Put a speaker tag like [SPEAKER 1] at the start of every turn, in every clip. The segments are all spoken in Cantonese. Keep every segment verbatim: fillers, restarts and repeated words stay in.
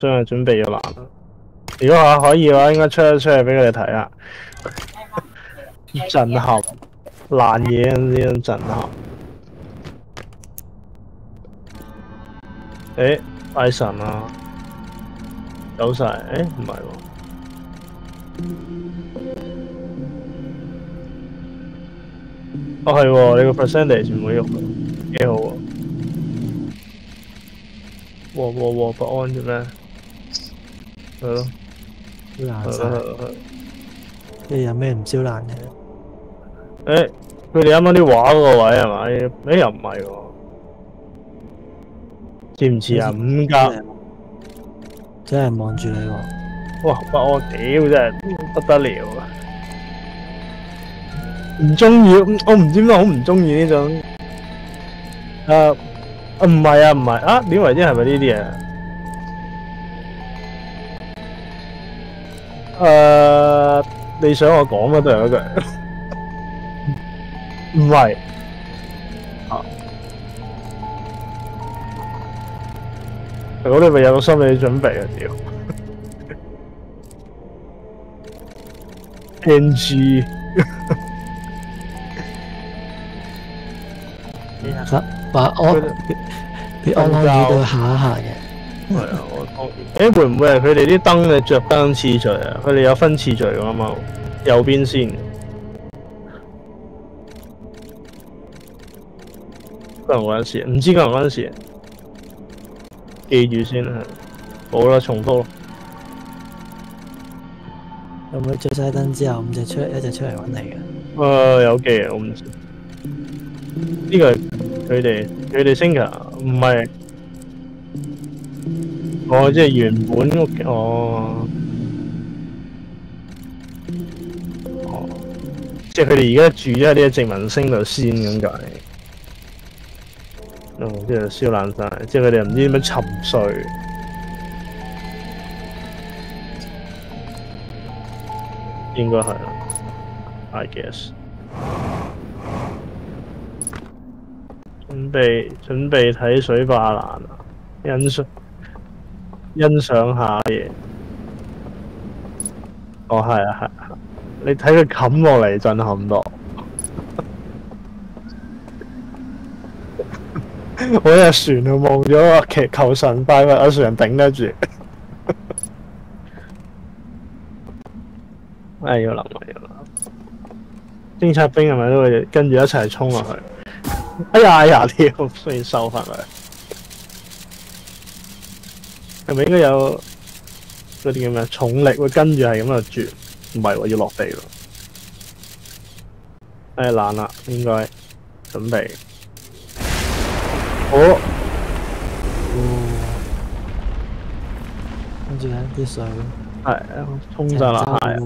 [SPEAKER 1] 真係準備要爛啦。如果話可以嘅話，應該出一出嚟俾佢哋睇下。震撼，爛嘢呢種震撼。誒，拜神啊！走晒，誒唔係喎。哦係喎，你個 percentage 唔會喐，幾好喎。喎喎喎，不安嘅咩？係咯，
[SPEAKER 2] 爛晒。你有咩唔燒爛嘅？
[SPEAKER 1] 誒，佢哋啱啱啲畫嗰個位係咪？誒又唔係喎，似唔似啊？五格，
[SPEAKER 2] 真係望住你喎！
[SPEAKER 1] 哇！不安屌真係不得了啊！唔中意，我唔知點解好唔中意呢種。誒，唔係啊，唔係啊，點為之係咪呢啲啊？誒，你想我講乜都係嗰句，唔係啊。我哋咪有個心理準備啊！屌 ，N G。
[SPEAKER 2] 把安啲安安都下一下嘅。
[SPEAKER 1] 係啊，我當然。誒會唔會係佢哋啲燈嘅着燈次序啊？佢哋有分次序㗎嘛？右邊先。關唔關事？唔知關唔關事？記住先係。好啦，重複咯。
[SPEAKER 2] 有冇着晒燈之後，五隻出一隻出嚟揾你嘅？
[SPEAKER 1] 誒、呃、有記啊，我唔知。呢個係佢哋佢哋星球唔係，哦，即係原本屋企，哦，哦，即係佢哋而家住咗喺呢個殖民星度先咁解。哦，即係燒爛晒，即係佢哋唔知點樣沉睡。應該係啦 ，I guess。準備準備睇水霸欄啊！欣賞欣賞下嘢。哦，係啊，係啊，你睇佢冚落嚟震撼到。我隻船就望咗個祈求神拜佛，阿船頂得住。哎，要諗啊，要諗。偵察兵係咪都會跟住一齊衝落去？哎呀哎呀，屌！雖然收翻佢，係咪應該有嗰啲叫咩重力會跟住係咁樣轉？唔係喎，要落地喎。哎，爛啦，應該準備。好。
[SPEAKER 2] 跟住喺啲水。
[SPEAKER 1] 係，衝晒落係。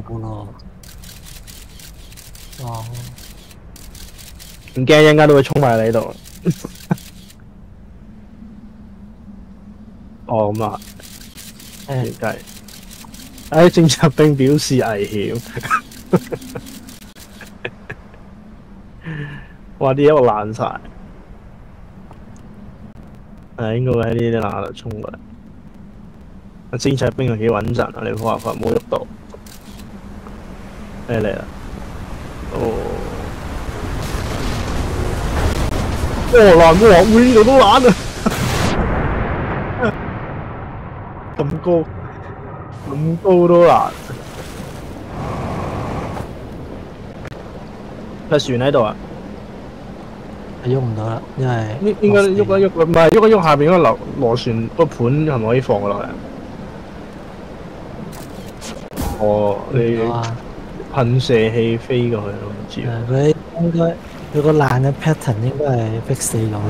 [SPEAKER 2] 哇！
[SPEAKER 1] 唔驚，一陣間都會衝埋你度。哦，咁啊，誒計，誒偵察兵表示危險。哇！啲一路爛晒，係應該會喺呢啲罅度衝過嚟。偵察兵係幾穩陣啊！你冇辦法冇喐到。誒嚟啦！哦。哦爛喎，每呢度都爛啊！咁高，咁高都爛。隻船喺度啊！
[SPEAKER 2] 係喐唔到啦，因為
[SPEAKER 1] 應應該喐一喐，唔係喐一喐下邊嗰個螺螺旋個盤係咪可以放落去啊？哦，你噴射器飛過去咯，唔知。
[SPEAKER 2] 佢應該佢個爛嘅 pattern 應該係 fix 死咗。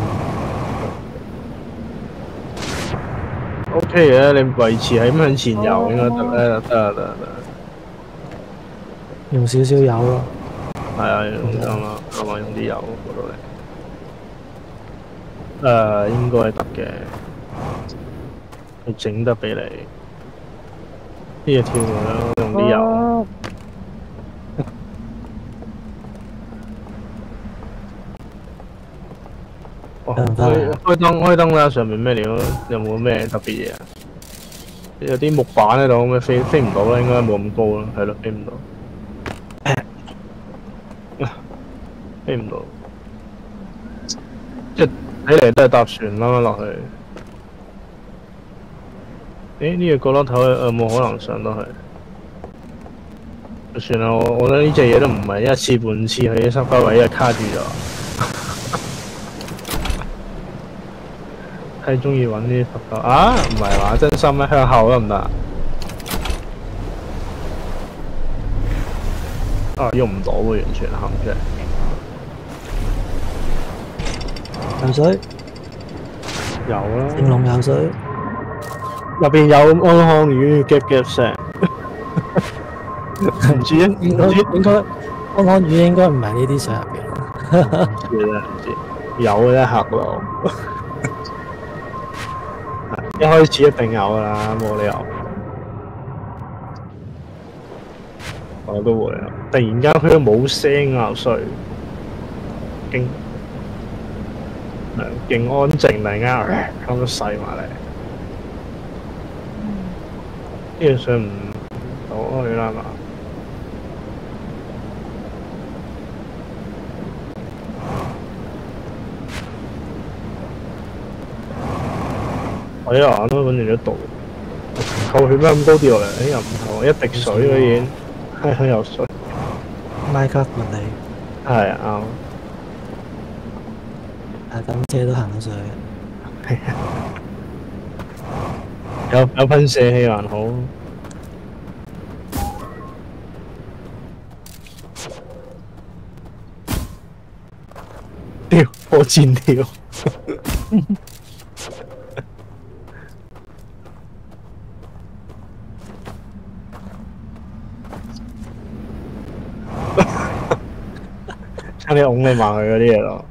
[SPEAKER 1] O K 嘅，你維持係咁向前游應該得咧，得得得。
[SPEAKER 2] 用少少油咯。
[SPEAKER 1] 係啊，用啱啦，啱啱用啲油嗰度嚟。誒，應該得嘅，佢整得俾你。呢嘢跳過啦，用啲油。哦，開開燈開燈啦！上面咩料？有冇咩特別嘢啊？ 有啲木板喺度，咁咪飛飛唔到啦，應該冇咁高啦，係咯，飛唔到，飛唔到，即係睇嚟都係搭船拉翻落去。誒呢、這個角落頭有冇可能上到去？就算啦，我我覺得呢隻嘢都唔係一次半次喺三角位一卡住咗。太中意揾啲突破啊！唔係話真心咩？向後得唔得？啊，用唔到喎，完全行唔出嚟。
[SPEAKER 2] 游水，
[SPEAKER 1] 有啦。
[SPEAKER 2] 正龍游水，
[SPEAKER 1] 入邊有安康魚夾夾聲，唔知啊，
[SPEAKER 2] 應該應該安康魚應該唔係呢啲水入邊。
[SPEAKER 1] 唔知啦，唔知。有嘅啫，嚇到。一開始一定有噶啦，冇理由。我都會啊！突然間佢都冇聲啊，衰，勁勁安靜，突然間咁都細埋嚟，呢樣上唔到去啦嘛。哎呀，都揾住咗度，扣血咩咁高跌落嚟？哎又唔同，一滴水嘅已經，係有水。
[SPEAKER 2] 拉卡問題
[SPEAKER 1] 係啱。
[SPEAKER 2] 啊，咁車都行到上去。
[SPEAKER 1] 係啊，有有噴射器還好。屌，火箭條。差啲拱你埋去嗰啲嘢咯。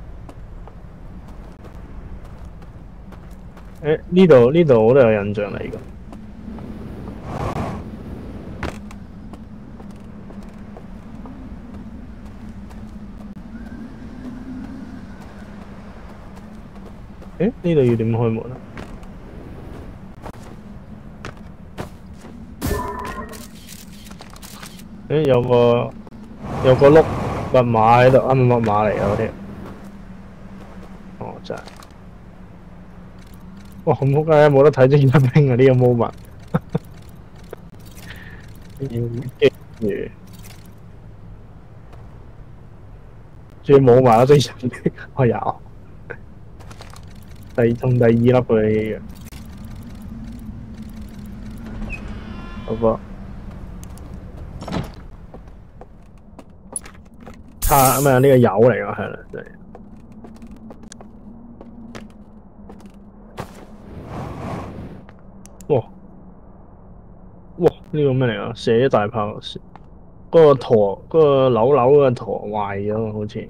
[SPEAKER 1] 誒呢度呢度我都有印象嚟㗎。誒呢度要點開門啊？誒有個有個碌密碼喺度，啱啱密碼嚟㗎嗰啲。哦，真係。哇！咁仆街冇得睇精英兵啊！呢個 moment。要記住，仲要冇埋咗精英兵，我有。第同第二粒佢一樣。好噃。卡咩？呢個油嚟㗎，係啦，真係。哇！哇！呢個咩嚟啊？射大炮，嗰個舵，嗰個扭扭嘅舵壞咗，好似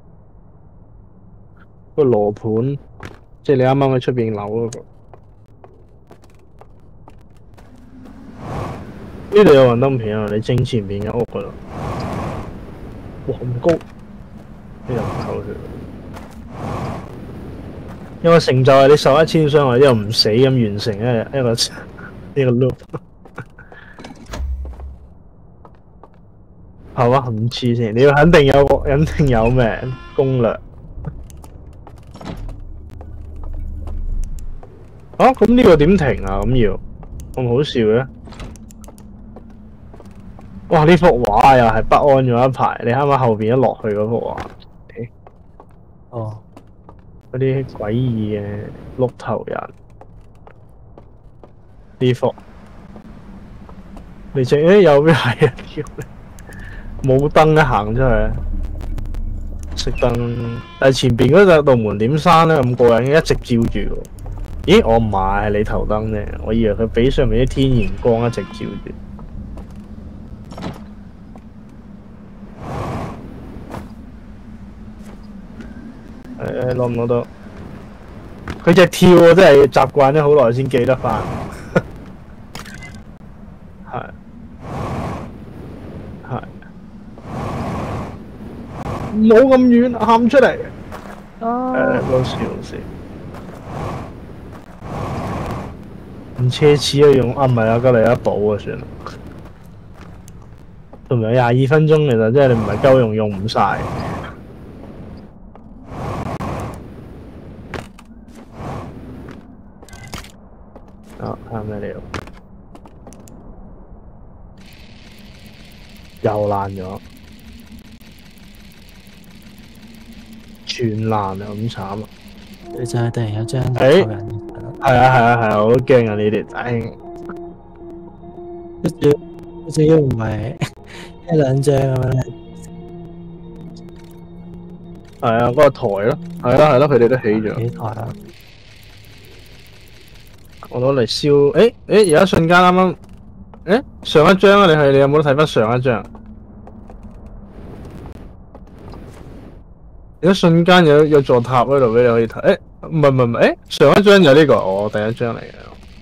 [SPEAKER 1] 個羅盤，即係你啱啱喺出邊扭嗰個。呢度有幻燈片啊！你正前面嘅屋嗰度。哇！咁高，呢度唔夠血。因為成就係你受一千傷害之後唔死咁完成一個一個呢個 loop， 係嘛？唔黐線，你要肯定有肯定有咩攻略。啊！咁呢個點停啊？咁要咁好笑嘅？哇！呢幅畫又係不安咗一排。你啱啱後邊一落去嗰幅畫，欸、
[SPEAKER 2] 哦。
[SPEAKER 1] 嗰啲詭異嘅碌頭人，呢幅你正誒有咩係啊？冇燈一行出去，熄燈，但係前邊嗰隻道門點閂咧？咁過癮嘅，一直照住喎。咦？我唔係係你頭燈啫，我以為佢俾上面啲天然光一直照住。誒誒攞唔攞到？佢隻跳我真係習慣咗好耐先記得翻。係係，冇咁遠，喊出嚟。誒，老笑老笑。唔咁奢侈啊用啊唔係啊，隔離一補啊算啦。同埋廿二分鐘其實即係你唔係夠用用唔晒。啊睇下咩料？又爛咗，全爛啊！咁慘啊！
[SPEAKER 2] 你就係突然有張頭
[SPEAKER 1] 誒
[SPEAKER 2] 人，
[SPEAKER 1] 係啊係啊係啊！我都驚啊呢啲，唉，
[SPEAKER 2] 跟住仲要唔係一兩張咁樣咧，
[SPEAKER 1] 係啊嗰個台咯，係啦係啦，佢哋都起咗。
[SPEAKER 2] 幾台啊？
[SPEAKER 1] 我攞嚟燒，誒誒，而家瞬間啱啱，誒上一張啊，你係你有冇得睇翻上一張？而家瞬間有有座塔喺度俾你可以睇，誒唔係唔係唔係，誒上一張就呢個，我第一張嚟嘅。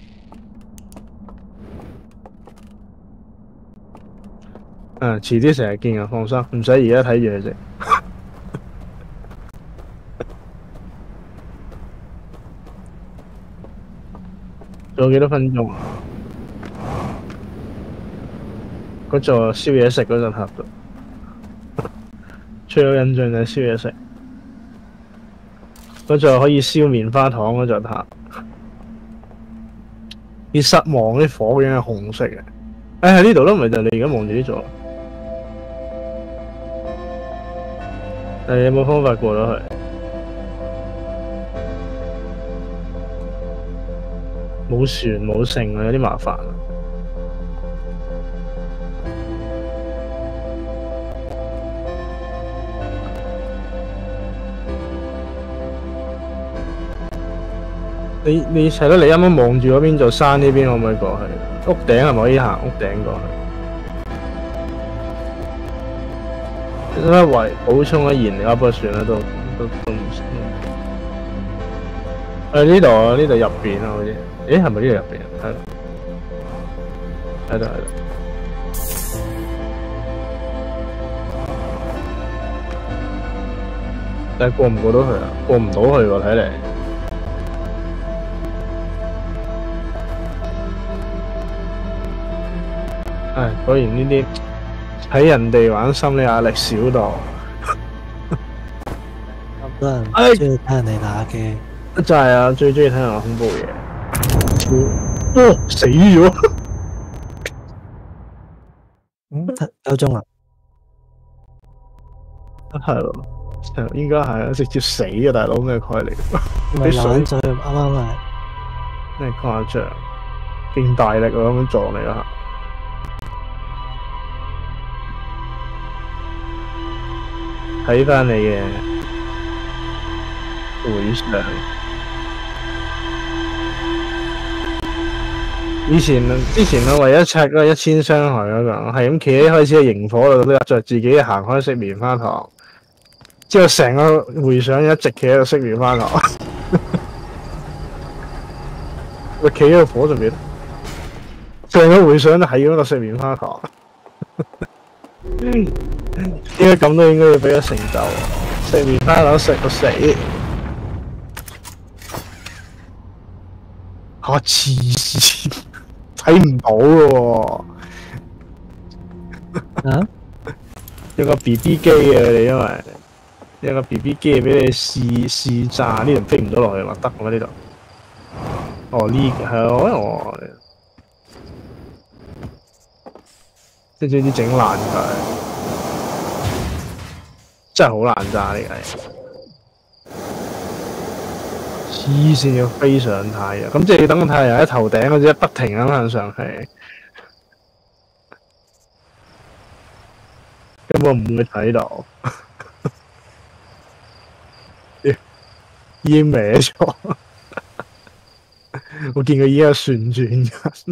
[SPEAKER 1] 嗯，遲啲成日見啊，放心，唔使而家睇住佢啫。仲有幾多分鐘啊？嗰座燒嘢食嗰陣塔度，最有印象就係燒嘢食。嗰座可以燒棉花糖嗰座塔，啲失望啲火影係紅色嘅。誒喺呢度咯，咪就係你而家望住呢座。誒有冇方法過咗去？冇船冇剩啊，有啲麻煩啊。你你係咯，你啱啱望住嗰邊座山呢邊可唔可以過去？屋頂係咪可以行屋頂過去？你使唔使為補充咗燃料？不過算啦，都都都唔算。誒呢度啊，呢度入邊啊，好似。誒係咪呢度入邊啊？係咯，喺度喺度。但係過唔過到去啊？過唔到去喎，睇嚟。唉，果然呢啲睇人哋玩心理壓力少到。
[SPEAKER 2] 咁多人中意睇人哋打機，
[SPEAKER 1] 就係啊，最中意睇人玩恐怖嘢。哦，死咗！
[SPEAKER 2] 嗯，夠鐘啦，
[SPEAKER 1] 係咯，應該係啊，直接死啊，大佬咩概念？
[SPEAKER 2] 俾水水啱啱係
[SPEAKER 1] 咩誇張？勁大力啊，咁樣撞你啦！睇翻你嘅回想。以前之前我為咗拆嗰一千傷害嗰個，係咁企喺開始嘅營火度，都着自己行開食棉花糖，之後成個回想一直企喺度食棉花糖，佢企喺個火上面，成個回想都係咁喺度食棉花糖，應該咁都應該要俾個成就，食棉花糖食到死。嚇黐線，睇唔到嘅喎。
[SPEAKER 2] 啊？
[SPEAKER 1] 有個 B B 機嘅你，因為有個 B B 機俾你試試炸，呢度飛唔到落去嘛？得嘅呢度。哦呢係啊，我即係總之整爛佢，真係好難炸呢個。黐線要飛上太陽，咁即係要等個太陽喺頭頂嗰隻不停咁向上去，根本唔會睇到，已經歪咗。我見佢已經有旋轉緊，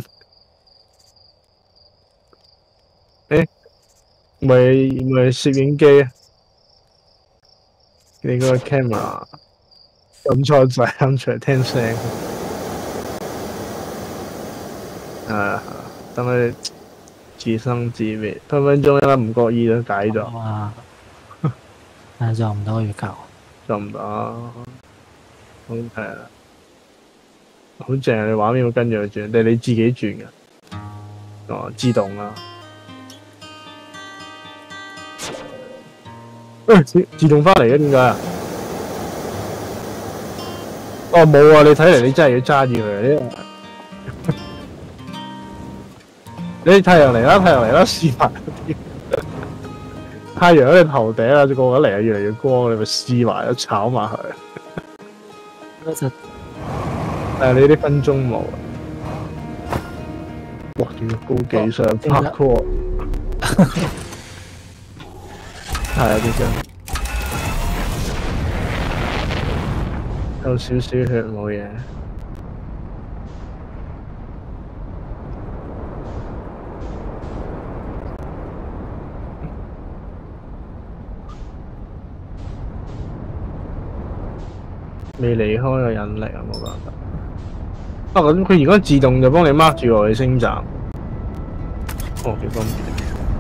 [SPEAKER 1] 誒，咪咪攝影機啊，你個 camera。撳錯掣，撳出嚟聽聲。係等佢自生自滅，分分鐘一粒唔覺意都解咗。
[SPEAKER 2] 哇！但係撞唔到月球，
[SPEAKER 1] 撞唔到，好係啊！ 好正啊！你畫面會跟住佢轉，定係你自己轉㗎？哦，自動啊！誒、欸，自自動翻嚟嘅點解啊？哦，冇啊！你睇嚟你真係要揸住佢，你你太陽嚟啦，太陽嚟啦，試埋太陽喺你頭頂啊！個個嚟啊，越嚟越光，你咪試埋，炒埋佢。
[SPEAKER 2] 嗰陣，
[SPEAKER 1] 但係你啲分鐘冇啊！哇，仲要高技上 parkour， 係啊，啲真有少少血冇嘢。未離開個引力啊，冇辦法。啊，咁佢而家自動就幫你 mark 住我嘅星站。哦，幾方便。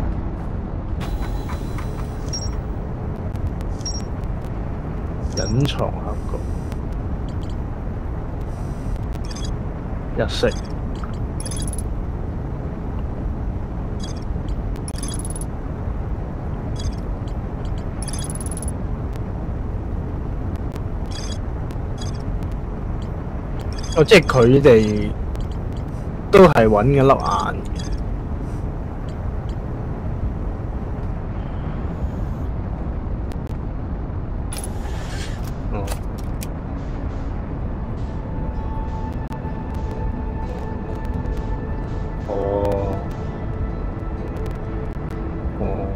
[SPEAKER 1] 隱藏峽谷，日式。哦，即係佢哋都係揾緊粒眼嘅。哦。哦。哦。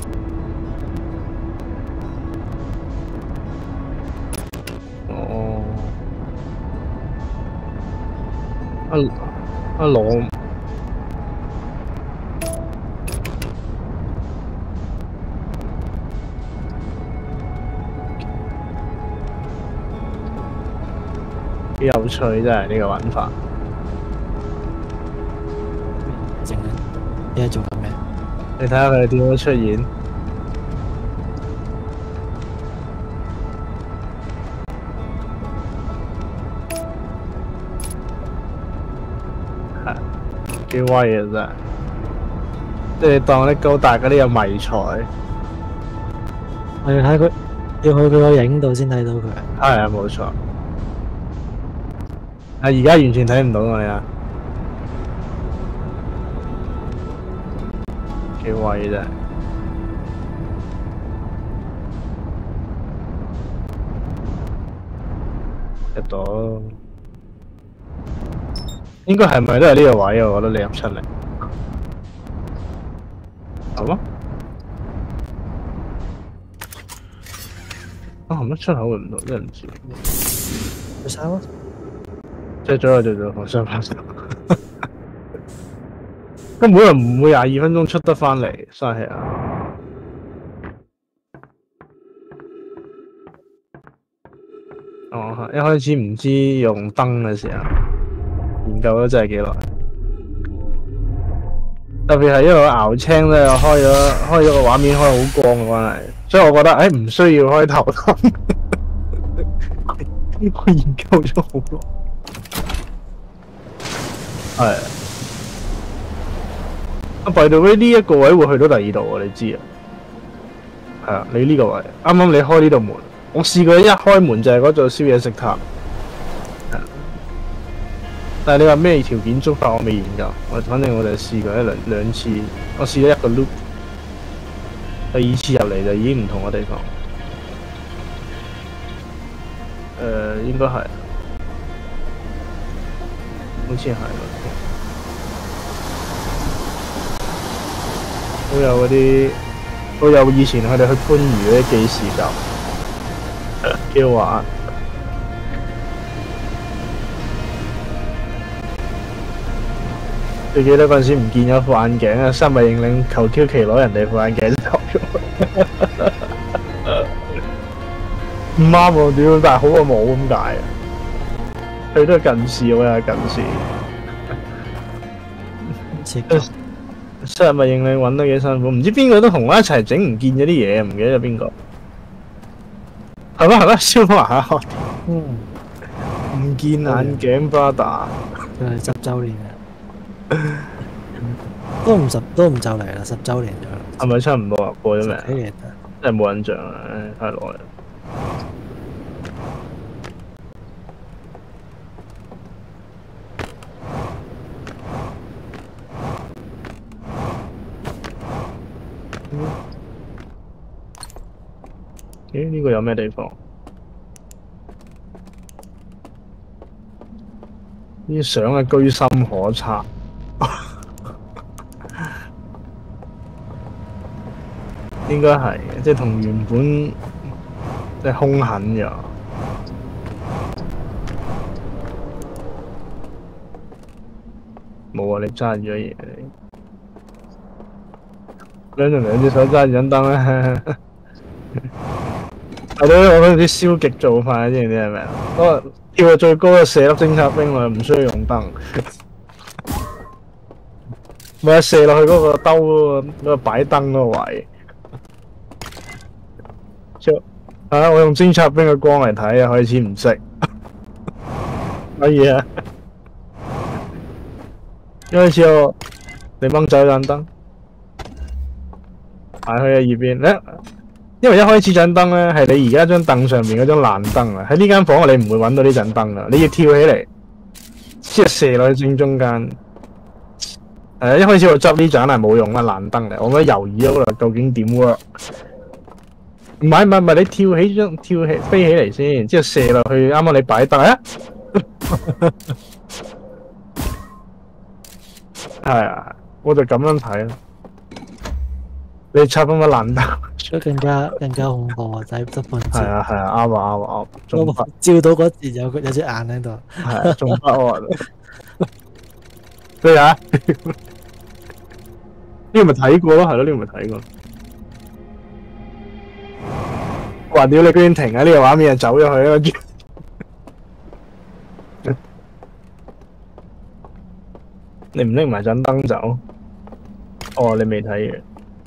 [SPEAKER 1] 哦。阿阿羅幾有趣真係呢個玩法。
[SPEAKER 2] 整緊，你係做緊咩？
[SPEAKER 1] 你睇下佢哋點樣出現。幾威啊真係，即係當啲高達嗰啲有迷彩。
[SPEAKER 2] 我要睇佢，要去佢個影度先睇到佢。
[SPEAKER 1] 係啊，冇錯。啊，而家完全睇唔到我哋啊！幾威真係。入到。應該係咪都係呢個位啊？我覺得你入出嚟，係嗎？啊，乜出口會唔到？真係唔知。
[SPEAKER 2] 做晒咯。
[SPEAKER 1] 即係咗就做咗，放心放心。根本就唔會廿二分鐘出得翻嚟，嘥氣啊！哦，一開始唔知用燈嘅時候。研究咗真係幾耐，特別係因為我熬青咧，開咗開咗個畫面開好光嘅關係，所以我覺得誒唔需要開頭燈。我研究咗好耐，係啊。by the way，呢一個位會去到第二度啊，你知啊？係啊，你呢個位，啱啱你開呢度門，我試過一開門就係嗰座燒嘢食塔。但係你話咩條件觸發我未研究，我反正我就試過一兩兩次，我試咗一個 loop， 第二次入嚟就已經唔同嘅地方。誒、呃，應該係，好似係，都有嗰啲，都有以前佢哋去番禺嗰啲記事集，幾好玩。最記得嗰陣時唔見咗副眼鏡啊，生物認領求 Q 其攞人哋副眼鏡走咗，唔啱喎，屌！但係好過冇咁解啊，佢都係近視，我又係近視。生物認領揾得幾辛苦，唔知邊個都同我一齊整，唔見咗啲嘢，唔記得咗邊個。係咩係咩？消防下，嗯，唔唔見眼鏡 brother，
[SPEAKER 2] 佢係十週年啊！都唔十都唔就嚟啦，十週年咗。
[SPEAKER 1] 係咪差唔多啊？過咗未？
[SPEAKER 2] 幾年啊？
[SPEAKER 1] 真係冇印象啊！唉，太耐啦。咦？呢個有咩地方？啲相嘅居心可測。應該係，即係同原本即係兇狠咗。冇啊！你揸住咗嘢你，兩隻兩隻手揸住盞燈咧，係咯，我覺得啲消極做法，知唔知係咪啊？我跳到最高嘅射粒偵察兵落去，唔需要用燈，咪射落去嗰個兜嗰個嗰個擺燈嗰個位。啊！我用偵察兵嘅光嚟睇啊，開始唔識，可以啊！一開始我你掹走盞燈，行去喺二邊咧，因為一開始盞燈咧係你而家張凳上面嗰張爛燈啊，喺呢間房你唔會揾到呢盞燈噶，你要跳起嚟，即係射落去正中間。誒，一開始我執呢盞係冇用啊，爛燈嚟，我覺得猶豫咗啦，究竟點 work？唔係唔係唔係，你跳起張跳起飛起嚟先，之後射落去，啱啱你擺低啊！係啊，我就咁樣睇咯。你插翻個爛燈，
[SPEAKER 2] 都更加更加恐怖啊！就係得半截。係
[SPEAKER 1] 啊係啊，啱啊啱啊啱。
[SPEAKER 2] 我照到嗰時有有隻眼喺度。
[SPEAKER 1] 係啊，仲不安。對啊，呢個咪睇過咯，係咯，呢個咪睇過。話屌你居然停喺呢個畫面就走咗去啦！你唔拎埋盞燈走？哦，你未睇嘅。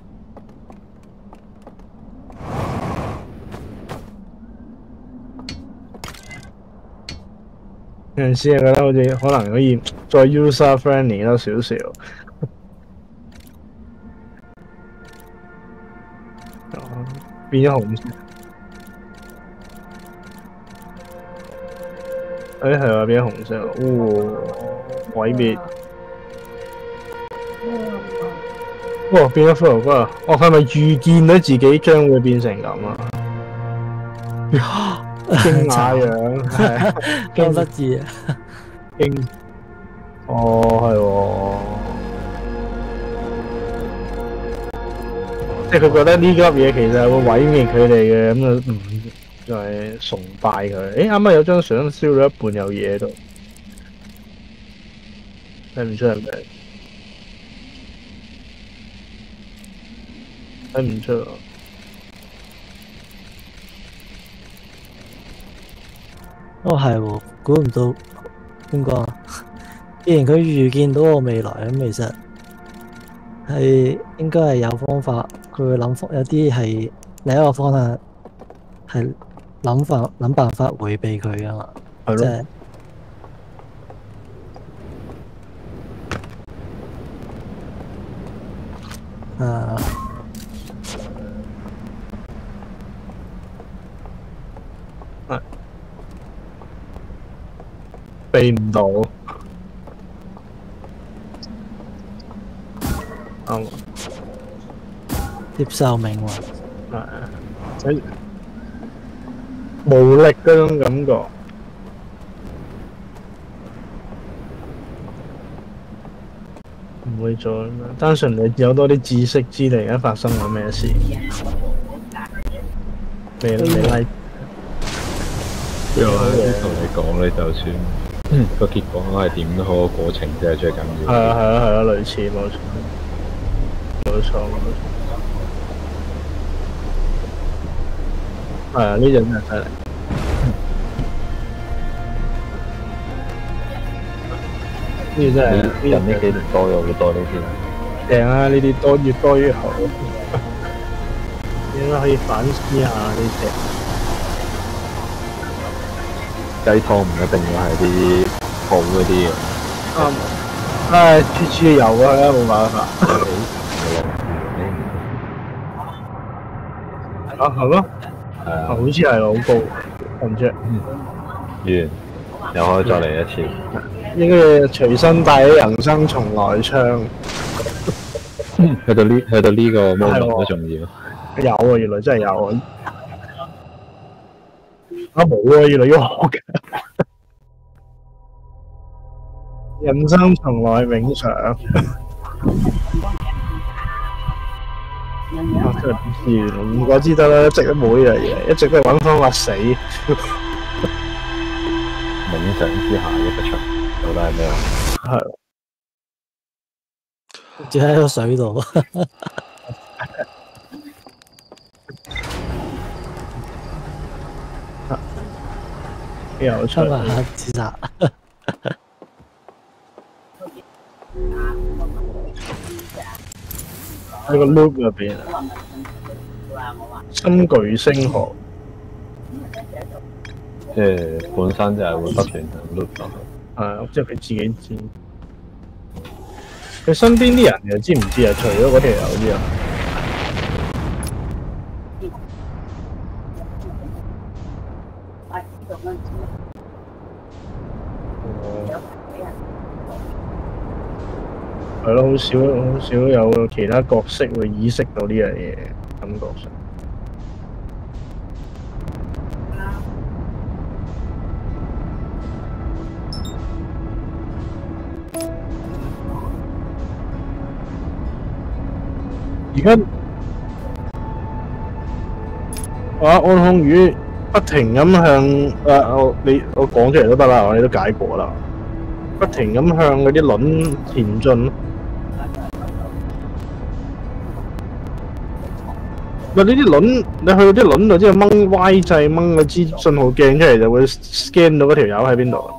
[SPEAKER 1] 有陣時覺得好似可能可以再 user friendly 多少少。變咗紅色。誒係啊，變咗紅色，哦，毀滅，哇，變咗骷髏骨啊！哦，係咪預見到自己將會變成咁啊？驚訝樣，係
[SPEAKER 2] 驚不至啊！
[SPEAKER 1] 驚，哦係喎，即係佢覺得呢粒嘢其實係會毀滅佢哋嘅，咁就唔。就係崇拜佢。誒，啱啱有張相燒咗一半有嘢喺度，睇唔出係咩？睇唔出啊！
[SPEAKER 2] 哦，係喎，估唔到點講啊？既然佢預見到我未來，咁其實係應該係有方法，佢會諗方有啲係另一個方向係。諗法諗辦法迴避佢啊嘛，
[SPEAKER 1] 係咯，
[SPEAKER 2] 啊，
[SPEAKER 1] 係避唔到，啱，
[SPEAKER 2] 接受命運，
[SPEAKER 1] 係。無力嗰種感覺，唔會再咩？單純你有多啲知識知你而家發生咗咩事。你你 like，
[SPEAKER 3] 之後喺同你講你就算個結果係點都好，個過程先係最緊要。
[SPEAKER 1] 係啊係啊係啊，類似冇錯，冇錯冇錯。係啊，呢隻真係犀利。呢啲真係
[SPEAKER 3] 近呢幾年多咗好多呢啲。
[SPEAKER 1] 正啊！呢啲多越多越好，應該可以反思下呢隻。
[SPEAKER 3] 雞湯唔一定要係啲好嗰啲嘅。
[SPEAKER 1] 啱。唉，次次有啊，冇辦法。啊，係咯。
[SPEAKER 3] 係啊。
[SPEAKER 1] 好似係好高，唔知。
[SPEAKER 3] 完，又可以再嚟一次。
[SPEAKER 1] 應該隨身帶啲人生重來槍。
[SPEAKER 3] 去到呢，去到呢個 moment 都重要。
[SPEAKER 1] 有啊，原來真係有啊！啊冇啊，原來要學嘅。人生從來冥想。啊！真係唔知，唔怪之得啦，一直都冇呢樣嘢，一直都係揾方法死。
[SPEAKER 3] 冥想之下一個場，到底係咩？
[SPEAKER 1] 係。
[SPEAKER 2] 住喺個水度。
[SPEAKER 1] 有出
[SPEAKER 2] 啊！自殺。
[SPEAKER 1] 喺個 loop 入邊，深巨星河，
[SPEAKER 3] 即係本身就係會不斷咁 loop 落去。
[SPEAKER 1] 係啊，即係佢自己知。佢身邊啲人又知唔知啊？除咗嗰條友之外。係咯，好少好少有其他角色會意識到呢樣嘢，感覺上。而家啊，安空魚不停咁向誒、啊、我你我講出嚟都得啦，我哋都解過啦，不停咁向嗰啲輪前進。喂，呢啲輪，你去到啲輪度之後掹 Y 掣掹個支信號鏡出嚟，就會 scan 到嗰條友喺邊度。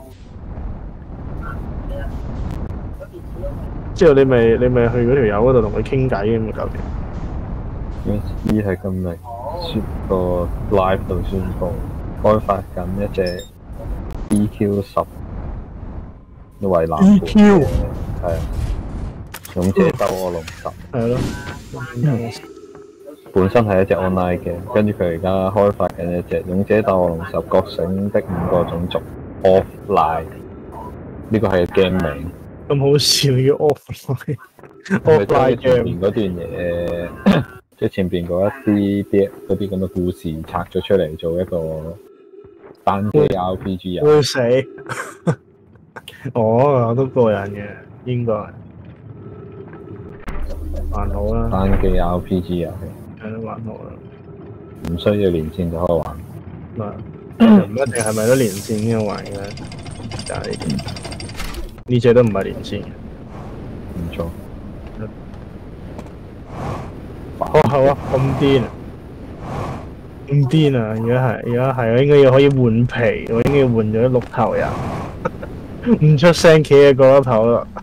[SPEAKER 1] 之後你咪你咪去嗰條友嗰度同佢傾偈咁就搞掂。
[SPEAKER 3] 依係今日宣個 live 度宣佈開發緊一隻 E Q 十為藍本嘅，係啊，勇者鬥惡龍十。係咯。本身係一隻 online 嘅，跟住佢而家開發緊一隻勇者鬥惡龍十覺醒的五個種族 offline， 呢個係 game 名。咁好笑要 offline。offline 前邊嗰段嘢，即係前邊嗰一啲啲嗰啲咁嘅故事拆咗出嚟做一個單機 R P G 遊。會死。哦，都過癮嘅，應該。還好啦。單機 R P G 遊戲。係都還好啦，唔需要連線就可以玩。嗱，唔一定係咪都連線先玩嘅？就係呢啲，呢隻都唔係連線嘅。唔錯。哦，好啊，咁癲啊！咁癲啊！而家係，而家係，我應該要可以換皮，我應該要換咗六頭人，唔出聲企喺嗰一頭啦。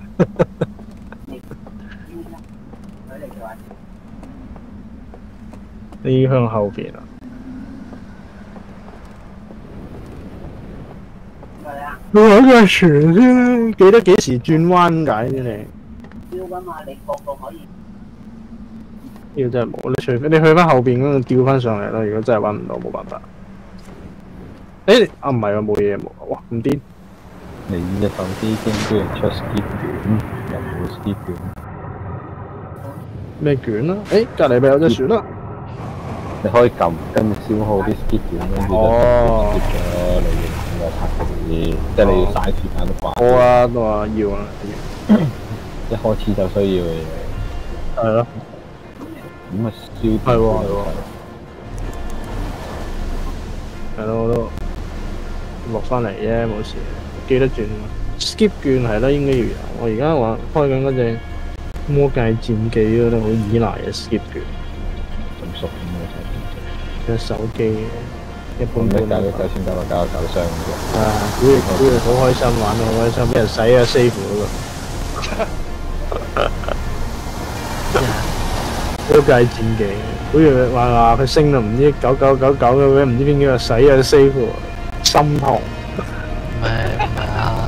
[SPEAKER 3] 你要向後邊啊！你揾個船先，記得幾時轉彎解啫你。要㗎嘛，你個個可以。呢個真係冇，你除非你去翻後邊嗰度調翻上嚟啦。如果真係揾唔到，冇辦法。誒啊，唔係啊，冇嘢冇，哇咁癲！你一手機先居然出 skip 卷，又冇 skip 卷。咩卷啊？誒，隔離咪有隻船啦。你可以撳，跟住消耗啲 skip 卷，跟住就 skip 咗你嘅個拍嘅，即係你要嘥時間都快。好啊，都話要啊，一開始就需要嘅嘢。係咯。咁咪消係喎係喎。係咯，我都落翻嚟啫，冇事。記得轉 skip 卷係啦，應該要有。我而家話開緊嗰隻魔界戰記嗰啲好依賴嘅 skip 卷。咁熟咁嘅隻手機嘅，一般般。搞到九千九百九十九箱嘅。啊，估佢估佢好開心玩得好開心，俾人洗啊 save 嗰個。魔界戰記，好似話話佢升到唔知九九九九嘅，唔知邊幾個洗啊 save，心痛。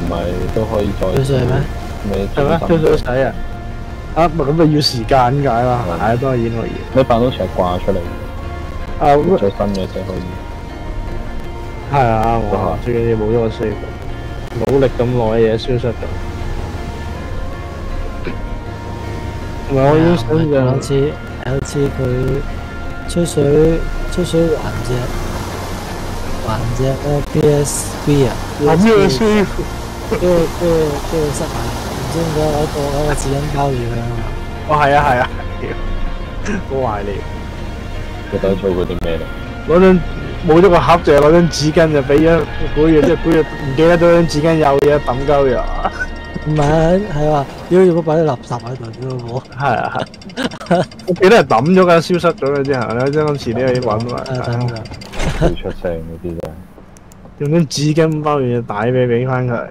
[SPEAKER 4] 係都可以再
[SPEAKER 2] 吹水咩？
[SPEAKER 4] 咩
[SPEAKER 1] 係咩？吹水洗啊！啊，咪咁咪要時間解啦，係啊，當然可以。
[SPEAKER 4] 你辦到成日掛出嚟，
[SPEAKER 1] 啊，
[SPEAKER 4] 最新嘅先可以。
[SPEAKER 1] 係啊，我最緊要冇咗個 save，努力咁耐嘢消失咗。唔係我已經想象
[SPEAKER 2] 有次有次佢吹水吹水環隻環隻咩 P S B 啊，
[SPEAKER 1] 我咩 save？
[SPEAKER 2] 跟住跟住跟住塞埋，唔知點解攞個攞個紙巾包住佢啊嘛。
[SPEAKER 1] 哦，係啊，係啊，好懷念。
[SPEAKER 4] 你到底做過啲咩咧？
[SPEAKER 1] 攞張冇咗個盒，就係攞張紙巾就俾咗古月，即係古月唔記得咗張紙巾有嘢抌鳩咗。
[SPEAKER 2] 唔係係話，屌如果擺啲垃圾喺度啫喎。
[SPEAKER 1] 係啊，我記得係抌咗㗎，消失咗嘅之後咧，將今次呢啲揾埋。
[SPEAKER 2] 係等㗎。
[SPEAKER 4] 最出聲嗰啲啫。
[SPEAKER 1] 用張紙巾包完就帶俾俾翻佢。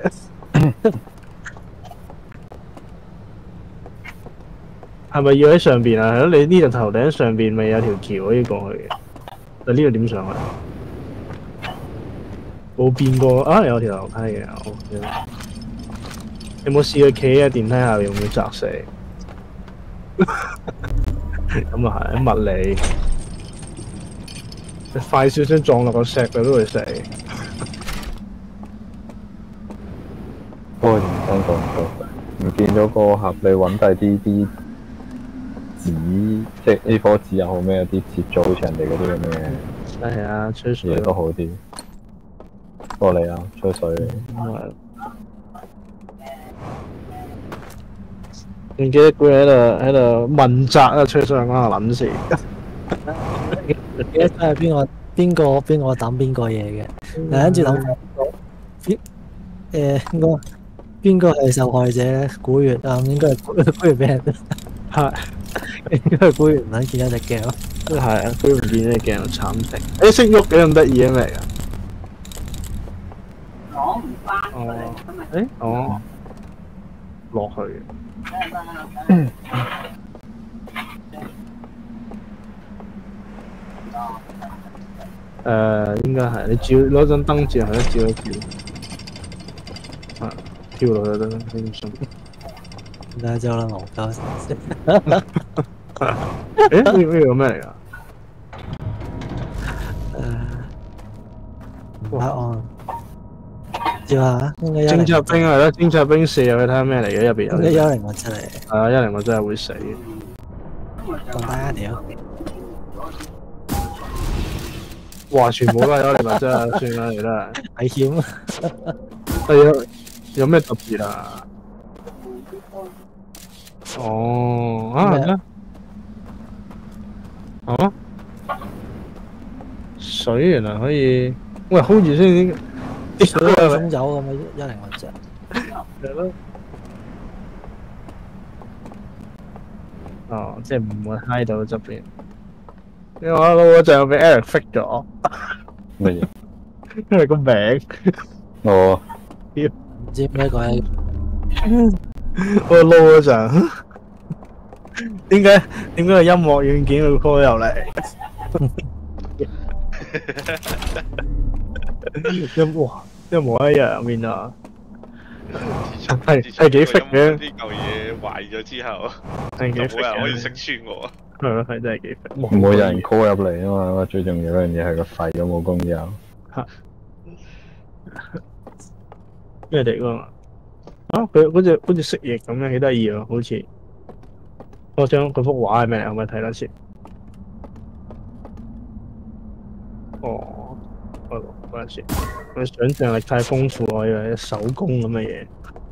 [SPEAKER 1] 係咪要喺上邊啊？係咯，你呢度頭頂上邊咪有條橋可以過去嘅？但呢度點上去？冇變過啊！有條樓梯嘅，好。有冇試過企喺電梯下面會唔會砸死？咁啊係，物理。快少少撞落個石佢都會死。
[SPEAKER 4] 不過認真講唔到，唔見咗個盒，你揾低啲啲紙，即係 A 四 紙又好咩，有啲接咗好似人哋嗰啲咁嘅
[SPEAKER 1] 係啊，吹水
[SPEAKER 4] 嘢都好啲。過嚟啊，吹水。
[SPEAKER 1] 唔記得佢喺度喺度問責啊，吹水嗰個撚事。
[SPEAKER 2] 記得係邊個邊個邊個抌邊個嘢嘅，跟住諗邊誒應該邊個係受害者咧？古月啊，應該係古古月俾人係應該係古月唔撚見一隻鏡咯。
[SPEAKER 1] 係啊，佢唔見隻鏡慘定。誒識喐幾咁得意嘅嚟啊！
[SPEAKER 5] 講唔翻
[SPEAKER 1] 哦，誒哦，落去。誒、呃，應該係你照攞張燈照係一照一照，啊，跳落去得啦，輕鬆。
[SPEAKER 2] 而家就啦，戇鳩先。
[SPEAKER 1] 誒，呢呢個咩嚟㗎？
[SPEAKER 2] 誒，答案照下，應該
[SPEAKER 1] 偵察兵係咯，偵察兵射入去睇下咩嚟嘅，入邊有
[SPEAKER 2] 應該幽靈物質嚟。
[SPEAKER 1] 係啊，幽靈物質係會死嘅。
[SPEAKER 2] 咁大一條。
[SPEAKER 1] 哇！全部都係幽靈物質啊，算啦，你都係。
[SPEAKER 2] 危險。
[SPEAKER 1] 係啊，有咩特別啊？哦，啊咩？啊？水原來可以，喂 hold 住先，啲水係咪？
[SPEAKER 2] 風走咁嘅幽靈物質。
[SPEAKER 1] 係咯。哦，即係唔會揩到側邊。因為我撈嗰陣俾 Eric fix 咗。
[SPEAKER 4] 乜嘢？
[SPEAKER 1] 因為個名。
[SPEAKER 4] 哦。
[SPEAKER 2] 唔知咩鬼？
[SPEAKER 1] 我撈嗰陣，點解點解個音樂軟件會 call 入嚟？一哇，一模一樣面啊！係係幾 fix 嘅。
[SPEAKER 6] 呢嚿嘢壞咗之後，
[SPEAKER 1] 係幾
[SPEAKER 6] 就
[SPEAKER 1] fix
[SPEAKER 6] 冇人可以
[SPEAKER 1] 嘅。
[SPEAKER 6] 識穿我。
[SPEAKER 1] 係咯，係真係幾 fix。
[SPEAKER 4] 唔會有人 call 入嚟啊嘛，最重要嗰樣嘢係個肺有冇功有。
[SPEAKER 1] 咩嚟㗎嘛？啊！佢嗰隻好似蜥蜴咁樣，幾得意啊！好似我想嗰幅畫係咩嚟？可唔可以睇多次？哦，我嗰陣時，我想像力太豐富，我以為手工咁嘅嘢。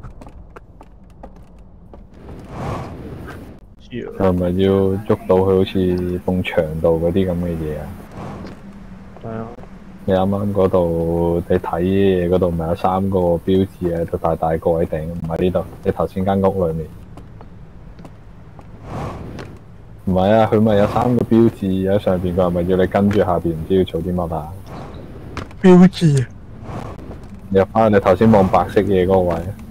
[SPEAKER 4] 係咪要捉到佢好似埲牆度嗰啲咁嘅嘢啊？
[SPEAKER 1] 係啊。
[SPEAKER 4] 你啱啱嗰度你睇嘢嗰度咪有三個標誌喺度大大個喺頂，唔係呢度。你頭先間屋裏面唔係啊，佢咪有三個標誌喺上邊，佢係咪要你跟住下邊唔知要做啲乜啊？
[SPEAKER 1] 標誌啊！
[SPEAKER 4] 入翻你頭先望白色嘢嗰個位。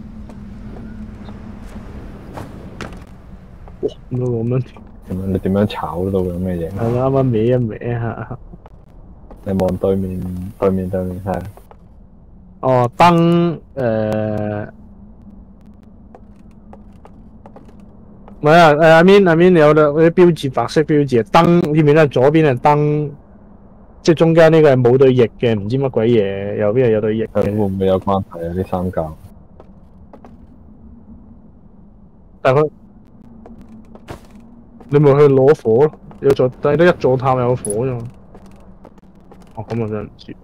[SPEAKER 1] 哇！咁樣咁樣
[SPEAKER 4] 點樣？你點樣炒到咁嘅嘢？
[SPEAKER 1] 係啦，啱啱歪一歪下。
[SPEAKER 4] 你望對面，對面對面係。
[SPEAKER 1] 哦，燈誒，唔係啊誒，I mean I mean 有嗰啲標誌白色標誌，燈見唔見得？左邊係燈，即係中間呢個係冇對翼嘅，唔知乜鬼嘢，右邊係有對翼
[SPEAKER 4] 咁會
[SPEAKER 1] 嘅。
[SPEAKER 4] 唔會有關係啊？啲三教
[SPEAKER 1] 但係佢你咪去攞火咯，有座但係得一座塔有火啫嘛。哦，咁我真係唔知，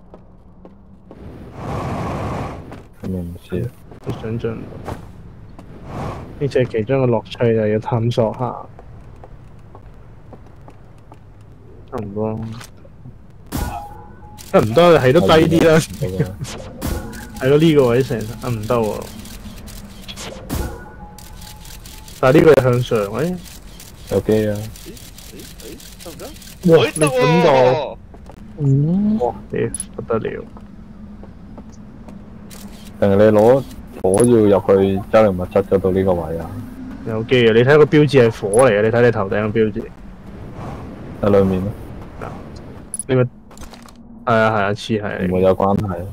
[SPEAKER 4] 咁我唔知啊。
[SPEAKER 1] 我想象唔到。呢只係其中嘅樂趣，就要探索下。差唔多。得唔得？係都低啲啦。係咯，呢個位成啊唔得喎。但係呢個係向上，誒，
[SPEAKER 4] 有機啊！
[SPEAKER 6] 得唔得？
[SPEAKER 1] 哇！你準到，
[SPEAKER 2] 嗯，
[SPEAKER 1] 哇！你不得了。
[SPEAKER 4] 定係你攞火要入去周靈物質嗰度呢個位啊？
[SPEAKER 1] 有機啊！你睇個標誌係火嚟嘅，你睇你頭頂個標誌。
[SPEAKER 4] 喺裏面咯，
[SPEAKER 1] 你咪係啊係啊，似係
[SPEAKER 4] 唔會有關係。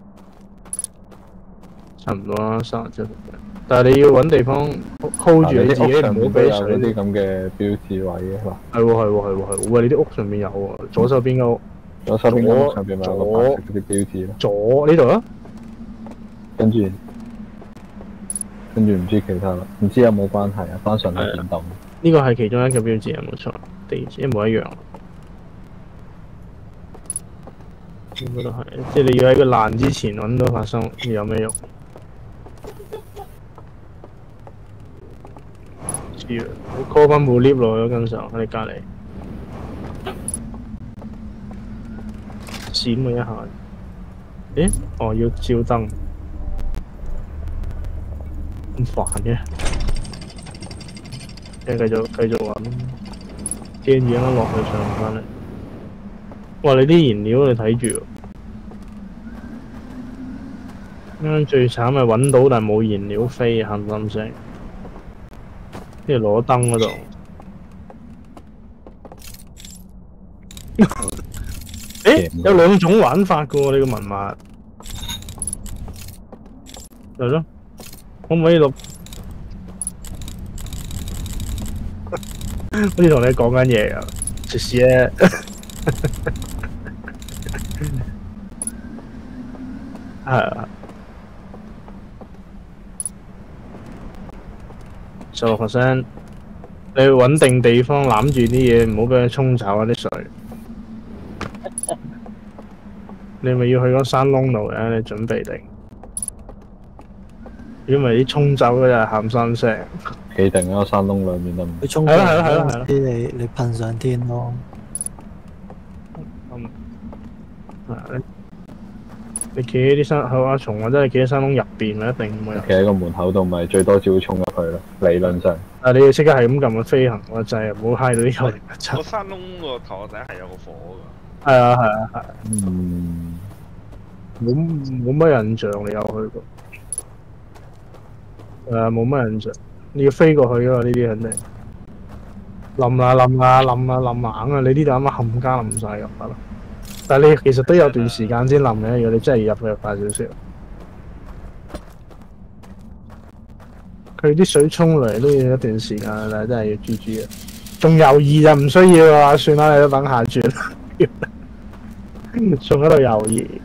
[SPEAKER 1] 差唔多啦，三十七。但係你要揾地方 hold 住你自己，唔好俾
[SPEAKER 4] 有嗰
[SPEAKER 1] 水。
[SPEAKER 4] 啲咁嘅標誌位嘅嗱，
[SPEAKER 1] 係喎係喎係喎係喎，喂！你啲屋上面有喎，左手邊個屋，
[SPEAKER 4] 左手邊間屋上邊咪有個白色嗰啲標誌咯，
[SPEAKER 1] 左呢度啊，
[SPEAKER 4] 跟住跟住唔知其他啦，唔知有冇關係啊？單純係見到。
[SPEAKER 1] 呢個係其中一個標誌啊，冇錯，地址一模一樣。應該都係，即係你要喺個爛之前揾到發生，有咩用？知啊，你 call 翻部 lift 落去跟上喺你隔離，閃佢一下。咦？哦，要照燈，咁煩嘅。繼續繼續揾，驚住啱落去上唔翻嚟。哇！你啲燃料你睇住喎，啱啱最慘係揾到但係冇燃料飛，喊心聲。跟住攞燈嗰度，誒有兩種玩法嘅喎，你個文物係咯，可唔可以錄？好似同你講緊嘢啊，食屎咧！係啊，十六 percent，你要穩定地方攬住啲嘢，唔好俾佢沖走啊啲水。你咪要去嗰山窿度嘅，你準備定。如果唔係啲沖走嗰日喊三聲。
[SPEAKER 4] 企定喺個山窿裏面得唔得？
[SPEAKER 2] 佢衝
[SPEAKER 1] 係咯係咯係咯係咯
[SPEAKER 2] 啲你你噴上天咯。
[SPEAKER 1] 嗯，係你企喺啲山後阿松或者係企喺山窿入邊，咪一定唔會有。
[SPEAKER 4] 企喺個門口度，咪最多只會衝入去咯。理論上，
[SPEAKER 1] 但係你要識得係咁撳個飛行個掣，唔好揩到啲有靈物質。
[SPEAKER 6] 個山窿個頭頂係有個火㗎。
[SPEAKER 1] 係啊係啊係啊，
[SPEAKER 4] 嗯，
[SPEAKER 1] 冇冇乜印象你有去過？誒冇乜印象，你要飛過去㗎嘛？呢啲肯定冧啊冧啊冧啊冧硬啊！你呢度啱啱冚家冧晒入得啦。但係你其實都有段時間先冧嘅，如果你真係要入去快少少。佢啲水衝嚟都要一段時間，但係真係要注注啊！仲猶豫就唔需要啊，算啦，你都等下轉。仲喺度猶豫，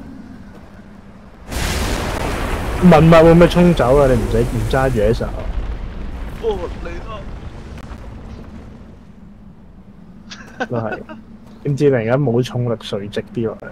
[SPEAKER 1] 文物會唔會沖走啊？你唔使唔揸住喺手。
[SPEAKER 6] 哦，嚟啦！
[SPEAKER 1] 都係。點知突然間冇重力垂直啲落嚟？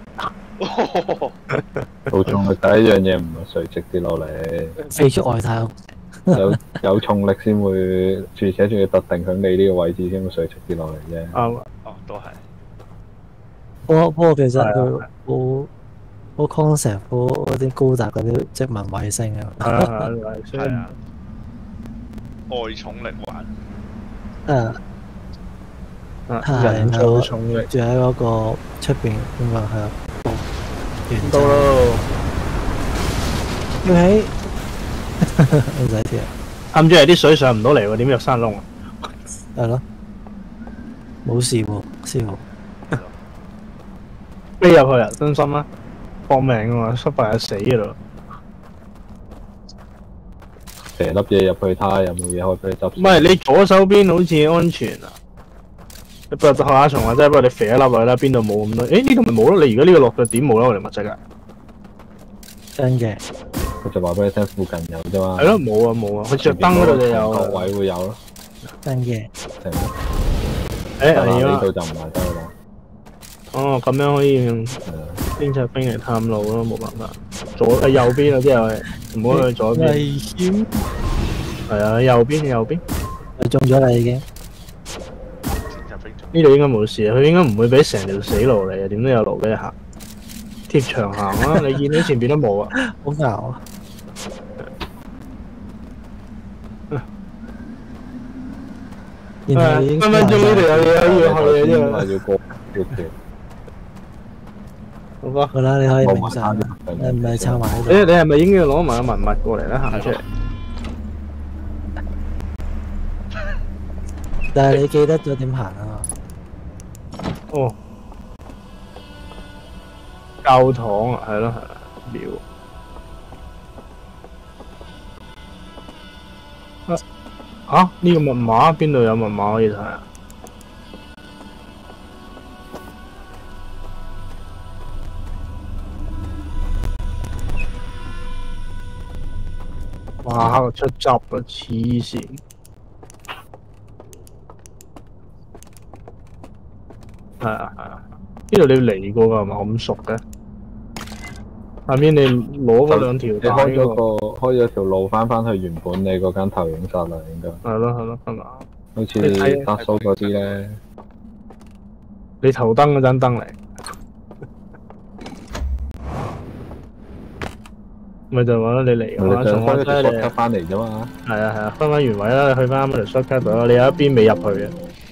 [SPEAKER 4] 冇重力第一樣嘢唔係垂直跌落嚟，
[SPEAKER 2] 飛出外太空。
[SPEAKER 4] 有有重力先會，而且仲要特定響你呢個位置先會垂直跌落嚟啫。
[SPEAKER 1] 啱啊！
[SPEAKER 6] 哦，都係。
[SPEAKER 2] 不過不過其實
[SPEAKER 1] 係
[SPEAKER 2] 佢好好 concept 好嗰啲高達嗰啲殖民衛星啊。
[SPEAKER 1] 係啊係啊係啊，所以
[SPEAKER 6] 係啊。外重力環。
[SPEAKER 2] 誒
[SPEAKER 1] 啊
[SPEAKER 2] 係
[SPEAKER 1] 人造重力
[SPEAKER 2] 住喺嗰個出邊咁啊係啊。
[SPEAKER 1] 到咯，
[SPEAKER 2] 要起唔使跳，
[SPEAKER 1] 啱住係啲水上唔到嚟喎，點入山窿啊？
[SPEAKER 2] 係咯，冇事喎，師傅。
[SPEAKER 1] 飛入去啊，真心啊！ 搏命㗎嘛，失敗就死㗎啦。
[SPEAKER 4] 射粒嘢入去睇下有冇嘢可以俾你執。
[SPEAKER 1] 唔係你左手邊好似安全啊！不過學下蟲話齋，不過你肥一粒落去啦，邊度冇咁多？誒呢度咪冇咯？你而家呢個落腳點冇啦，我哋物質㗎。
[SPEAKER 2] 真嘅。
[SPEAKER 4] 佢就話俾你聽附近有啫嘛。
[SPEAKER 1] 係咯，冇啊冇啊，佢着燈嗰度就有。
[SPEAKER 4] 各位會有咯。
[SPEAKER 2] 真嘅。
[SPEAKER 4] 係
[SPEAKER 1] 誒係啊。
[SPEAKER 4] 呢度就唔係得啦。
[SPEAKER 1] 哦，咁樣可以用邊隻兵嚟探路咯，冇辦法。左誒右邊啊，啲係唔好去左邊。
[SPEAKER 2] 危險。
[SPEAKER 1] 係啊，右邊右邊。
[SPEAKER 2] 佢中咗啦已經。
[SPEAKER 1] 呢度應該冇事啊，佢應該唔會俾成條死路嚟啊，點都有路俾你行。貼牆行啦，你見到前邊都冇啊。
[SPEAKER 2] 好牛啊！然後已經
[SPEAKER 1] 分分鐘呢度有嘢要去嘅啫。
[SPEAKER 4] 要過要條。
[SPEAKER 1] 好吧。
[SPEAKER 2] 好啦，你可以明晒。你唔係抄埋喺度。
[SPEAKER 1] 你你係咪應該攞埋個文物過嚟咧？行出嚟。
[SPEAKER 2] 但係你記得咗點行啊？
[SPEAKER 1] 哦，教堂啊，係咯係啦，廟。啊啊！呢個密碼邊度有密碼可以睇啊？哇！出汁啊！黐線！係啊係啊，呢度你嚟過㗎係嘛？咁熟嘅。下面你攞嗰兩條帶
[SPEAKER 4] 你開咗個開咗條路翻返去原本你嗰間投影室啦，應該。
[SPEAKER 1] 係咯係咯係嘛？
[SPEAKER 4] 好似德蘇嗰啲咧。
[SPEAKER 1] 你頭燈嗰盞燈嚟。咪就話啦，你嚟嘅話，從我睇你
[SPEAKER 4] shortcut 翻嚟啫嘛。
[SPEAKER 1] 係啊係啊，翻返原位啦，去翻嗰條 shortcut 度啦，你有一邊未入去嘅。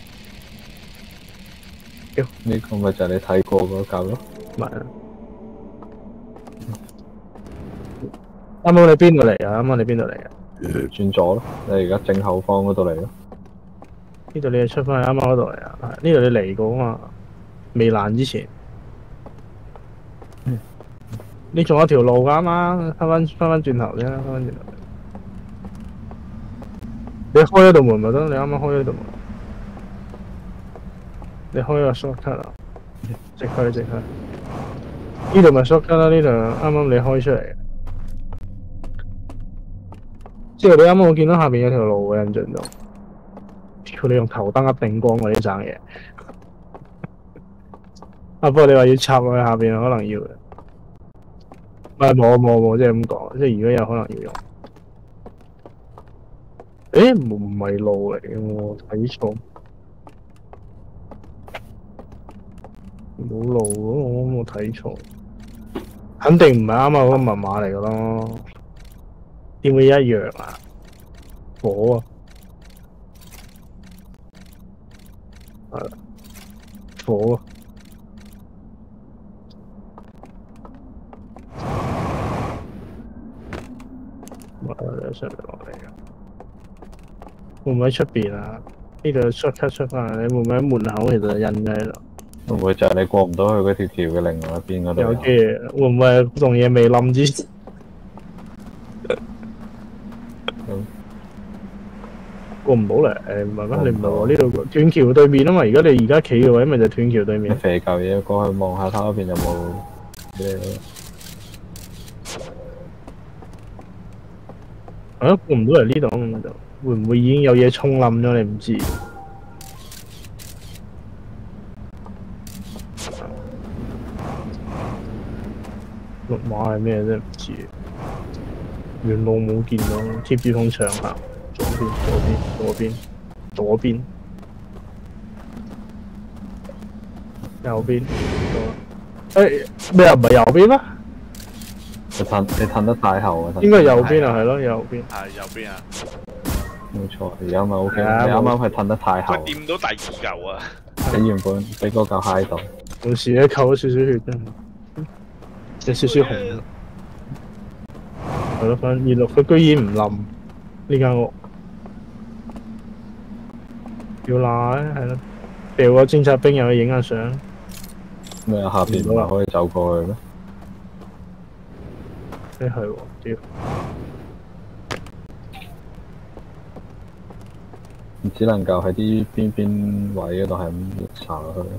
[SPEAKER 4] 呢個咪就係你睇過嗰嚿咯。
[SPEAKER 1] 咪啊！啱啱你邊度嚟啊？啱啱你邊度嚟啊？
[SPEAKER 4] 轉左咯，你而家正後方嗰度嚟咯。
[SPEAKER 1] 呢度你係出翻去啱啱嗰度嚟啊？呢度你嚟過啊嘛？未爛之前。嗯、你仲有條路㗎嘛？翻翻翻翻轉頭啫，翻翻轉頭。你開咗道門咪得？你啱啱開咗道門。你開個 shortcut 啊，直去直去。呢度咪 shortcut 啦，呢度啱啱你開出嚟。之後你啱啱我見到下邊有條路嘅印象中，屌你用頭燈一定光嗰啲爭嘢。啊不過你話要插落去下邊，可能要嘅。唔係冇冇冇，即係咁講，即係如果有可能要用。誒唔唔係路嚟嘅喎，睇錯。冇路咯，我冇睇錯，肯定唔係啱啱嗰個密碼嚟噶咯，點會一樣啊？火啊，係火啊！哇！上嚟落嚟啊！會唔會喺出邊啊？呢度出出出翻嚟，你會唔會喺門口其實印咗喺度？
[SPEAKER 4] 會唔會就係你過唔到去嗰條橋嘅另外一邊嗰度？
[SPEAKER 1] 有嘅，會唔會係棟嘢未冧之前？
[SPEAKER 4] 嗯、
[SPEAKER 1] 過唔到嚟，誒唔係咩？你唔係話呢度斷橋對面啊嘛？而家你而家企嘅位咪就斷橋對面。
[SPEAKER 4] 肥嚿嘢過去望下睇嗰邊有冇嘢咯。
[SPEAKER 1] 啊，過唔到嚟呢度咁就，會唔會已經有嘢沖冧咗？你唔知。綠碼係咩啫？唔知。原路冇見到，貼住埲牆行。左邊，左邊，左邊，左邊，右邊。誒咩啊？唔係右邊咩？
[SPEAKER 4] 你褪你褪得太後啊！
[SPEAKER 1] 應該係右邊啊，係咯，右邊。
[SPEAKER 6] 係右邊啊！
[SPEAKER 4] 冇錯，而家咪 O K。你啱啱係褪得太後。
[SPEAKER 6] 佢掂到第二嚿啊！
[SPEAKER 4] 你原本俾嗰嚿揩到。
[SPEAKER 1] 冇事咧，扣咗少少血啫，有少少紅。係咯，反正二六佢居然唔冧呢間屋，要賴係咯，掉個偵察兵入去影下相。
[SPEAKER 4] 咩啊？下邊唔係可以走過去咩？
[SPEAKER 1] 你係喎，屌！
[SPEAKER 4] 只能夠喺啲邊邊位嗰度係咁查落去。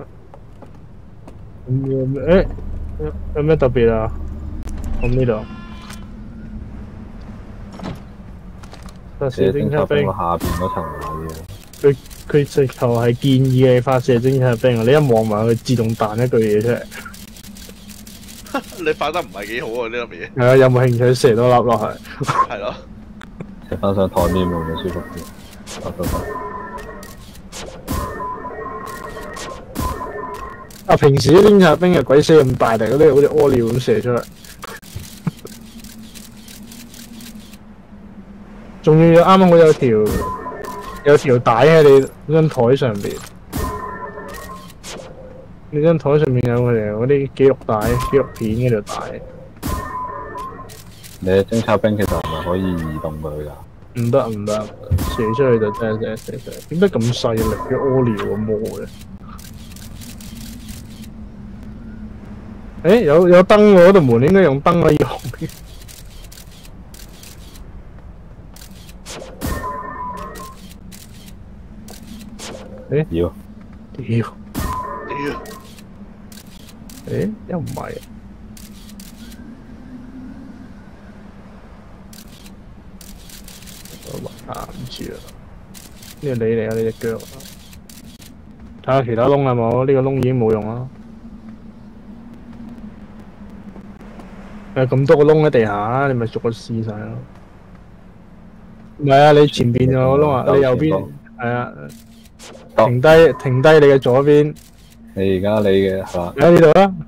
[SPEAKER 1] 咁有咩？誒有有咩特別啊？咁呢度發射偵察兵，
[SPEAKER 4] 下邊嗰層位嘅。
[SPEAKER 1] 佢佢直頭係建議你發射偵察兵啊！你一望埋佢自動彈一句嘢出嚟。
[SPEAKER 6] 你發得唔係幾好啊！呢粒嘢。
[SPEAKER 1] 係啊，有冇興趣射多粒落去？
[SPEAKER 6] 係咯。
[SPEAKER 4] 食翻上台面會唔會舒服啲？得得得。
[SPEAKER 1] 啊！平時啲偵察兵嘅鬼死咁大力，嗰啲好似屙尿咁射出嚟，仲要有啱啱好有條有條帶喺你張台上邊，你張台上面有佢哋嗰啲記錄帶、紀錄片嗰條帶。
[SPEAKER 4] 你嘅偵察兵其實係咪可以移動佢㗎？
[SPEAKER 1] 唔得唔得，射出去就真係射射射。點解咁細力嘅屙尿咁魔嘅？誒有有燈喎，嗰度門應該用燈可以用嘅。誒
[SPEAKER 4] 要
[SPEAKER 1] 屌
[SPEAKER 6] 屌！
[SPEAKER 1] 誒又唔係，我話唔住啦。呢個你嚟啊！你隻腳，睇下其他窿係冇？呢個窿已經冇用啦。誒咁多個窿喺地下，你咪逐個試晒咯。唔係啊，你前邊有個窿啊，你右邊係啊。停低，停低你嘅左邊。
[SPEAKER 4] 你而家你嘅係嘛？
[SPEAKER 1] 喺呢度啦。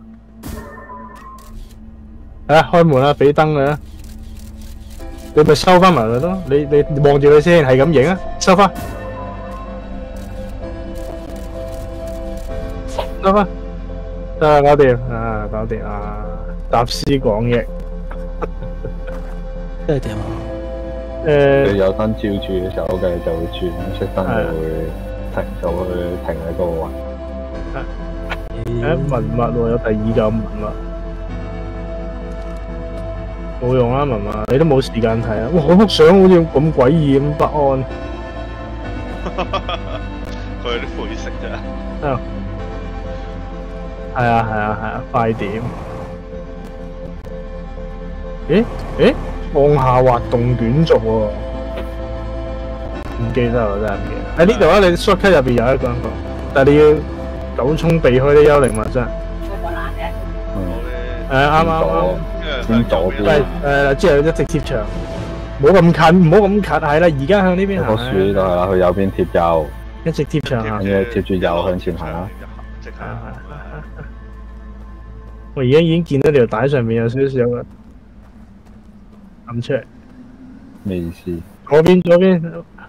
[SPEAKER 1] 係啊，開門啦，俾燈佢啦。你咪收翻埋佢咯。你你望住佢先，係咁影啊，收翻。收翻。得啦，搞掂啊，搞掂啊！集思廣益。
[SPEAKER 2] 即係點啊？
[SPEAKER 1] 誒。
[SPEAKER 4] 你有燈照住嘅時候，嘅就會轉，熄燈就會停，就會停喺嗰個位。
[SPEAKER 1] 誒文物喎，有第二嚿文物。冇用啦，文物，你都冇時間睇啊！哇，嗰幅相好似咁詭異咁不安。
[SPEAKER 6] 佢有啲灰色啫。
[SPEAKER 1] 啊。係啊係啊係啊，快點！咦咦，放下滑動卷軸喎，唔記得啦，真係唔記得。喺呢度啊，你 shortcut 入邊有一個，但係你要九衝避開啲幽靈物質。誒啱啱啱。
[SPEAKER 4] 先左邊。
[SPEAKER 1] 係誒，之後一直貼牆，唔好咁近，唔好咁近，係啦，而家向呢邊行。
[SPEAKER 4] 棵樹呢度係啦，去右邊貼右。
[SPEAKER 1] 一直貼牆行。
[SPEAKER 4] 跟住貼住右向前行啦。
[SPEAKER 6] 即係。
[SPEAKER 1] 我而家已經見到條帶上面有少少嘅撳出嚟。
[SPEAKER 4] 咩意思？
[SPEAKER 1] 左邊左邊，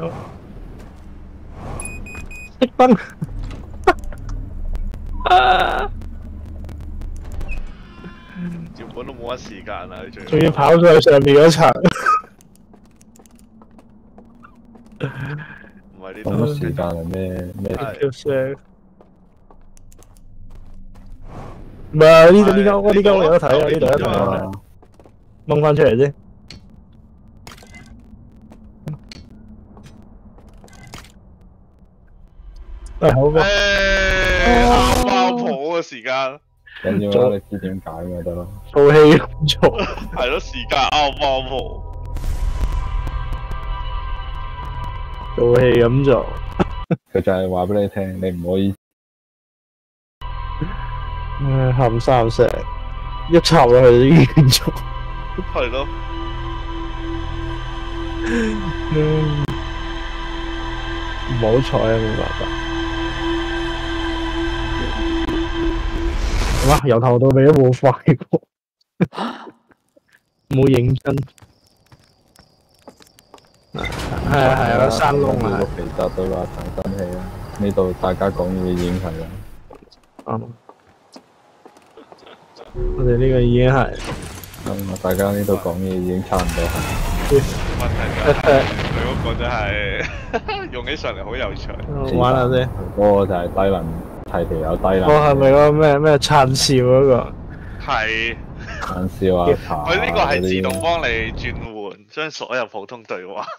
[SPEAKER 1] 熄燈。
[SPEAKER 6] 原本都冇乜時間啦，仲
[SPEAKER 1] 仲要跑上去上面嗰層。
[SPEAKER 6] 唔係呢度。
[SPEAKER 4] 冇乜時間係咩咩？
[SPEAKER 1] 唔係呢度呢間屋，呢間屋有得睇啊！呢度有得睇啊！掹翻出嚟先。誒好嘅。
[SPEAKER 6] 誒啱爆破嘅時間。
[SPEAKER 4] 緊要啦，你知點解咪得咯？
[SPEAKER 1] 做戲咁做。
[SPEAKER 6] 係咯，時間啱爆破。
[SPEAKER 1] 做戲咁做。
[SPEAKER 4] 佢就係話俾你聽，你唔可以。
[SPEAKER 1] 唉，冚三石，一插落去已經完咗。
[SPEAKER 6] 係咯。
[SPEAKER 1] 嗯，唔好彩啊，冇辦法。哇！由頭到尾都冇快過，冇認真。係啊係啊，山窿啊。
[SPEAKER 4] 個肥宅對話產生氣啦，呢度大家講嘢已經係啦。
[SPEAKER 1] 啱。我哋呢個已經係。
[SPEAKER 4] 咁啊，大家呢度講嘢已經差唔多係。
[SPEAKER 6] 問題就係佢嗰個真係用起上嚟好有趣。
[SPEAKER 1] 玩下先。
[SPEAKER 4] 嗰個就係低能，提條有低能。
[SPEAKER 1] 我係咪嗰個咩咩燦笑嗰個？
[SPEAKER 6] 係。
[SPEAKER 4] 玩笑啊！
[SPEAKER 6] 佢呢個係自動幫你轉換，將所有普通對話。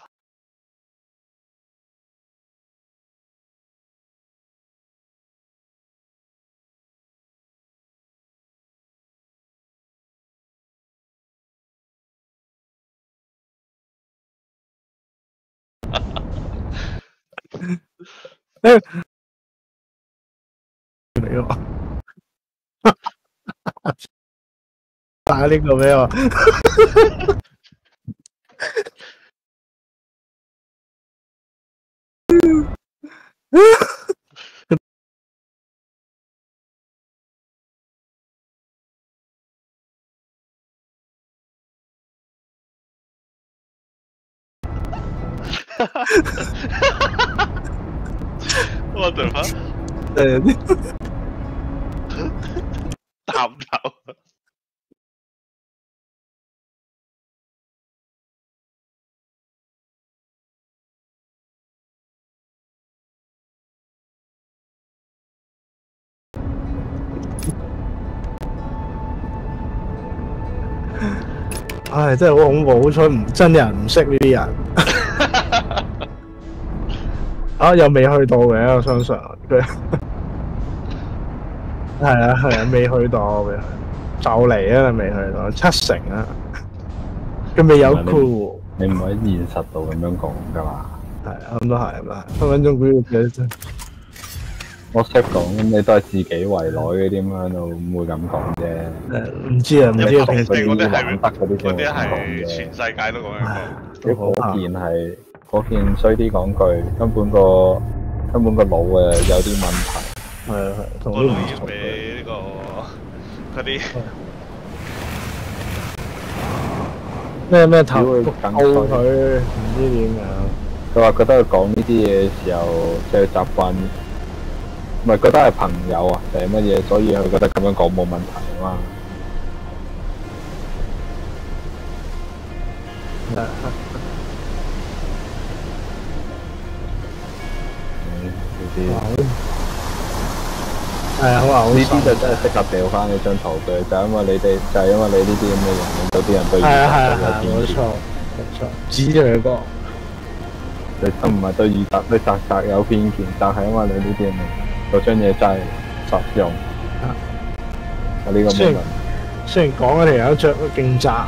[SPEAKER 1] 嚟喎，打呢個俾我。
[SPEAKER 6] 我對翻
[SPEAKER 1] 誒，
[SPEAKER 6] 答唔答？
[SPEAKER 1] 唉，真係好恐怖，好彩唔真人唔識呢啲人。啊，又未去到嘅，我相信佢。係啊係啊，未去到，未去，就嚟啊，未去到七成啊，佢未有 crew。
[SPEAKER 4] 你唔喺現實度咁樣講㗎嘛？
[SPEAKER 1] 係啊，咁都係，咁啊，分分鐘佢嘅真。
[SPEAKER 4] 我識講，咁你都係自己圍內嗰啲咁樣度，唔會咁講啫。
[SPEAKER 1] 誒，唔知啊，唔知啊，
[SPEAKER 6] 平時嗰啲係
[SPEAKER 4] 得嗰啲
[SPEAKER 6] 嗰啲
[SPEAKER 4] 先會咁講
[SPEAKER 6] 係全
[SPEAKER 4] 啫。
[SPEAKER 6] 世界都咁樣講。
[SPEAKER 4] 你嗰件係嗰件衰啲講句，根本個根本個腦誒有啲問題。
[SPEAKER 1] 係啊係，同
[SPEAKER 6] 我都要
[SPEAKER 1] 啲唔同
[SPEAKER 6] 俾呢個嗰啲
[SPEAKER 1] 咩咩頭
[SPEAKER 4] 只會
[SPEAKER 1] 告
[SPEAKER 4] 更
[SPEAKER 1] 佢，唔知點樣。
[SPEAKER 4] 佢話覺得佢講呢啲嘢嘅時候，就係習慣，唔係覺得係朋友啊，定係乜嘢？所以佢覺得咁樣講冇問題啊嘛。嗯，呢啲
[SPEAKER 1] 係啊，好啊，
[SPEAKER 4] 呢啲就真係適合掉翻你張圖嘅，就係因為你哋，就係因為你呢啲咁嘅人，令到啲人對
[SPEAKER 1] 係啊係啊係
[SPEAKER 4] 有
[SPEAKER 1] 啊，冇
[SPEAKER 4] 偏見。
[SPEAKER 1] 錯冇錯，指住佢講。
[SPEAKER 4] 你都唔係對二澤對澤澤有偏見，但係因為你呢啲人，嗰張嘢真係實用。
[SPEAKER 1] 啊，
[SPEAKER 4] 我呢個冇
[SPEAKER 1] 雖然
[SPEAKER 4] 問。
[SPEAKER 1] 雖然講嗰條友着得勁渣，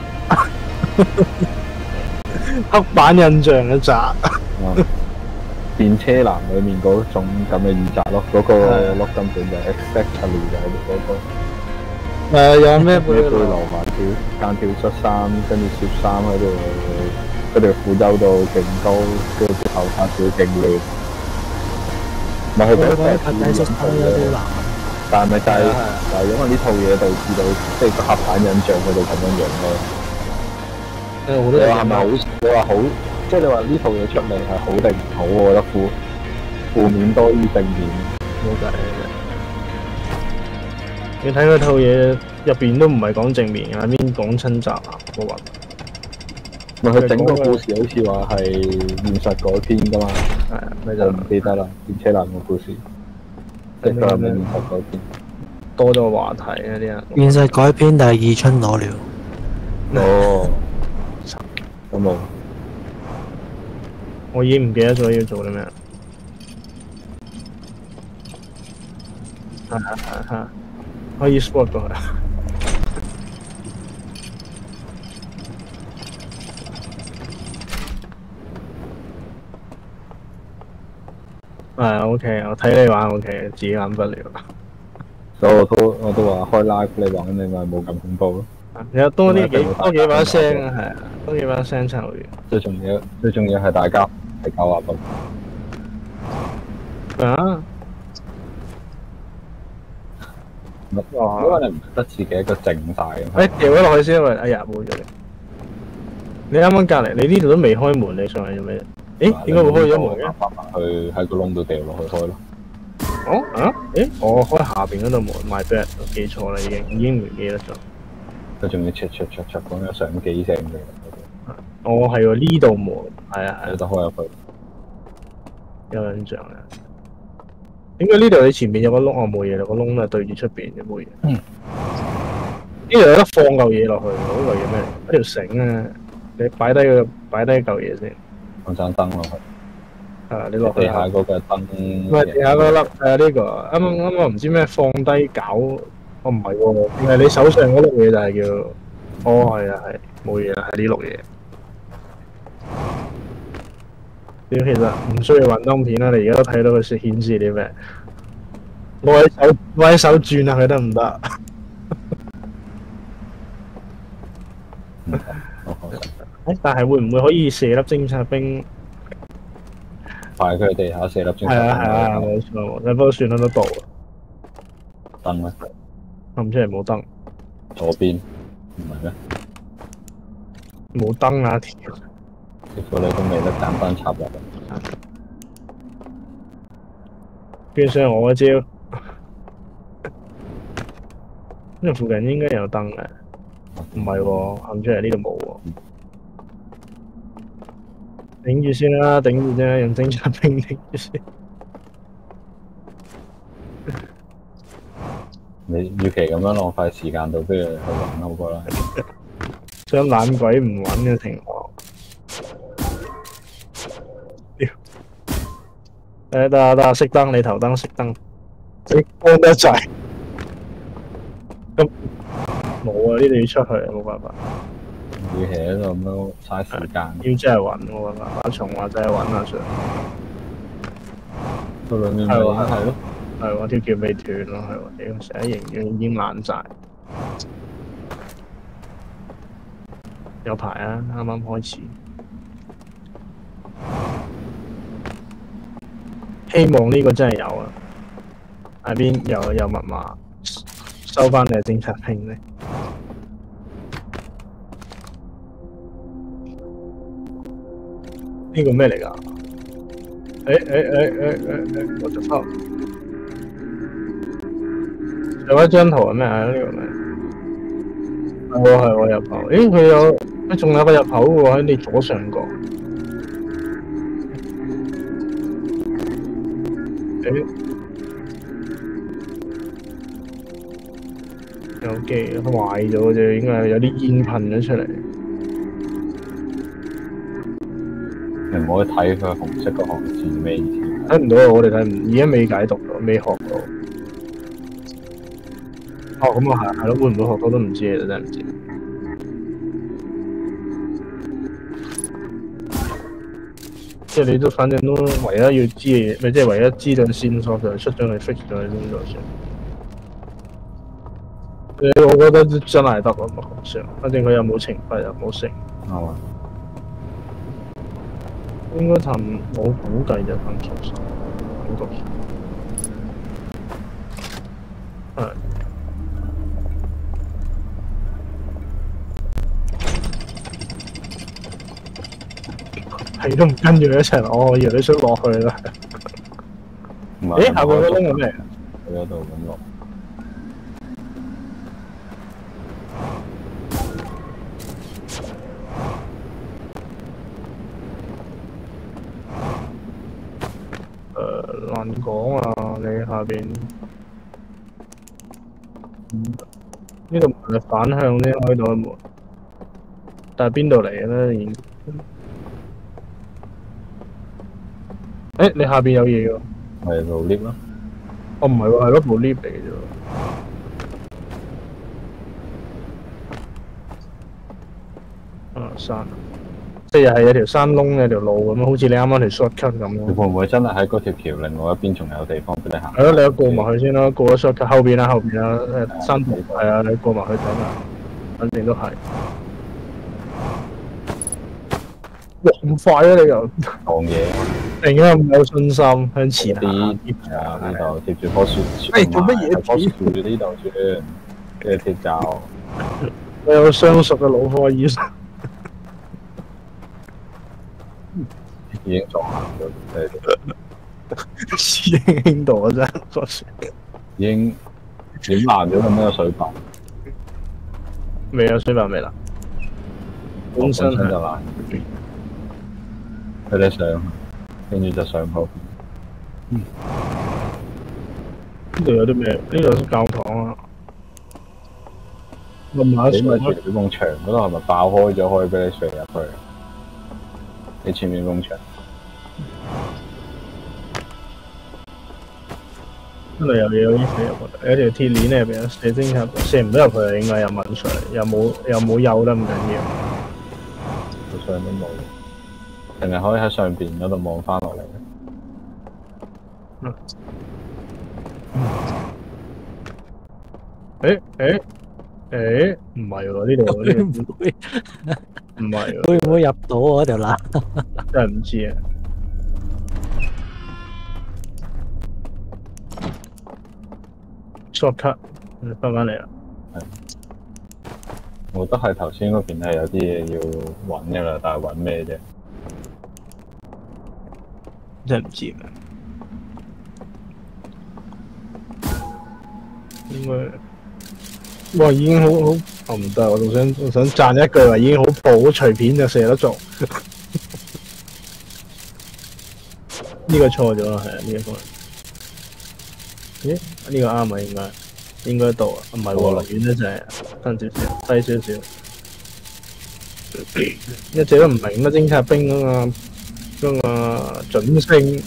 [SPEAKER 1] 黑板印象嘅渣。
[SPEAKER 4] 嗯電車男裏面嗰種咁嘅二澤咯，嗰、個
[SPEAKER 1] 係
[SPEAKER 4] look 根本就 exactly 就係嗰個
[SPEAKER 1] 誒，有咩背
[SPEAKER 4] 咩背
[SPEAKER 1] 囊？
[SPEAKER 4] 囊環條間條恤衫，跟住摺衫喺度，嗰條褲兜到勁高，跟住啲頭髮少勁亂。唔係佢
[SPEAKER 2] 我覺
[SPEAKER 4] 嗰
[SPEAKER 2] 得拍低恤衫有啲難。
[SPEAKER 4] 但係咪就係、
[SPEAKER 1] 係啊係啊
[SPEAKER 4] 就係因為呢套嘢導致到即係個刻板印象佢哋咁樣樣咯。
[SPEAKER 1] 誒，我都有
[SPEAKER 4] 你話係咪好？你話好？即係你話呢套嘢出嚟係好定唔好？我覺得負負面多於正面。
[SPEAKER 1] 冇計嘅。你睇嗰套嘢入邊都唔係講正面嘅，喺邊講親宅男嗰話。
[SPEAKER 4] 唔係佢整個故事好似話係現實改編噶嘛？
[SPEAKER 1] 係啊，咪
[SPEAKER 4] 我
[SPEAKER 1] 就
[SPEAKER 4] 唔記得啦，電車男個故事，即係佢係咪現實改編？
[SPEAKER 1] 多咗話題啊啲人。
[SPEAKER 2] 現實改編，但係二春攞了。
[SPEAKER 4] 哦，咁冇。
[SPEAKER 1] 我已經唔記得咗要做啲咩。係係係係，可以 sport 過去。係 OK，我睇你玩 OK，自己玩不了。
[SPEAKER 4] 所以我都我都話開 live 你玩，你咪冇咁恐怖咯。
[SPEAKER 1] 有多啲幾多幾把聲啊，係啊，多幾把聲就會。
[SPEAKER 4] 最重要最重要係大家係九啊分。
[SPEAKER 1] 啊！哇
[SPEAKER 4] 因為你唔覺得自己一個靜晒嘅。
[SPEAKER 1] 誒掉咗落去先，喂！哎呀，冇咗你。你啱啱隔離，你呢度都未開門，你上嚟做咩？誒點解會開咗門嘅？
[SPEAKER 4] 發埋去喺個窿度掉落去開咯。
[SPEAKER 1] 哦啊！誒我開下邊嗰度門，my bad，我記錯啦已經，已經唔記得咗。
[SPEAKER 4] 佢仲要灼灼灼灼咁有相機聲嘅。
[SPEAKER 1] 哦係喎，呢度門，係啊係啊，
[SPEAKER 4] 有得開入去。
[SPEAKER 1] 有印象啊。點解呢度你前面有個窿？我冇嘢啦，個窿都係對住出邊嘅冇嘢。 度有得放嚿嘢落去，嗰嚿嘢咩嚟？一條繩啊！你擺低個擺低嚿嘢先。
[SPEAKER 4] 放盞燈落去。
[SPEAKER 1] 係啊，你落去
[SPEAKER 4] 地下嗰個燈。
[SPEAKER 1] 唔係地下嗰粒誒呢個，啱啱啱啱唔知咩放低搞，我唔係喎，定係你手上嗰碌嘢就係叫，哦係啊係，冇嘢啦，係呢碌嘢。你其實唔需要揾燈片啦，你而家都睇到佢顯示啲咩？攞喺手攞喺手轉下佢得唔得？誒，但係會唔會可以射粒偵察兵？
[SPEAKER 4] 排佢地下射粒偵察兵。
[SPEAKER 1] 係啊係啊，冇錯冇錯，不過算啦都到啦。
[SPEAKER 4] 燈咧？
[SPEAKER 1] 諗出嚟冇燈。
[SPEAKER 4] 左邊唔係咩？
[SPEAKER 1] 冇燈啊！條
[SPEAKER 4] 結果你都未得簡單插入嚟。
[SPEAKER 1] 變相我嘅招，因為附近應該有燈嘅。唔係喎，行出嚟呢度冇喎。頂住先啦，頂住啫，用偵察兵頂住先。
[SPEAKER 4] 你與其咁樣浪費時間，倒不如去玩好過啦。
[SPEAKER 1] 想懶鬼唔穩嘅情況。屌！誒得啊得啊，熄燈你頭燈熄燈，你光得滯。咁冇啊！呢度要出去，冇辦法。
[SPEAKER 4] 與其喺度咁樣嘥時間。
[SPEAKER 1] 要真係揾冇辦法，阿松話真係揾下上。
[SPEAKER 4] 到兩面咪
[SPEAKER 1] 係喎
[SPEAKER 4] 係咯。
[SPEAKER 1] 係喎，條橋未斷咯，係喎，屌成日營養已經爛晒。有排啊，啱啱開始。希望呢個真係有啊！喺邊有有密碼，收翻你嘅偵察兵咧。呢個咩嚟㗎？誒誒誒誒誒誒，我就拋。有一張圖係咩啊？呢個咩？係喎係喎入口。咦，佢有，佢仲有個入口喎喺你左上角。誒，有機壞咗啫，應該係有啲煙噴咗出嚟。
[SPEAKER 4] 你唔可以睇佢紅色個行字咩意思？
[SPEAKER 1] 睇唔到啊！我哋睇唔，而家未解讀到，未學到。哦，咁啊係，係咯，會唔會學到都唔知啊，真係唔知。即係你都，反正都唯一要知嘅嘢，咪即係唯一知道嘅線索就係出咗去 fix 咗喺工作上。誒，我覺得真係得啊，冇講笑。反正佢又冇懲罰，又冇成。
[SPEAKER 4] 啱啊！
[SPEAKER 1] 應該尋我估計就尋錯手，感覺係。係都唔跟住佢一齊，我以為你想落去啦。誒，下邊嗰窿係咩？
[SPEAKER 4] 喺嗰度咁落。誒，難講啊！你下邊呢度門係反向先開到門，但係邊度嚟嘅咧？誒，你下邊有嘢喎？ 係部 lift 咯。
[SPEAKER 1] 哦，唔係喎，係咯，部 lift 嚟嘅啫喎。啊，山，即係又係有條山窿，有條路咁，好似你啱啱條 shortcut 咁咯。
[SPEAKER 4] 你會唔會真係喺嗰條橋另外一邊仲有地方俾你行？
[SPEAKER 1] 係咯，你一過埋去先啦，過咗 shortcut 後邊啦，後邊啦，誒山頭係啊，你過埋去睇下，反正都係。哇！咁快啊！你又
[SPEAKER 4] 講嘢，
[SPEAKER 1] 突然間咁有信心向前行。
[SPEAKER 4] 係啊，呢度貼住棵樹，
[SPEAKER 1] 誒做乜嘢？
[SPEAKER 4] 棵樹呢度轉，跟住貼罩。
[SPEAKER 1] 我有相熟嘅腦科醫生，
[SPEAKER 4] 已經撞行咗，
[SPEAKER 1] 師兄兄度啊真係，
[SPEAKER 4] 已經點爛咗咁樣嘅水壩，
[SPEAKER 1] 未有水壩未啦，本身
[SPEAKER 4] 就爛。佢哋上，跟住就上鋪。
[SPEAKER 1] 呢度有啲咩？呢度有教堂啊， 咁馬
[SPEAKER 4] 你咪
[SPEAKER 1] 上
[SPEAKER 4] 住你埲牆嗰度係咪爆開咗可以俾你射入去？你前面埲牆。
[SPEAKER 1] 嗰度有嘢可以射入去，有條鐵鏈喺入邊，射精入射唔到入去啊！應該有問水，又冇又冇幼得咁緊要。
[SPEAKER 4] 好上都冇，定係可以喺上邊嗰度望翻落嚟。
[SPEAKER 1] 嗯。誒誒誒，唔係喎，呢度呢度
[SPEAKER 2] 唔會
[SPEAKER 1] 唔係喎，
[SPEAKER 2] 會唔會入到我嗰條罅？
[SPEAKER 1] 真係唔知啊。shortcut，翻返嚟啦。
[SPEAKER 4] 我覺得係頭先嗰邊係有啲嘢要揾嘅啦，但係揾咩啫？
[SPEAKER 1] 真係唔知咩。應該，哇！已經好好，我唔得，我仲想我想讚一句話，已經好暴，好隨便就射得中。呢個錯咗啦，係啊，呢、這個。咦？呢、這個啱啊，應該應該到啊，唔係喎，遠得滯，跟少少，低少少。一直都唔明乜偵察兵嗰個嗰個準星。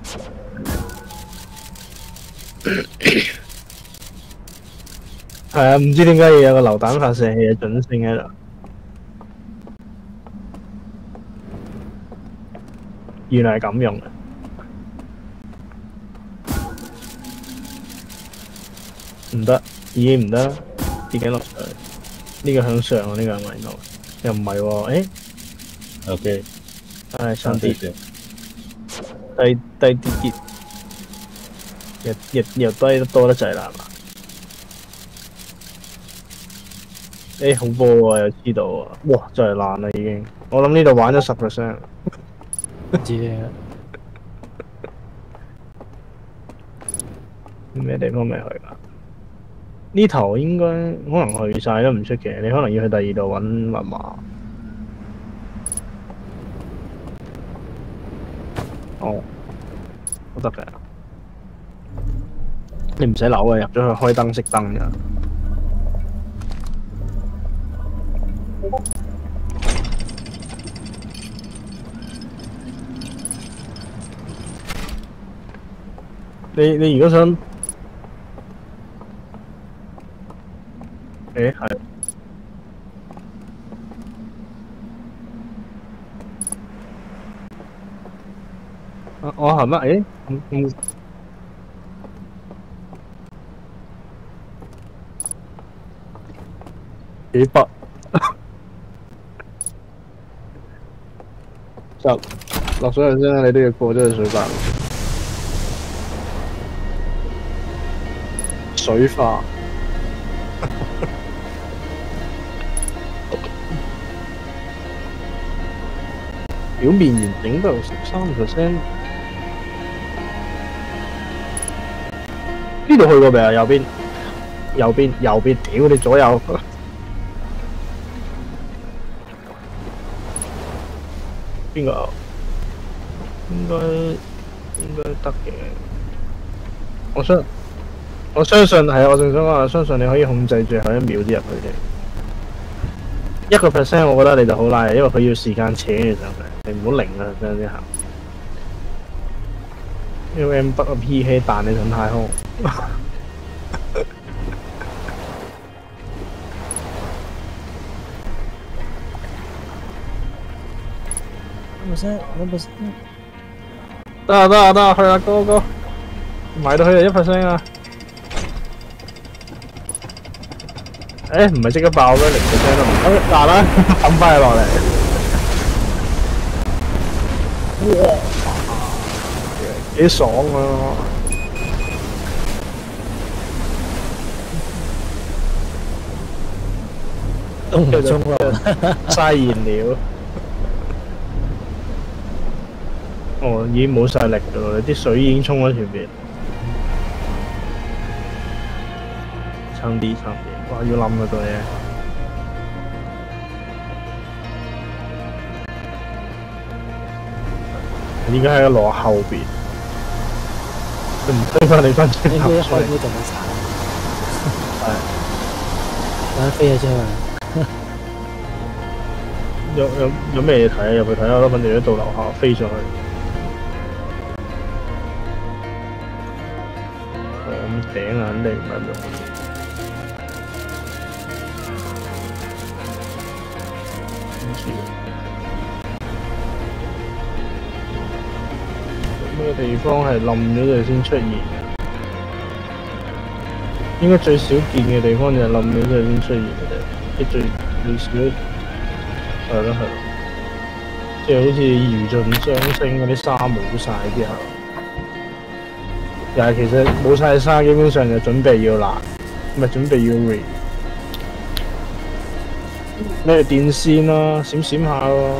[SPEAKER 1] 係啊，唔知點解要有個榴彈發射器嘅準星喺度。原來係咁用嘅。唔得，已經唔得啦，跌緊落去。呢、這個向上啊，呢、這個係咪度？又唔係喎，誒
[SPEAKER 4] ，OK，
[SPEAKER 1] 唉，上跌，
[SPEAKER 4] 少少，
[SPEAKER 1] 低低跌跌，又又又低得多得滯啦，係嘛？誒，好波喎，又知道啊！哇，真係爛啦已經。我諗呢度玩咗十 percent。
[SPEAKER 2] 知嘅。
[SPEAKER 1] 咩地方未去㗎？呢頭應該可能去晒都唔出奇，你可能要去第二度揾密碼。哦，都得嘅。你唔使扭啊，入咗去開燈熄燈㗎。你你如果想，誒係，啊我係乜？誒嗯嗯，幾百，就落水人先，你都要過咗去水壩。水化，表面完整都有十三 percent。呢度去過未啊？右邊，右邊，右邊，屌你左右！邊個？應該應該得嘅。我相。我相信係啊，我正想講，我相信你可以控制最後一秒先入去嘅。一個 percent， 我覺得你就好拉，因為佢要時間扯你上嚟，你唔好零啊，真係啲行。U M 北個 P K 彈你上太空。
[SPEAKER 2] 一 percent， 一 percent。
[SPEAKER 1] 得啊得啊得啊，去啦哥哥，埋到去就一 percent 啊！誒唔係即刻爆咩？零 percent 都唔得，嗱啦，抌翻佢落嚟。哇！幾爽啊！
[SPEAKER 2] 都唔中咯，
[SPEAKER 1] 嘥燃料。哦，已經冇晒力㗎咯，啲水已經衝咗前邊。撐啲撐啲。哇！要冧嗰度嘢，應該喺個羅後邊，佢唔推翻你翻轉頭
[SPEAKER 2] 應該一開
[SPEAKER 1] 水。
[SPEAKER 2] 波就冇散。
[SPEAKER 1] 係，
[SPEAKER 2] 但快飛咗出去。
[SPEAKER 1] 有有有咩嘢睇啊？入去睇下咯，反正都到樓下飛上去。哦，咁頂啊，肯定唔係咁容易。唔知咩地方係冧咗佢先出現嘅？應該最少見嘅地方就係冧咗佢先出現嘅，即最最少。係咯係咯，即係好似餘盡雙星嗰啲沙冇晒之後，但係其實冇晒沙，基本上就準備要爛，咪準備要 re 咩電線啦、啊，閃閃下咯，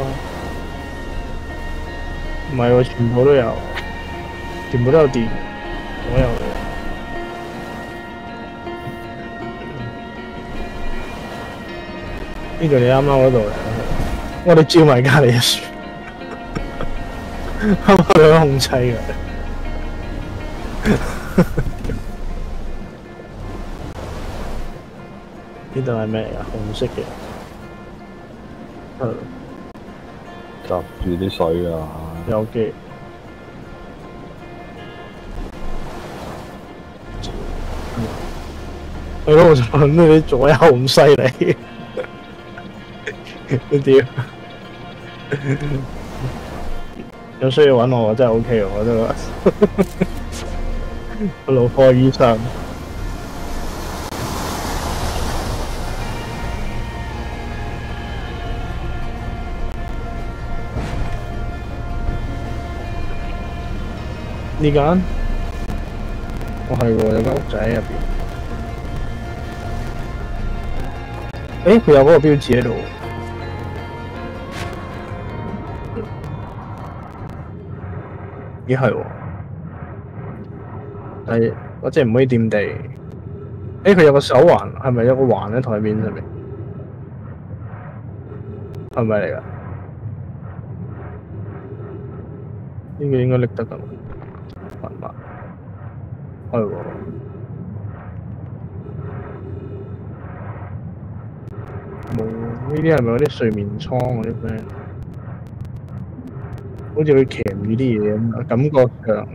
[SPEAKER 1] 唔係喎，全部都有，全部都有電，所有嘅。呢度你啱啱嗰度嚟。我哋照埋隔離嘅船，啱啱兩控制嘅。呢度係咩嚟㗎？紅色嘅，係
[SPEAKER 4] 閘住啲水啊！
[SPEAKER 1] 有機。係咯，我就諗你左右咁犀利。呢啲有需要揾我，我真係 O K 喎，我覺得腦科醫生。呢間？哦係喎，有間屋仔喺入邊。誒，佢有嗰個標誌喺度。咦係喎，係我即係唔可以掂地。誒佢有個手環，係咪有個環喺台面上面？係咪嚟㗎？呢個應該拎得㗎，密碼。係喎。冇呢啲係咪嗰啲睡眠倉嗰啲 friend？好似佢鉗住啲嘢咁，感覺上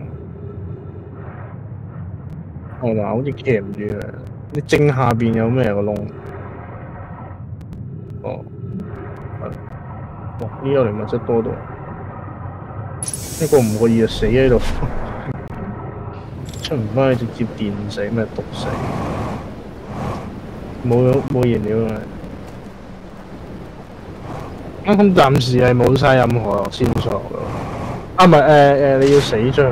[SPEAKER 1] 係嘛？好似鉗住佢。你正下邊有咩個窿？哦，係。哦，呢個靈物質多到，一個唔覺意就死喺度，出唔翻去直接電死咩毒死，冇冇燃料啊！咁咁暫時係冇晒任何線索咯。啊，唔係誒誒，你要死出去。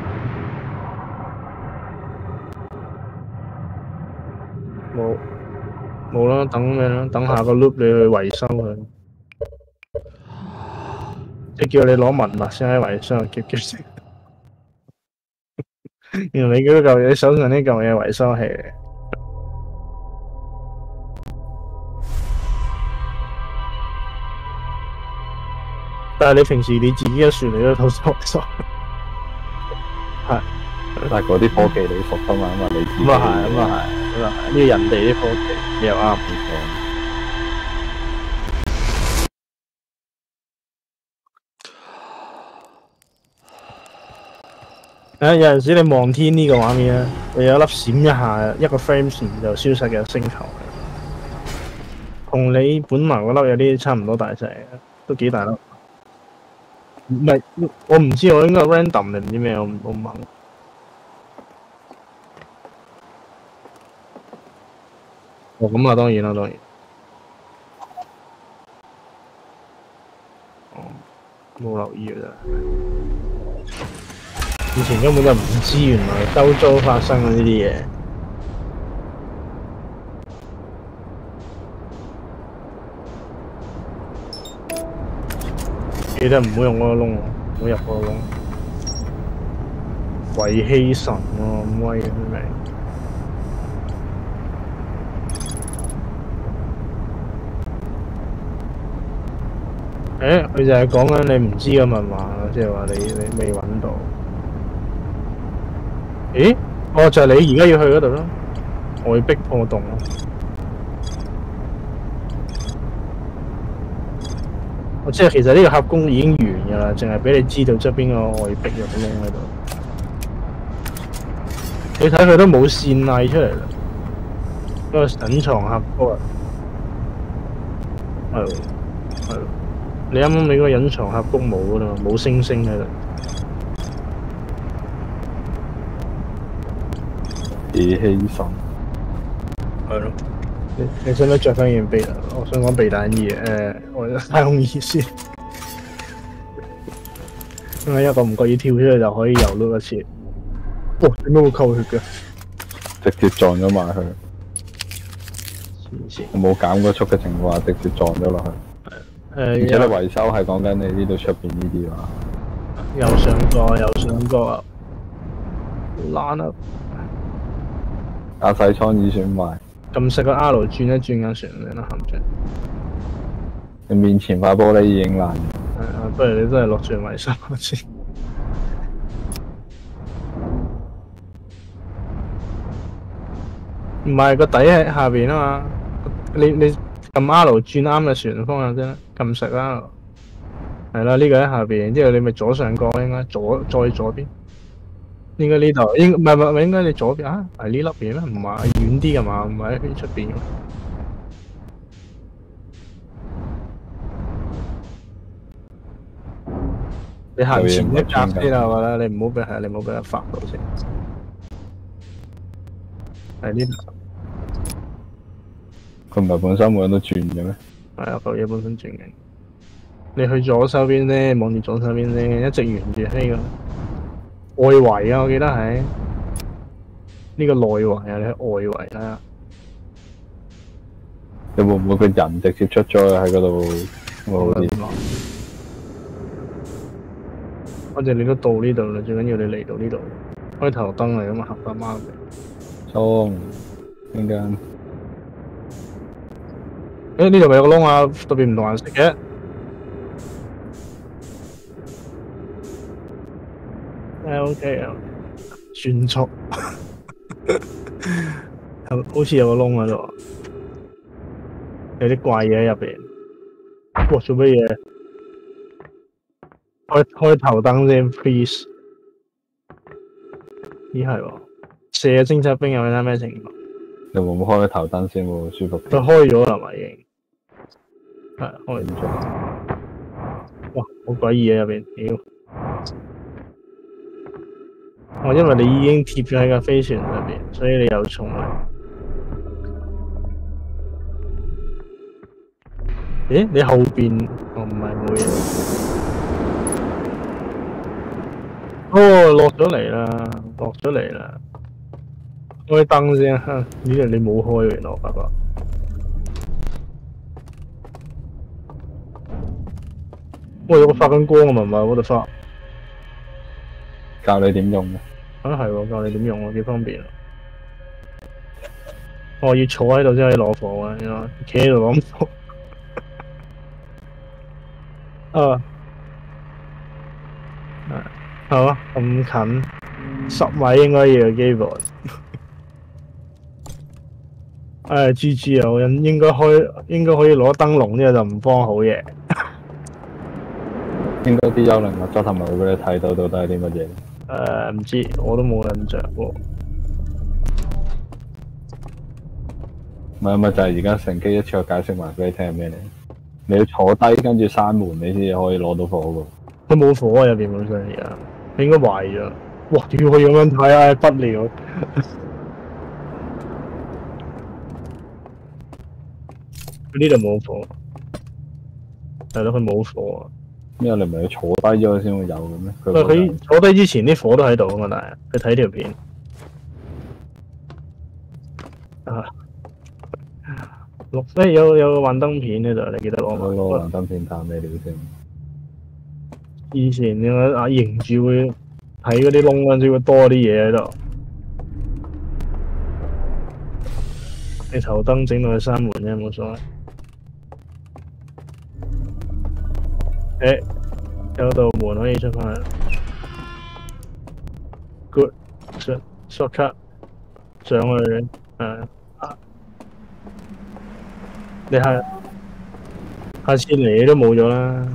[SPEAKER 1] 冇冇啦，等咩啦？等下個 loop 你去維修佢。即係叫你攞文物先喺維修，夾夾先。原來你嗰嚿嘢，你手上呢嚿嘢維修器嚟。但係你平時你自己嘅船你都偷收收，係。
[SPEAKER 4] 但係嗰啲科技你熟㗎嘛？因為你自己。
[SPEAKER 1] 咁啊係，咁啊係，咁啊係，呢個人哋啲科技你又啱唔錯。誒有陣時你望天呢個畫面咧，你有一粒閃一下，一個 frame 前就消失嘅星球，同你本來嗰粒有啲差唔多大細，都幾大粒。唔係，我唔知，我應該 random 定唔知咩，我唔我唔肯。哦，咁啊，當然啦，當然。哦，冇留意嘅啫。以前根本就唔知，原來周遭發生嘅呢啲嘢。記得唔好用嗰個窿，唔好入嗰個窿。遺棄神喎，咁威嘅咩？誒，佢就係講緊你唔知嘅密碼，即係話你你未揾到。咦？哦，就係你而家要去嗰度咯，外壁破洞咯。 即係其實呢個合攻已經完㗎啦，淨係俾你知道側邊個外壁有個窿喺度。你睇佢都冇線藝出嚟啦，嗰個隱藏合攻啊，係係。你啱啱你嗰個隱藏合攻冇㗎啦，冇星星喺度。
[SPEAKER 4] 幾犧牲。
[SPEAKER 1] 係咯。你你使唔使着翻件避？我想講避彈衣誒、呃，我太空衣先。因為一個唔覺意跳出去就可以游碌一次。哇！點解會扣血嘅？
[SPEAKER 4] 直接撞咗埋去。
[SPEAKER 1] 黐線！
[SPEAKER 4] 我冇減過速嘅情況下，直接撞咗落去。
[SPEAKER 1] 誒、呃，
[SPEAKER 4] 而且你維修係講緊你呢度出邊呢啲話。
[SPEAKER 1] 又上過又上過，爛啊！
[SPEAKER 4] 駕駛艙已損壞。
[SPEAKER 1] 咁細個 R 轉一轉緊船你啦，行住。
[SPEAKER 4] 你面前塊玻璃已經爛。係
[SPEAKER 1] 啊，不如你真係落船維修先。唔係個底喺下邊啊嘛，你你撳 R 轉啱嘅船方向啫，撳實 R。係啦，呢個喺下邊，之後你咪左上角應該左再左邊。應該呢度，應唔係唔係應該你左邊啊？係呢粒嘢咩？唔係遠啲㗎嘛？唔係喺出邊。你行前一格先啦，我覺得你唔好俾係你唔好俾佢發到先。係呢度。
[SPEAKER 4] 佢唔係本身每人都轉嘅咩？
[SPEAKER 1] 係啊，嚿嘢本身轉嘅。你去左手邊咧，望住左手邊咧，一直沿住飛㗎。外圍啊，我記得係呢、這個內圍啊，你喺外圍睇下。
[SPEAKER 4] 你會唔會個人直接出咗喺嗰度？我好啲。
[SPEAKER 1] 反正你都到呢度啦，最緊要你嚟到呢度。開頭燈嚟㗎嘛，合翻啱嘅。
[SPEAKER 4] 衝邊間？
[SPEAKER 1] 誒呢度咪有個窿啊，特別唔同顏色嘅。O K 啊，轉速，好似有個窿喺度，有啲怪嘢喺入邊。哇！做乜嘢？開開頭燈先 ，please。咦係喎，射嘅偵察兵有睇咩情況？
[SPEAKER 4] 你會唔會開頭燈先會舒服？
[SPEAKER 1] 佢開咗啦嘛已經，係開咗。哇！好詭異啊入邊，屌！哦，因為你已經貼咗喺架飛船入邊，所以你有重力。咦？你後邊？哦，唔係冇嘢。哦，落咗嚟啦，落咗嚟啦。開燈先啊！呢度你冇開原來我發覺。哇！有個發緊光嘅文物，我哋發。
[SPEAKER 4] 教你點用嘅。
[SPEAKER 1] 啊係喎，教你點用喎，幾方便啊！我要坐喺度先可以攞火啊，原來企喺度攞火。啊，係嘛？咁近，十米應該要基本。唉 ，G G 啊！我應應該開，應該可以攞燈籠，之後就唔幫好嘢。
[SPEAKER 4] 應該啲幽靈物質係咪會俾你睇到到底係啲乜嘢？
[SPEAKER 1] 誒、uh, 唔知，我都冇印象喎。
[SPEAKER 4] 唔係咪就係而家乘機一次過解釋埋俾你聽係咩嚟？你要坐低跟住閂門，你先至可以攞到火㗎。
[SPEAKER 1] 佢冇火啊入邊本身而家，佢應該壞咗。哇！屌可以咁樣睇啊，不了。佢呢度冇火，係咯，佢冇火啊。
[SPEAKER 4] 因為你唔係要坐低咗先會有嘅咩？
[SPEAKER 1] 佢佢坐低之前啲火都喺度啊嘛，但係佢睇條片啊，綠色有有個幻燈片喺度，你記得攞
[SPEAKER 4] 攞攞幻燈片彈咩料先？
[SPEAKER 1] 以前點解啊迎住會睇嗰啲窿嗰陣時會多啲嘢喺度？你頭燈整到佢閂門啫，冇所謂。誒，有道門可以出翻去。Good， shortcut 上去，誒，你係下次嚟都冇咗啦。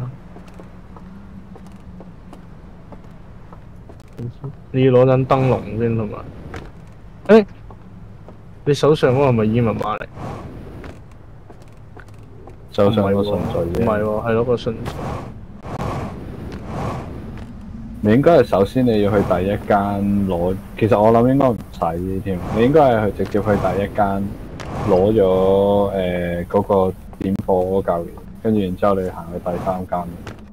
[SPEAKER 1] 你要攞盞燈籠先同埋。誒，你手上嗰個係咪英文碼嚟？
[SPEAKER 4] 手上個順序
[SPEAKER 1] 唔係喎，係攞個順序。
[SPEAKER 4] 你應該係首先你要去第一間攞，其實我諗應該唔使添，你應該係去直接去第一間攞咗誒嗰個點貨嗰嚿嘢，跟住然之後你行去第三間。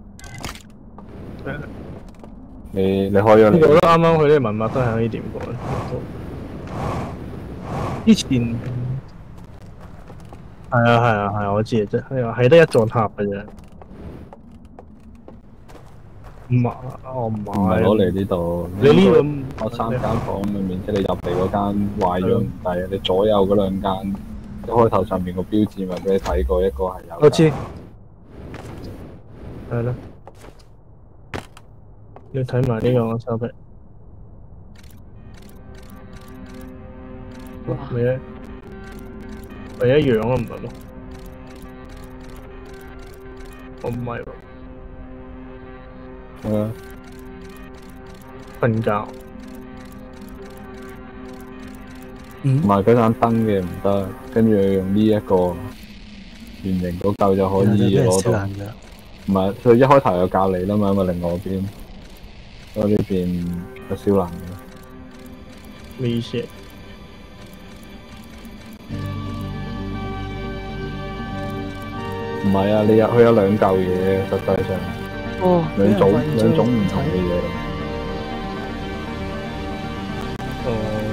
[SPEAKER 4] 你你開咗你。
[SPEAKER 1] 我覺得啱啱佢啲文物都係可以點過。之前係啊係啊係啊，我知嘅啫，係啊係得一座塔嘅啫。唔係，我唔係。
[SPEAKER 4] 唔係攞嚟呢度。
[SPEAKER 1] 你呢個
[SPEAKER 4] 我三間房裏面，即係你入嚟嗰間壞咗唔抵，你左右嗰兩間一開頭上面個標誌咪俾你睇過，一個係有。
[SPEAKER 1] 我知。係啦。要睇埋呢個我手臂。咪一咪一樣啊，唔係咯？我唔係喎。
[SPEAKER 4] 係啊。
[SPEAKER 1] 瞓覺。
[SPEAKER 2] 嗯。
[SPEAKER 4] 同埋嗰盞燈嘅唔得，跟住用呢一個圓形嗰嚿就可以攞到。唔係，佢一開頭有教你啦嘛，因為另外邊，我呢邊有燒爛嘅。
[SPEAKER 1] 咩意思？
[SPEAKER 4] 唔係啊，你入去有兩嚿嘢，實際上。
[SPEAKER 2] 哦。
[SPEAKER 4] 兩種兩種唔同嘅嘢。
[SPEAKER 1] 哦。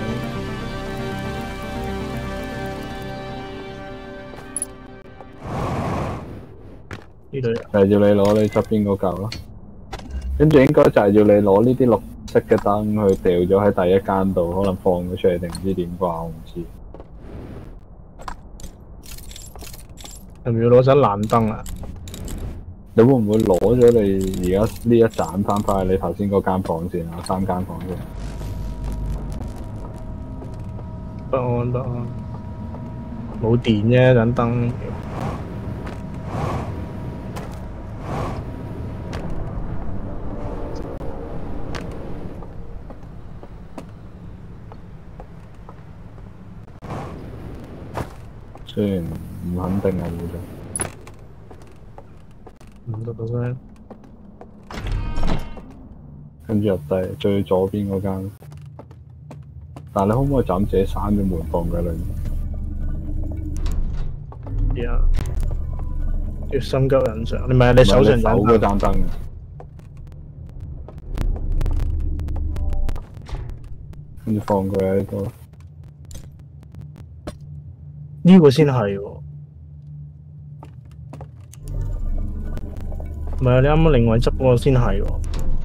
[SPEAKER 1] 呢度
[SPEAKER 4] 就係要你攞你側邊嗰嚿咯，跟住應該就係要你攞呢啲綠色嘅燈去掉咗喺第一間度，可能放咗出嚟定唔知點啩，我唔知。
[SPEAKER 1] 係咪要攞盞爛燈啊？
[SPEAKER 4] 你會唔會攞咗你而家呢一盞翻返去你頭先嗰間房先啊？三間房先。
[SPEAKER 1] 不安不安，冇電啫，盞燈。
[SPEAKER 4] 雖然唔肯定啊，會
[SPEAKER 1] 唔得到聲。
[SPEAKER 4] 跟住入低最左邊嗰間，但係你可唔可以就咁自己閂咗門放佢裏面？
[SPEAKER 1] 啲啊，要心急人上，你唔係你手上
[SPEAKER 4] 手嗰盞燈。跟住放佢喺度。
[SPEAKER 1] 呢個先係喎，唔係啊！你啱啱另外執嗰個先係喎。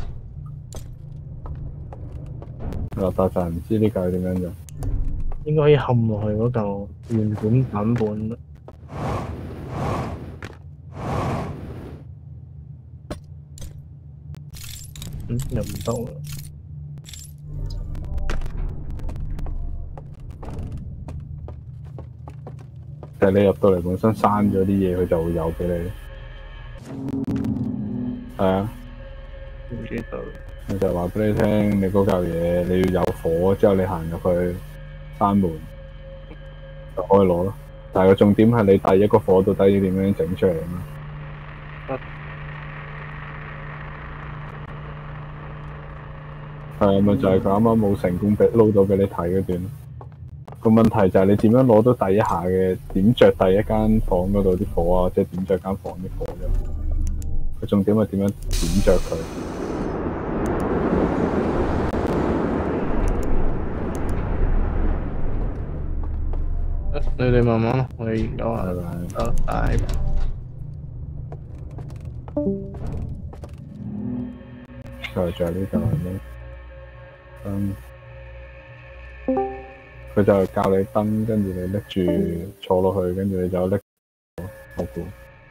[SPEAKER 4] 我但係唔知呢嚿點樣用。
[SPEAKER 1] 應該可以冚落去嗰嚿原本版本。嗯，又唔得喎。
[SPEAKER 4] 就係你入到嚟本身刪咗啲嘢，佢就會有俾你。係啊。
[SPEAKER 1] 唔知道。
[SPEAKER 4] 我就話俾你聽，你嗰嚿嘢你要有火，之後你行入去閂門就可以攞咯。但係個重點係你第一個火到底要點樣整出嚟啊嘛。係啊，咪就係佢啱啱冇成功俾撈到俾你睇嗰段。個問題就係你點樣攞到第一下嘅點着第一間房嗰度啲火啊，或者點着間房啲火啫。個重點係點樣點着佢。
[SPEAKER 1] 你哋慢慢，我哋研究下。
[SPEAKER 4] 拜拜。
[SPEAKER 1] 好，拜拜。
[SPEAKER 4] 就就係呢嚿嘢。嗯。佢就教你燈，跟住你拎住坐落去，跟住你就拎我估。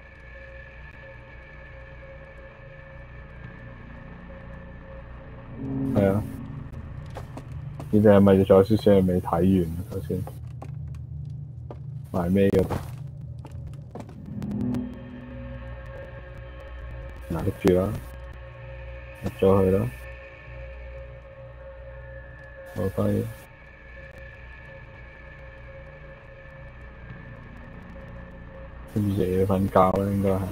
[SPEAKER 4] 係啊。你哋係咪仲有少少嘢未睇完？頭先埋尾嗰度。 嗱，拎住啦，入咗去啦，坐低。跟住就要瞓覺啦，應該係。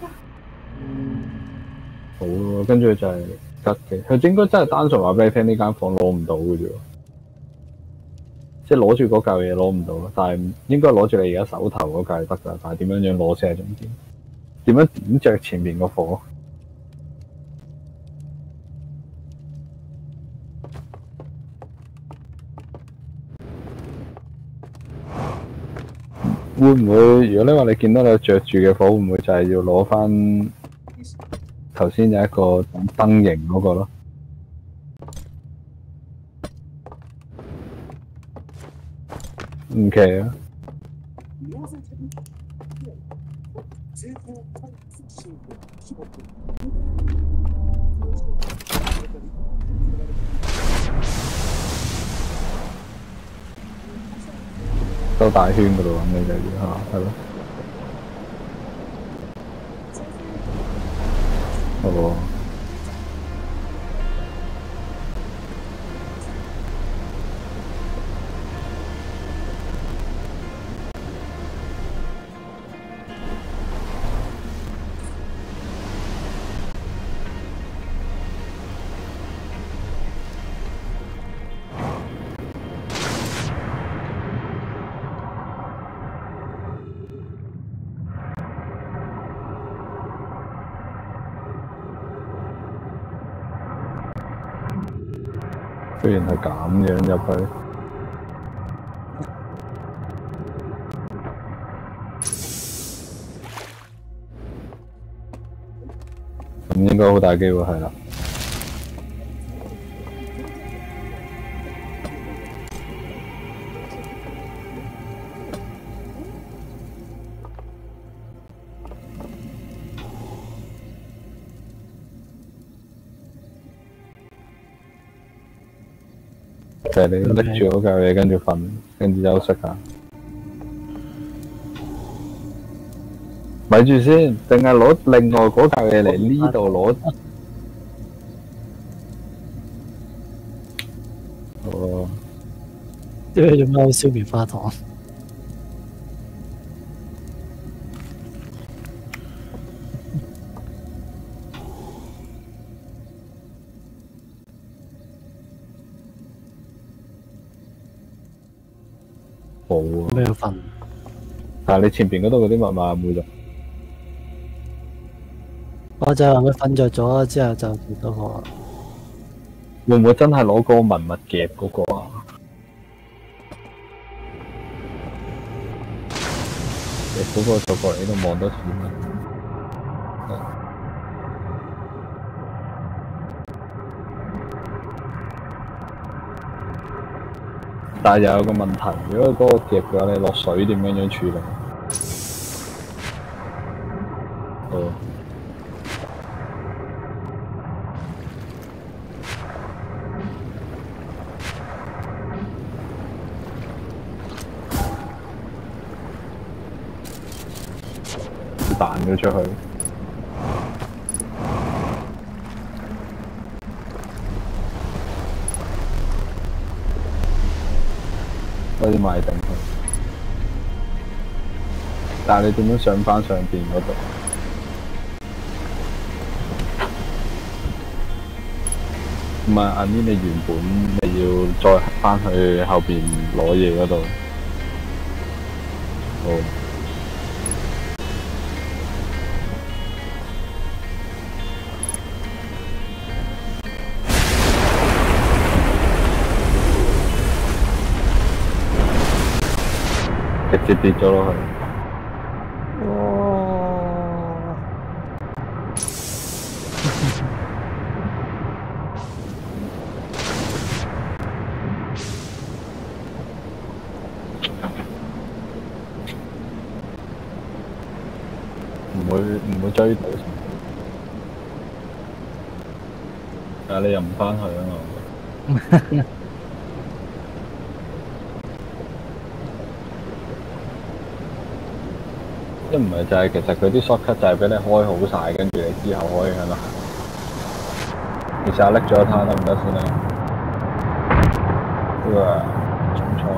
[SPEAKER 4] 好咯，跟住就係吉嘅，佢應該真係單純話俾你聽，呢間房攞唔到嘅啫喎，即係攞住嗰嚿嘢攞唔到，但係應該攞住你而家手頭嗰嚿係得㗎，但係點樣樣攞先係重點，點樣點着前面個火？會唔會？如果你話你見到你着住嘅火，會唔會就係要攞翻頭先有一個燈型嗰個咯？唔奇啊！兜大圈嗰度咁你就要嚇，係咯。哦。居然係咁樣入去，咁應該好大機會係啦。就係你拎住嗰嚿嘢，跟住瞓，跟住休息下。咪住先，定係攞另外嗰嚿嘢嚟呢度攞？哦。
[SPEAKER 2] 因為做咩好燒棉花糖？
[SPEAKER 4] 冇啊！
[SPEAKER 2] 咩要瞓？
[SPEAKER 4] 但係你前邊嗰度嗰啲密碼冇咗。
[SPEAKER 2] 我就係話佢瞓着咗之後就見到我。
[SPEAKER 4] 會唔會真係攞嗰個文物夾嗰個啊？你嗰個就過嚟呢度望多次啦。但係又有個問題，如果嗰個夾嘅話，你落水點樣樣處理？哦。彈咗出去。可以埋定佢，但係你點樣上返上邊嗰度？唔係，阿咪你原本你要再返去後邊攞嘢嗰度。好。直接跌咗落去。
[SPEAKER 2] 哇！
[SPEAKER 4] 唔會唔會追到，但係你又唔返去啊嘛。 一唔係就係、是、其實佢啲 shortcut 就係俾你開好晒，跟住你之後可以喺度行。你試下拎咗它得唔得先啦？哇！中錯。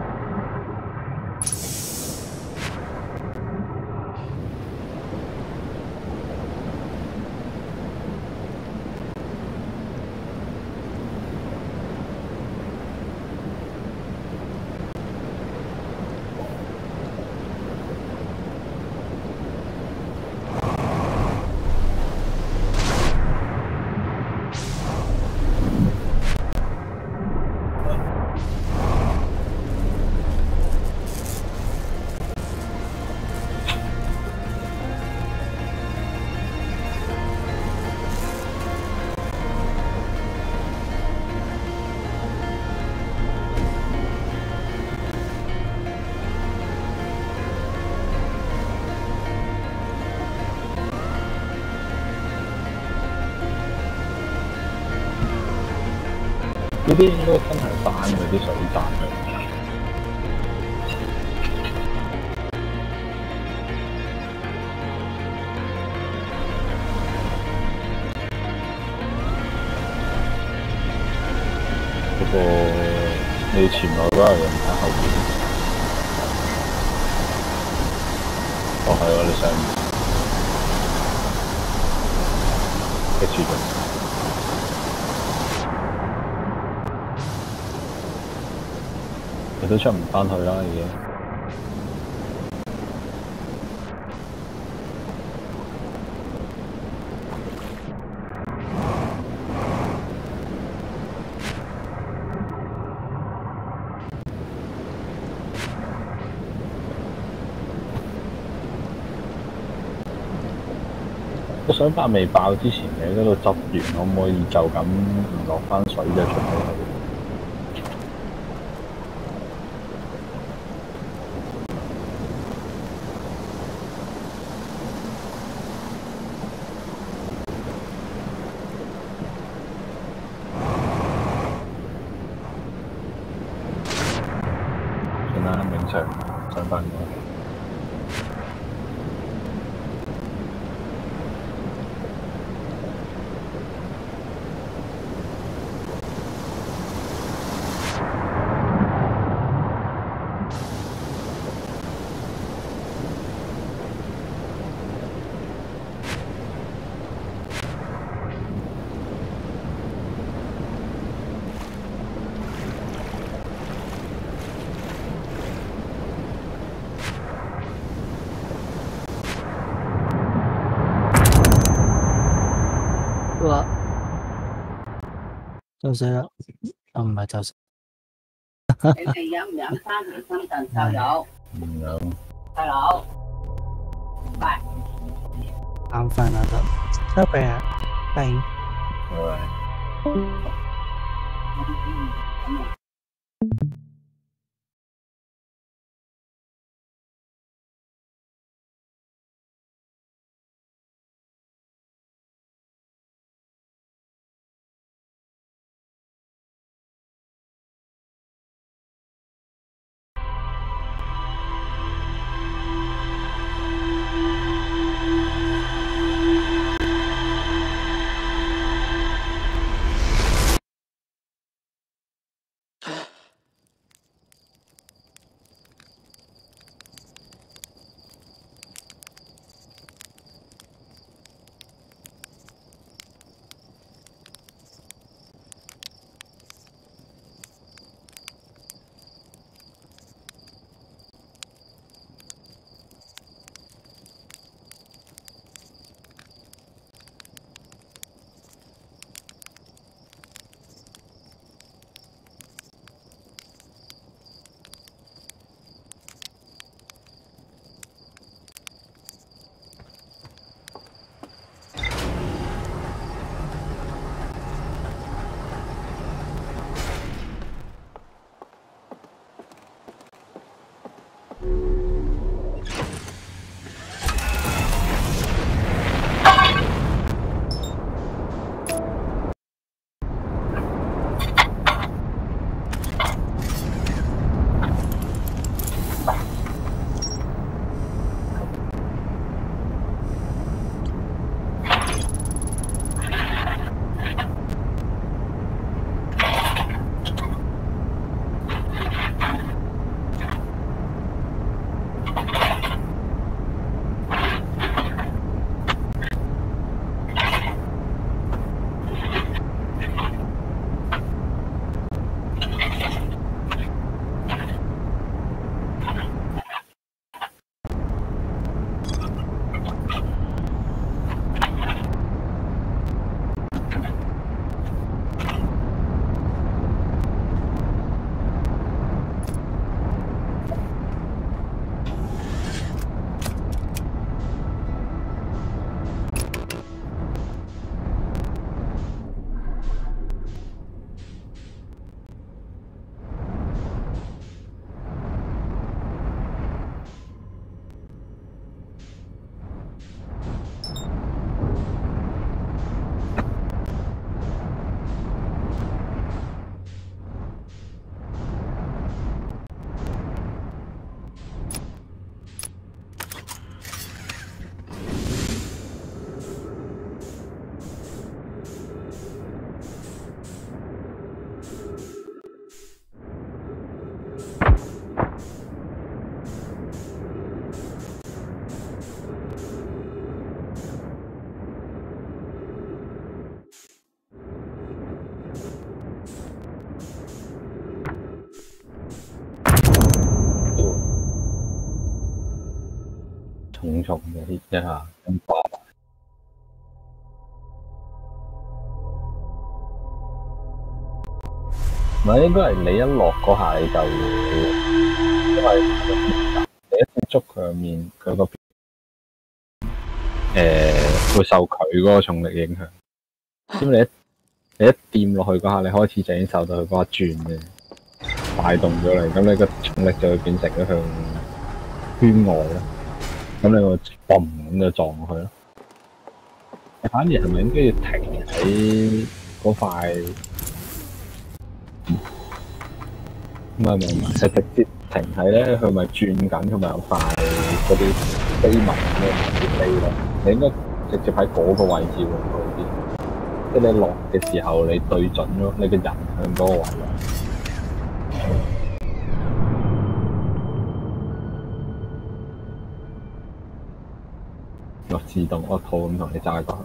[SPEAKER 4] 呢啲應該真係翻嗰啲水站嚟。不過你前來嗰個人喺後邊。哦，係喎，你上面一次咗。你都出唔返去啦，已經。我想爆未爆之前，你喺嗰度執完，可唔可以就咁唔落返水嘅出去？上上班過。
[SPEAKER 2] 哇！就死啦！啊，唔係就死。
[SPEAKER 5] 你哋飲唔飲翻嚟深圳就有？
[SPEAKER 4] 唔飲。
[SPEAKER 5] 大佬，喂，
[SPEAKER 2] 啱飯啦得，收皮啊，頂。
[SPEAKER 4] 拜。 重重嘅 hit 一下，咁爆。唔係應該係你一落嗰下你就會，因為你一接觸佢個面，佢個誒會受佢嗰個重力影響。咁你一你一掂落去嗰下，你開始就已經受到佢嗰下轉嘅帶動咗你，咁你個重力就會變成咗向圈外咯。咁你個嘣咁就撞落去咯。反而係咪應該要停喺嗰塊？唔係唔係唔係，係直接停喺咧，佢咪轉緊，佢咪有塊嗰啲飛紋咧唔飛咯。你應該直接喺嗰個位置會好啲。即係你落嘅時候，你對準咗你個人向嗰個位咯。落自動 auto 咁同你揸過去。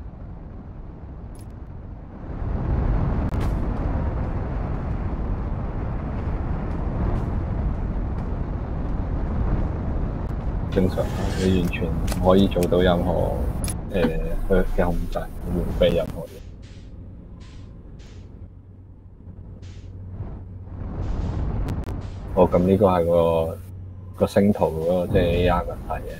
[SPEAKER 4] 正常啦，你完全唔可以做到任何誒佢嘅控制，迴避任何嘢。哦，咁呢個係個個星圖嗰個即係 A R 問題嘅。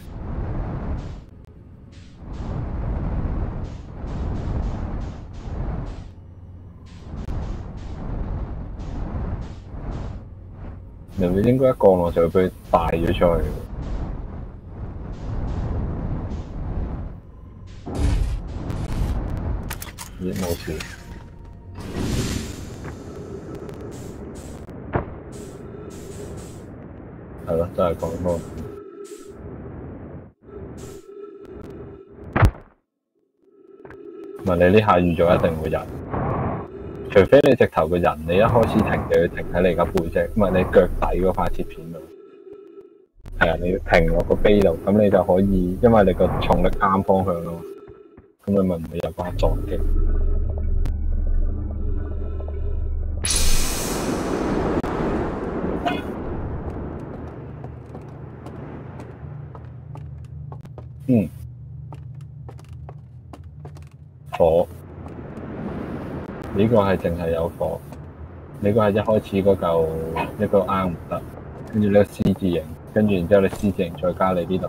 [SPEAKER 4] 人哋應該一降落就會俾佢帶咗出去。咦，冇事。係咯，真係講多。唔係你呢下預咗一定會人，除非你直頭個人，你一開始停就要停喺你架背脊，唔係你腳底嗰塊切片度。係啊，你要停落個飛度，咁你就可以，因為你個重力啱方向咯。咁你咪唔會有嗰下撞擊。嗯，火呢個係淨係有火，呢個係一開始嗰嚿一個 R 唔得，跟住呢個 C 字形，跟住然之後你 C 字形再加你呢度。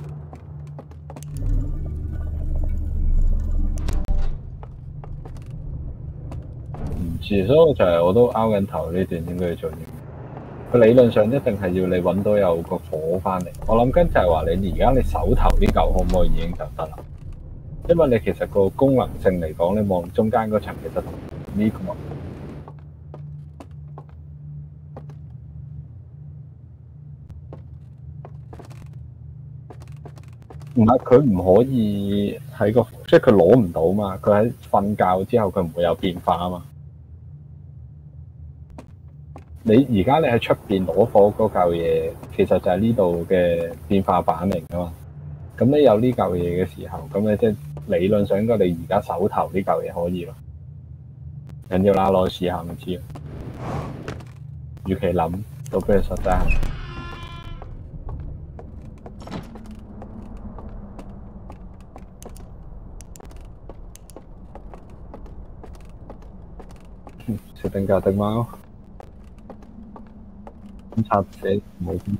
[SPEAKER 4] 唔知，所以我就係我都拗緊頭呢段應該要做啲。佢理論上一定係要你揾到有個火翻嚟。我諗緊就係話你而家你手頭呢嚿可唔可以已經就得啦？因為你其實個功能性嚟講，你望中間嗰層其實同呢個唔係佢唔可以喺個，即係佢攞唔到嘛。佢喺瞓覺之後佢唔會有變化啊嘛。你而家你喺出邊攞火嗰嚿嘢，其實就係呢度嘅變化版嚟噶嘛。咁你有呢嚿嘢嘅時候，咁你即係理論上應該你而家手頭呢嚿嘢可以咯。緊要啦，攞去試下咪知。與其諗，倒不如實際行。設定格的貓。觀察者冇咁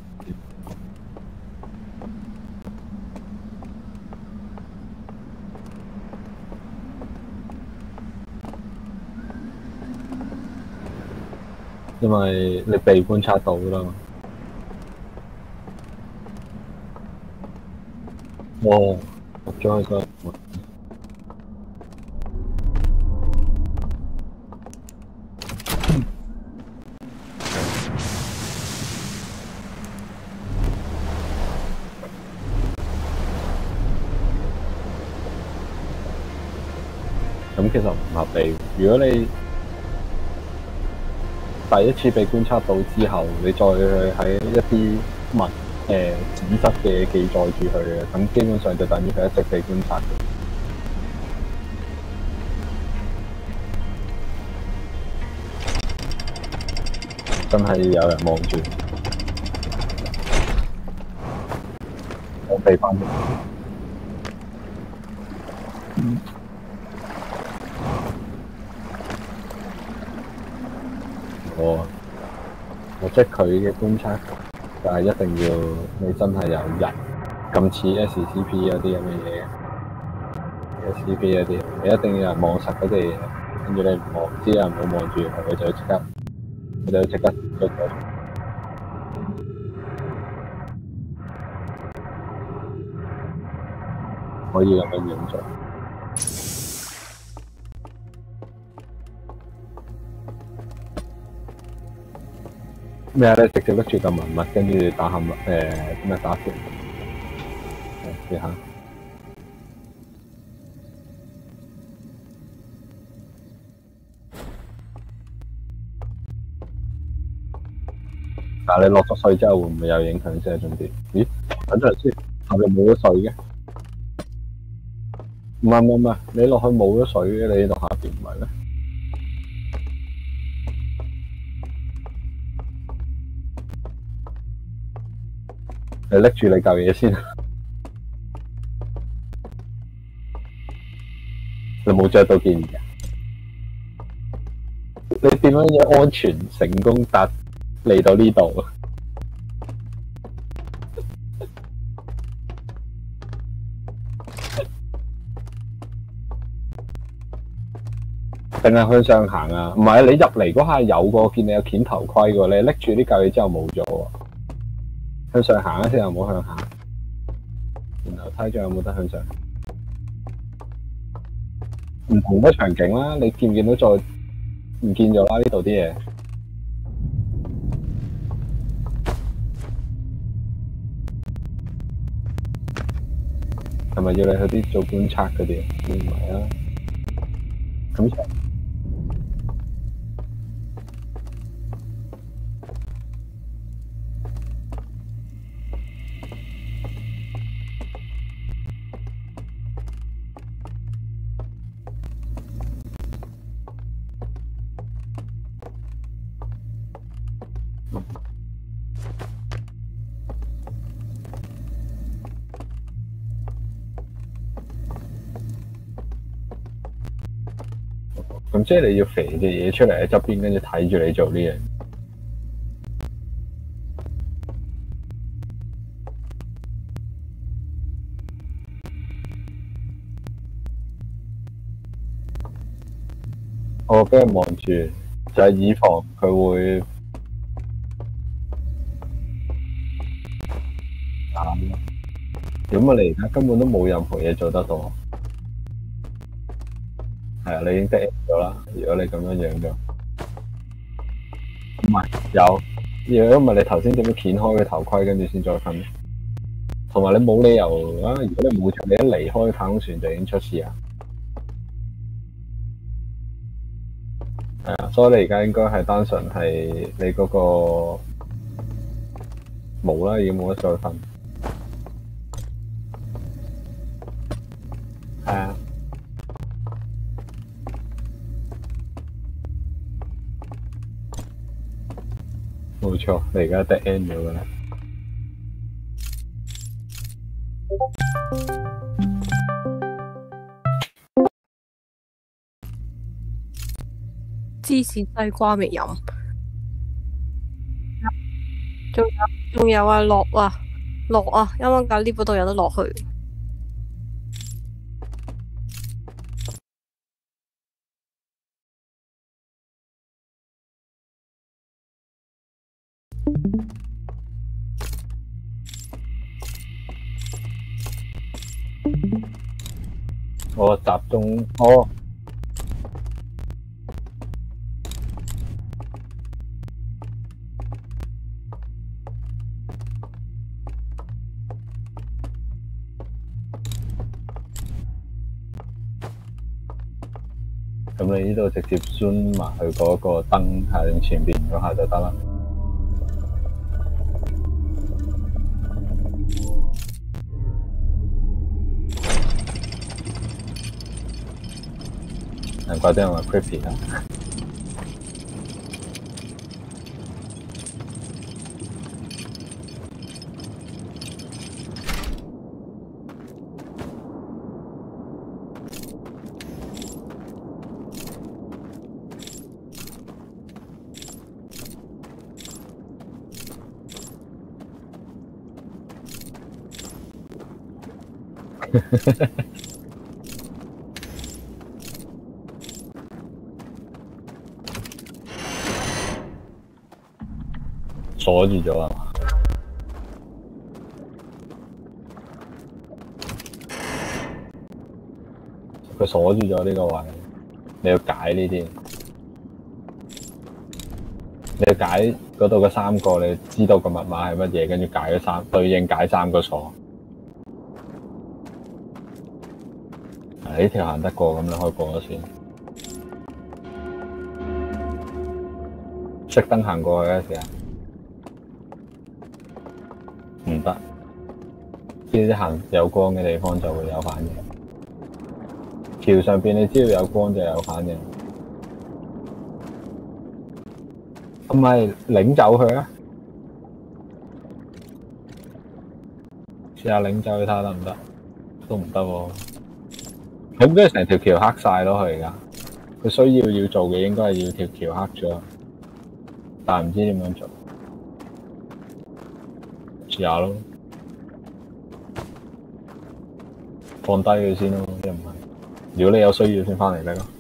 [SPEAKER 4] 因為你被觀察到啦嘛。哦，入咗去個。咁其實唔合理。如果你第一次被觀察到之後，你再去喺一啲文誒紙質嘅記載住佢嘅，咁基本上就等於佢一直被觀察嘅。真係有人望住。我避翻。我我即係佢嘅觀察，但係一定要你真係有人咁似 S C P 嗰啲咁嘅嘢 ，S C P 嗰啲，你一定要有人望實嗰啲嘢，跟住你唔望，知有人冇望住，佢就即刻，佢就即刻出咗。可以咁樣影咗。咩啊？你直接拎住嚿文物，跟住打陷誒咩打拳？試下。但係你落咗水之後，會唔會有影響啫？總之，咦？等陣先，下面冇咗水嘅。唔係唔係唔係，你落去冇咗水嘅，你落下邊唔係咩？你拎住你嚿嘢先，你冇着到件嘢，你點樣嘢安全成功達嚟到呢度？定係向上行啊？唔係，你入嚟嗰下有個，見你有件頭盔喎，你拎住呢嚿嘢之後冇咗喎。向上行先，又唔好向下，然後睇仲有冇得向上。唔同嘅場景啦，你見唔見到再唔見咗啦？呢度啲嘢係咪要你去啲做觀察嗰啲？唔係啊，咁就。咁即係你要肥隻嘢出嚟喺側邊，跟住睇住你做呢樣。我俾人望住，就係、是、以防佢會打。點啊？你而家根本都冇任何嘢做得到。係啊，你已經得咗啦。如果你咁樣樣咗，唔係有。如果唔係你頭先點樣掀開個頭盔，跟住先再瞓？同埋你冇理由啊！如果你冇着，你一離開太空船就已經出事啊！係啊，所以你而家應該係單純係你嗰個冇啦，已經冇得再瞓。係啊。冇錯，你而家得 end 咗㗎啦。
[SPEAKER 7] 芝士西瓜未飲，仲有仲有啊，落啊落啊，啱啱架 lift 嗰度有得落去。
[SPEAKER 4] 我集中，我咁你呢度直接 zoom 埋去嗰個燈喺前邊嗰下就得啦。難怪啲人話 creepy 啦。 鎖住咗啊嘛？佢鎖住咗呢個位，你要解呢啲，你要解嗰度嘅三個，你知道個密碼係乜嘢，跟住解咗三對應解三個鎖。呢條行得過咁，你可以過咗先。熄燈行過去嘅時候。唔得，呢啲行有光嘅地方就會有反應。橋上邊你只要有光就有反應。咁咪領走佢啊！試下領走佢睇下得唔得？都唔得喎。咁跟住成條橋黑晒咯，佢而家。佢需要要做嘅應該係要條橋黑咗，但係唔知點樣做。試下咯，放低佢先咯，一唔係，如果你有需要先翻嚟得咯。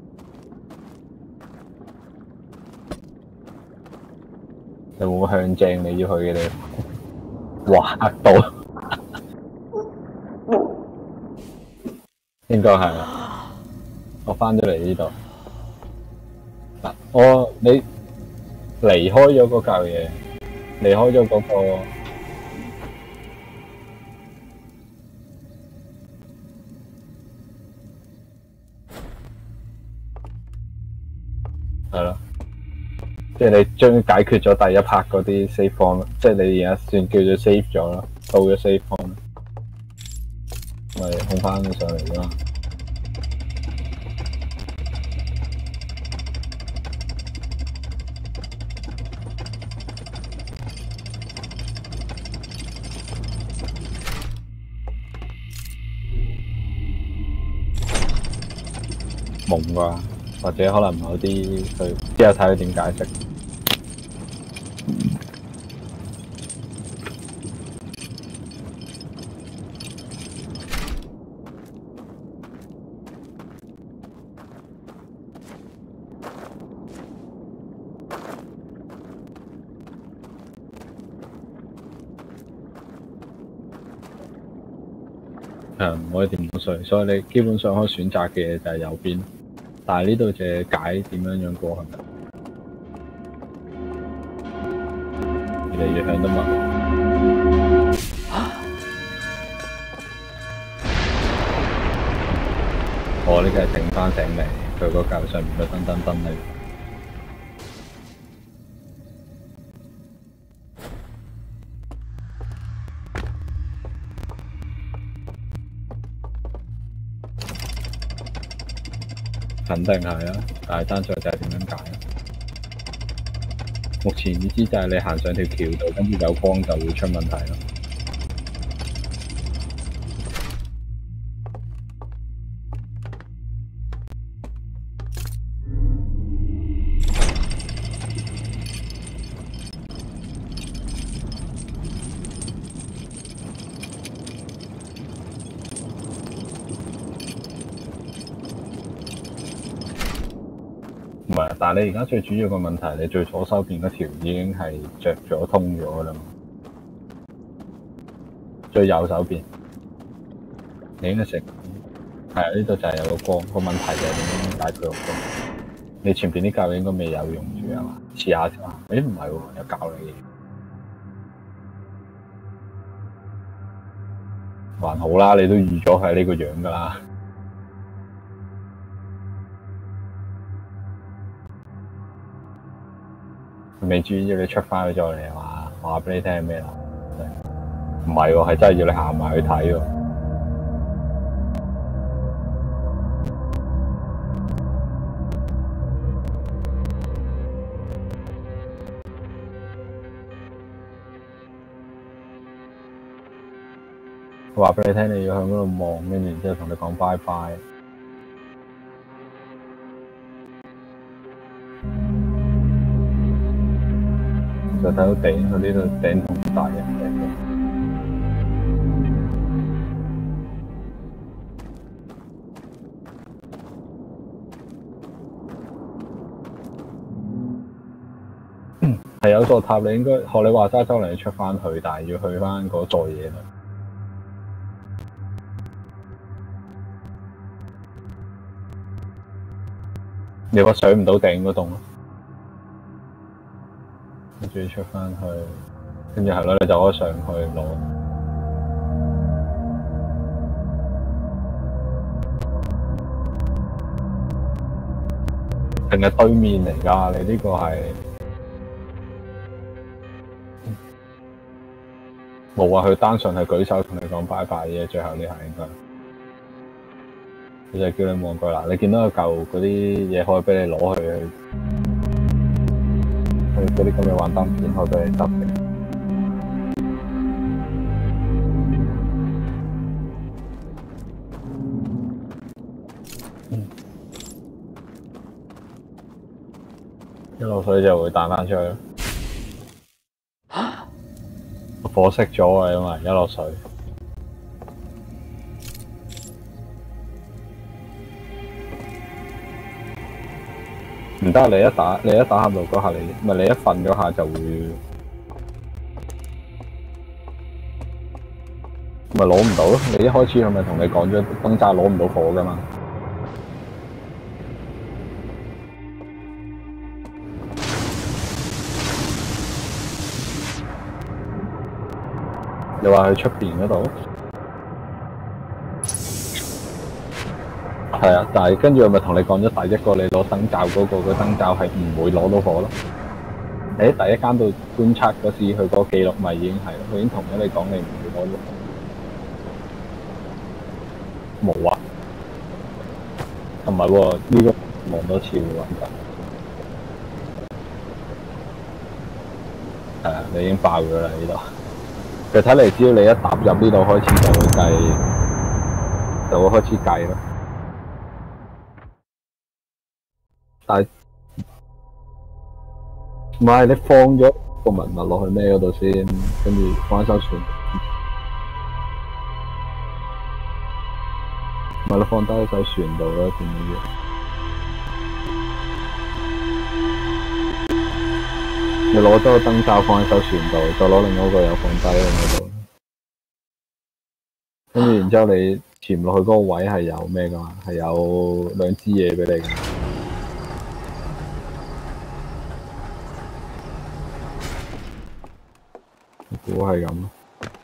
[SPEAKER 4] 你會唔會向正你要去嘅地方？哇！嚇到，應該係啦。我翻咗嚟呢度，嗱，我你離開咗嗰嚿嘢，離開咗嗰個。係咯，即係你將解決咗第一 part 嗰啲 save point，即係你而家算叫做 save 咗啦，到咗 save point，咪控翻上嚟啦。夢啩？或者可能某啲佢之後睇佢點解釋。係唔可以點樣碎，所以你基本上可以選擇嘅嘢就係右邊。但係呢度就係解點樣樣過去，越嚟越向得密。我呢個係整翻醒嚟，佢個舊上面個燈燈燈嚟。肯定係啊，但係單純就係點樣解？目前意思就係你行上條橋度，跟住有光就會出問題咯。唔係，但係你而家最主要嘅問題，你最左手邊嗰條已經係着咗通咗㗎啦嘛。最右手邊，你應該食係啊，呢度就係有個光，個問題就係點樣解決個光？你前邊啲教應該未有用住係嘛？試下先啊！誒唔係喎，有教你嘅，還好啦，你都預咗係呢個樣㗎啦。未注意要你出翻去再嚟話話俾你聽係咩啦？唔係喎，係真係要你行埋去睇喎。話俾你聽，你要向嗰度望，跟住然之後同你講拜拜。就睇到頂，佢呢度頂同大人嘅。 係有座塔，你應該學你話齋周嚟出翻去，但係要去翻嗰座嘢啦。你個上唔到頂嗰棟咯，跟住出翻去，跟住係咯，你就可以上去攞。定係對面嚟㗎？你呢個係冇啊！佢單純係舉手同你講拜拜嘅，最後呢下應該。佢就叫你望過啦，你見到個舊嗰啲嘢可以俾你攞去去嗰啲咁嘅幻燈片，可以俾你執嘅。嗯，一落水就會彈翻出去咯。火熄咗啊，因為一落水。唔得，你一打你一打喊路嗰下，你唔係你一瞓嗰下就會，咪攞唔到咯。你一開始係咪同你講咗燈罩攞唔到火㗎嘛？你話去出邊嗰度？係啊，但係跟住我咪同你講咗第一個你攞燈罩嗰、嗰個，個燈罩係唔會攞到火咯。你喺第一間度觀察嗰時，佢個記錄咪已經係，佢已經同咗你講你唔會攞到火。冇啊，唔係喎，呢個望多次會揾㗎。係啊，你已經爆咗啦呢度。佢睇嚟，只要你一踏入呢度開始就會計，就會開始計咯。但係唔係你放咗個文物落去咩嗰度先，跟住放喺艘船，咪咯放低喺艘船度咯，點樣？你攞咗個燈罩放喺艘船度，再攞另外一個又放低喺嗰度，跟住然之後你潛落去嗰個位係有咩㗎嘛？係有兩支嘢俾你㗎。我估係咁咯。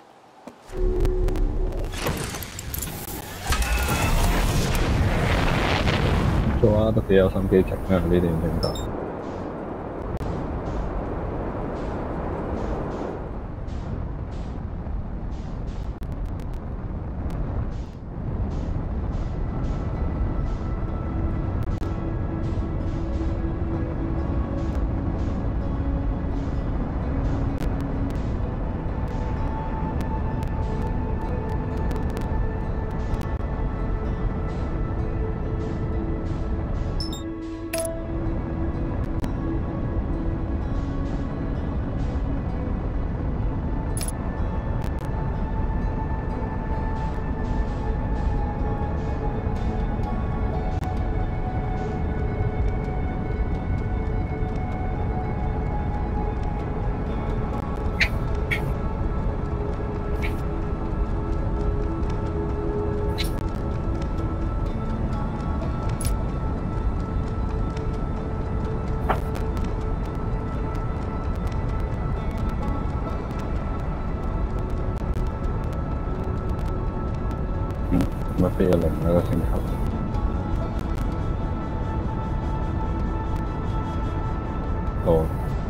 [SPEAKER 4] 做啊，都幾有心機整啊！呢段整得。咁啊飛咗另一個星球。哦。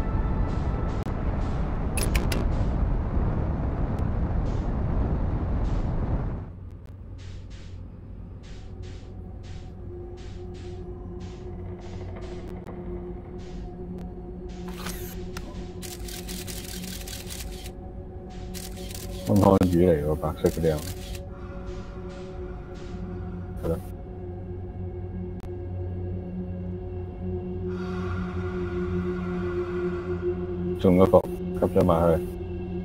[SPEAKER 4] 安康魚嚟喎，白色嗰啲啊。係咯。中咗伏，吸咗埋去。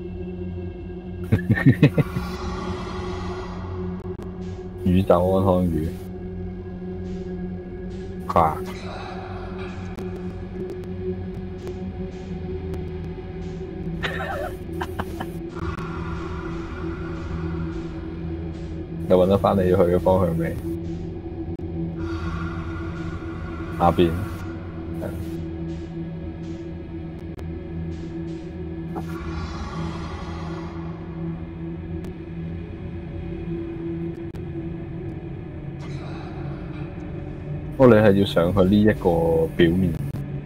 [SPEAKER 4] 宇宙安康魚。哇！ 你揾得翻你要去嘅方向未？下邊。不過你係要上去呢一個表面。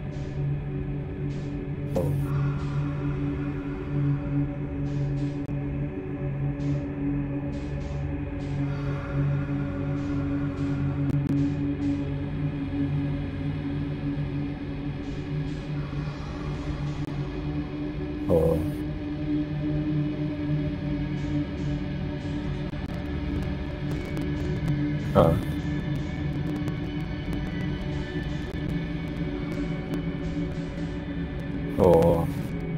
[SPEAKER 4] 哦。啊。哦。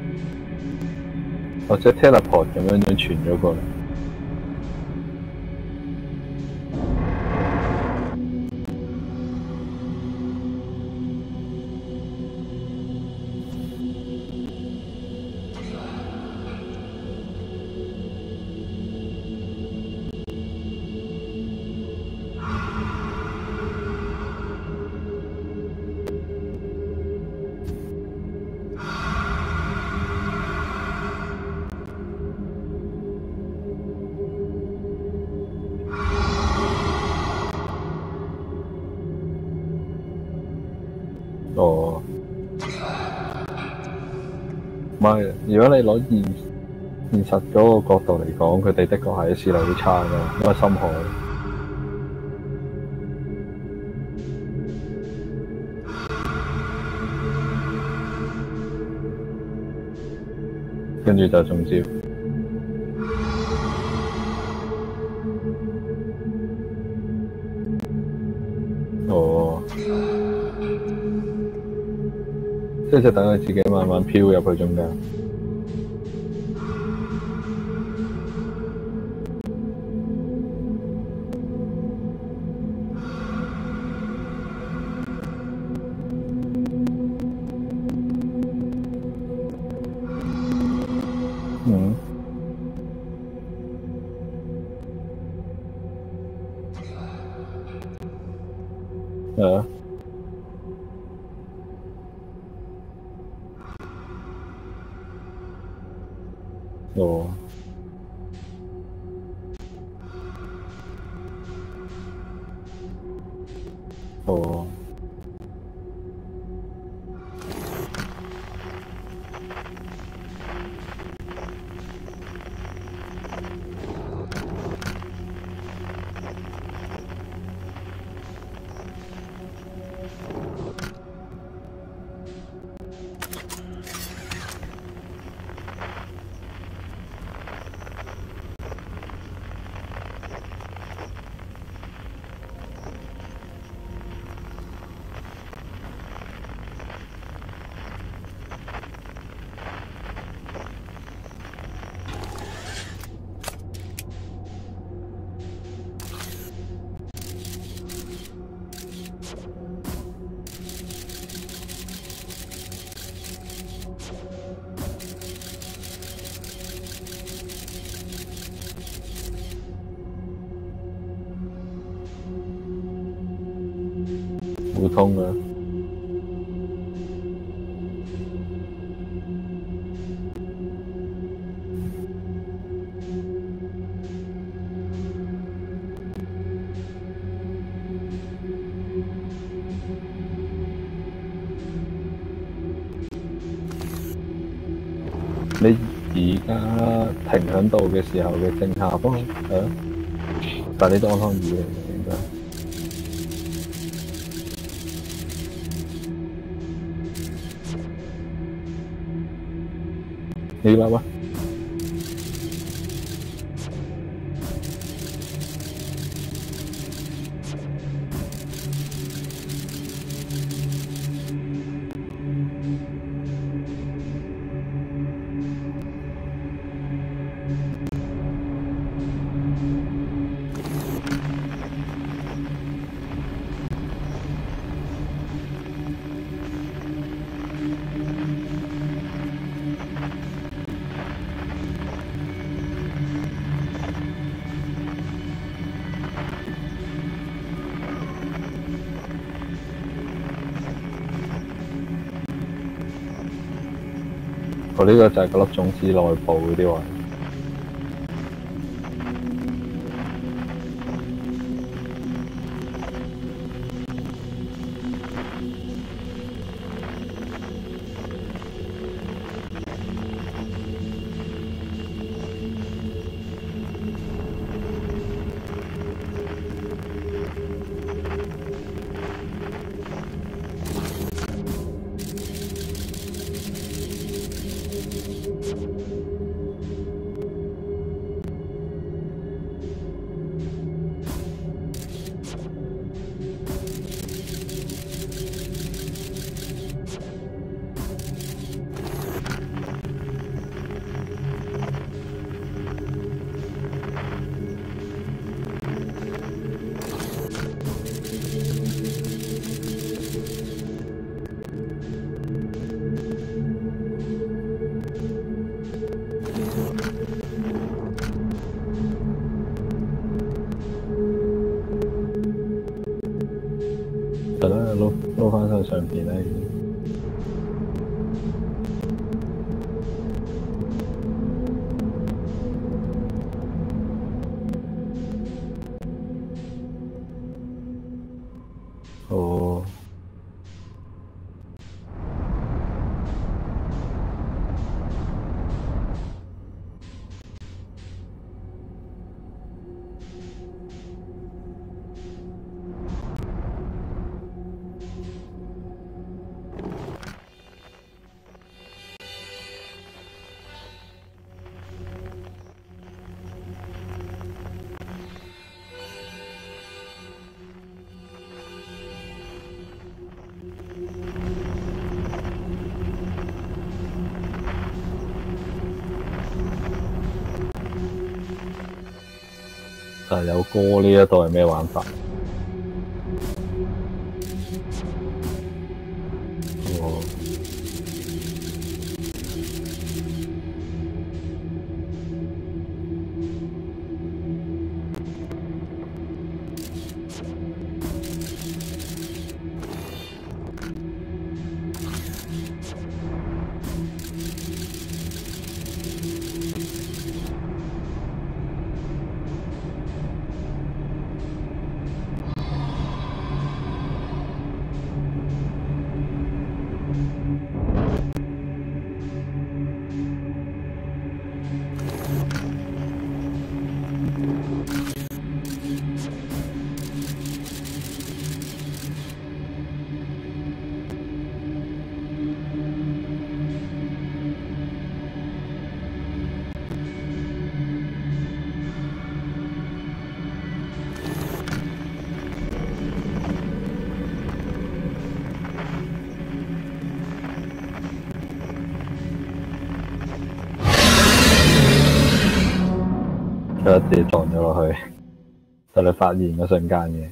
[SPEAKER 4] 或者 teleport 咁樣樣傳咗過嚟。哦，唔係，如果你攞現現實嗰個角度嚟講，佢哋的確係視力好差㗎，因為深海。跟住就中招。哦。即係等佢自己慢慢飄入去中間。嗯。係啊。哦。哦。互通啊！你而家停響度嘅時候嘅正下方，係啊，但係你都安康二嚟嘅應該。你爸爸。 我呢個就係嗰粒種子內部嗰啲位。得啦，撈撈翻上上邊啦已經。哦。但係有歌呢一度係咩玩法？哦，佢一跌撞咗落去，就你發現嗰瞬間嘅。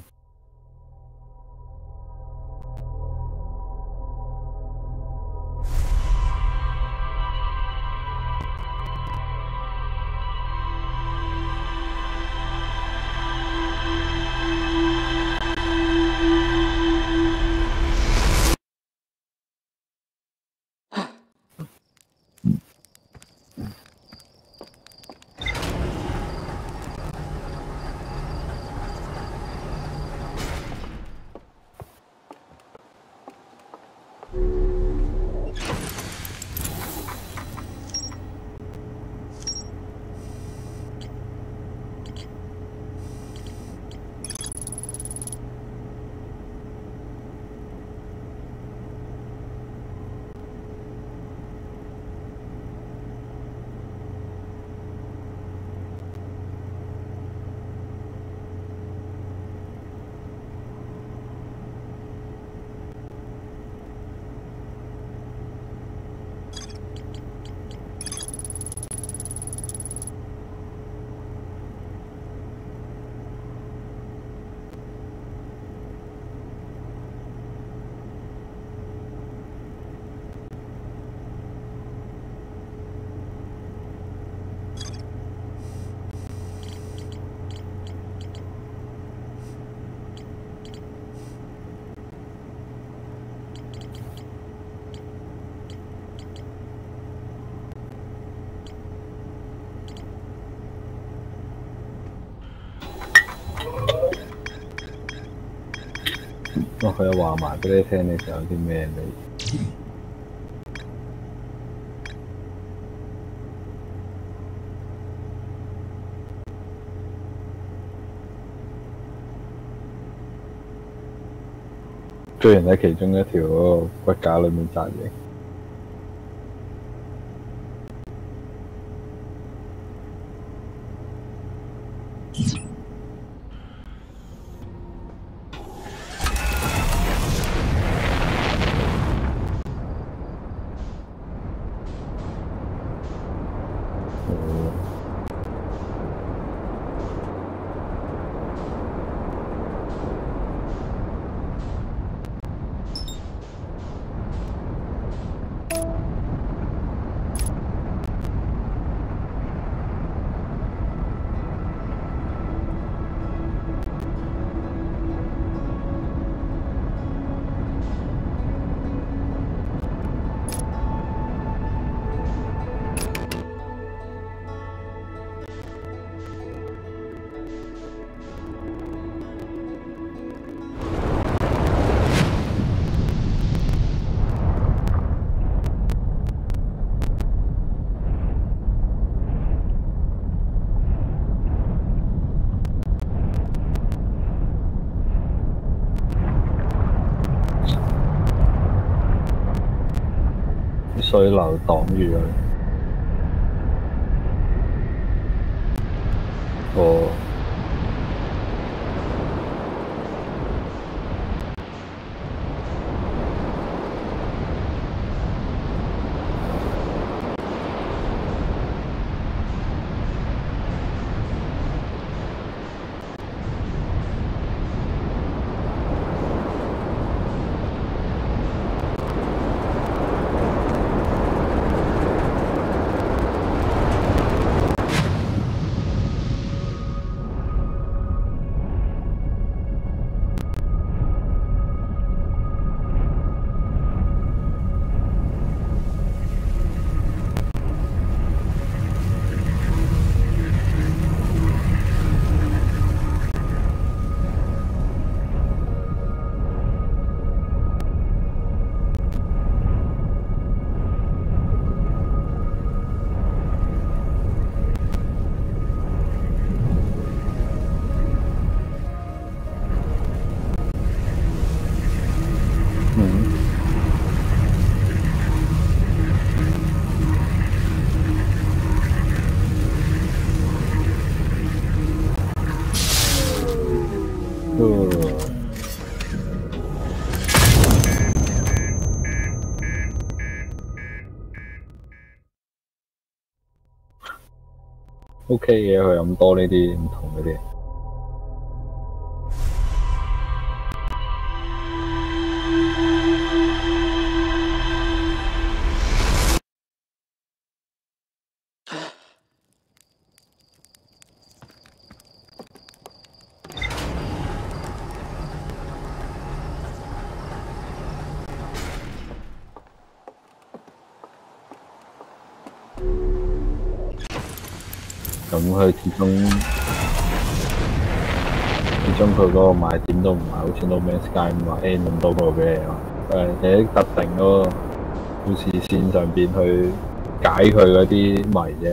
[SPEAKER 4] 哦，佢又話埋俾你聽，你就有啲咩你？居然喺其中一條嗰個骨架裏面紮營。水流擋住佢。哦。O K 嘅，佢咁多呢啲唔同嗰啲。咁佢始終始終佢嗰個賣點都唔係好似 No Man's Sky 咁話 N 咁多個俾你咯，誒喺特定嗰個故事線上邊去解佢嗰啲謎啫。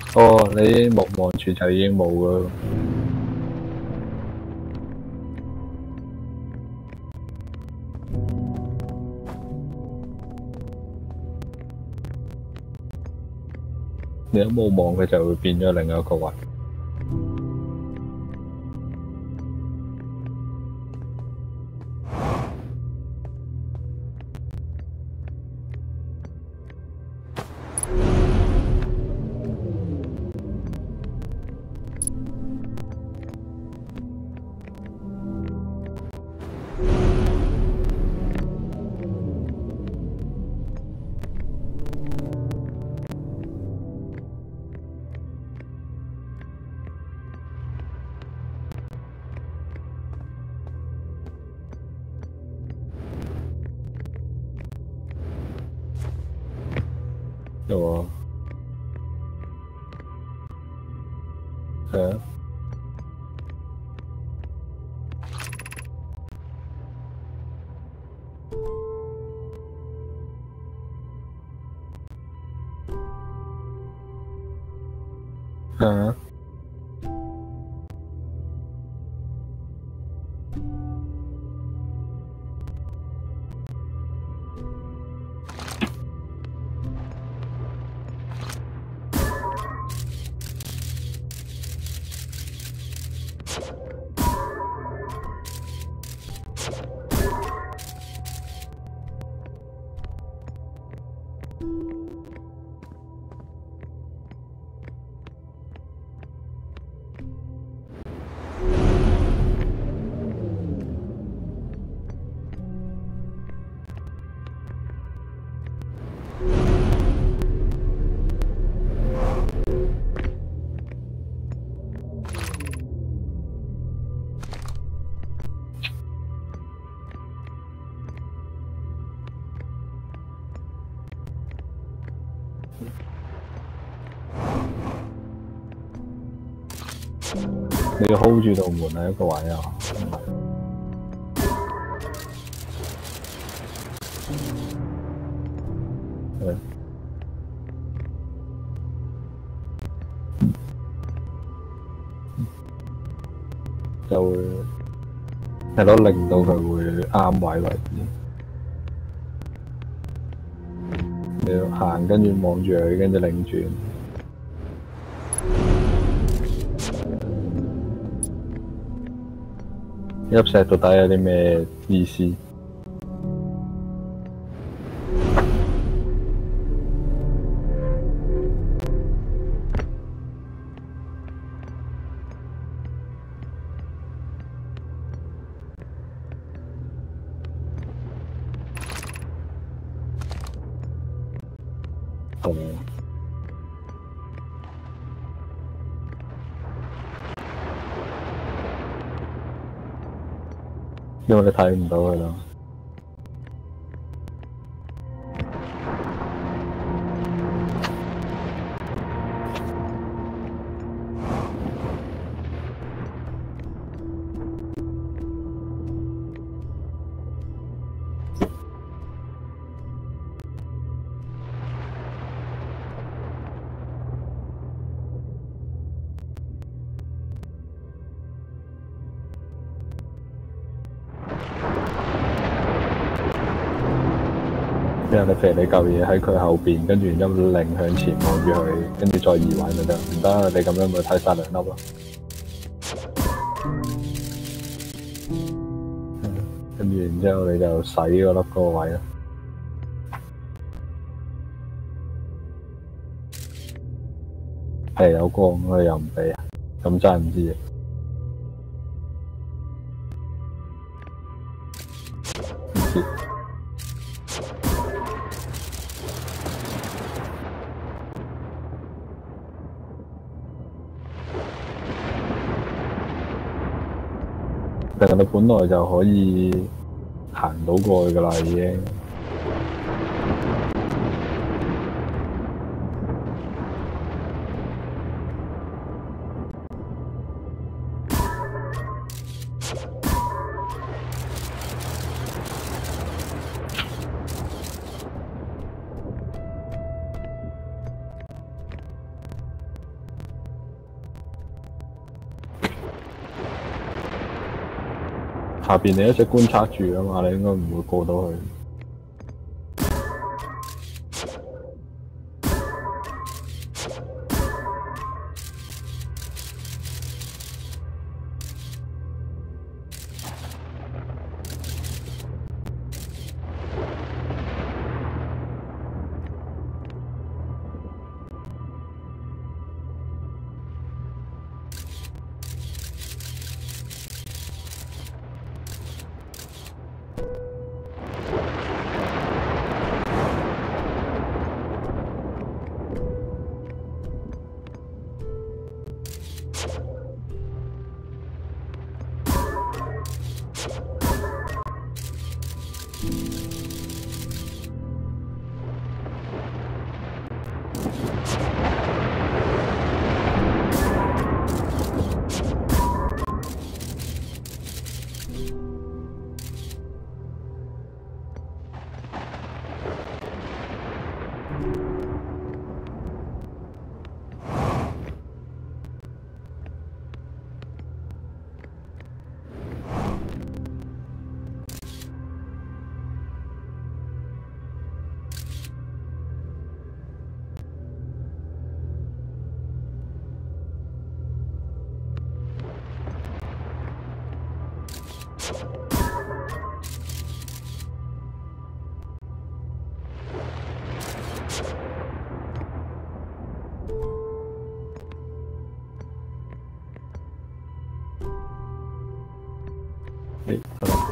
[SPEAKER 4] 哦，你目望住就已經冇噶啦。你一冇望佢就會變咗另一個位。有啊，係啊，係啊。你要 hold 住道門喺一個位啊！係。就會係咯，令到佢會啱位為止。你要行跟住望住佢，跟住擰轉。一粒石到底有啲咩意思？同因為你睇唔到佢咯。因為你譬如你嚿嘢喺佢後邊，跟住然之後擰向前望住佢，跟住再移位咪得，唔得你咁樣咪睇晒兩粒咯。跟住然之後你就洗嗰粒嗰個位咯。係有光，佢又唔俾啊，咁真係唔知。唔知。但係你本來就可以行到過去㗎啦，已經。 下邊你一直觀察住啊嘛，你應該唔會過到去。誒，得啦。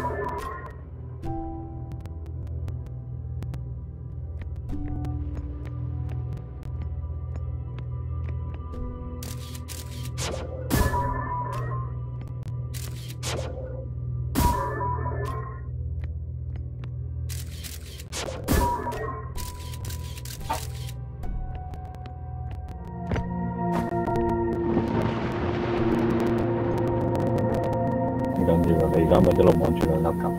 [SPEAKER 4] 唔緊要啊，你而家咪一路望住兩粒球。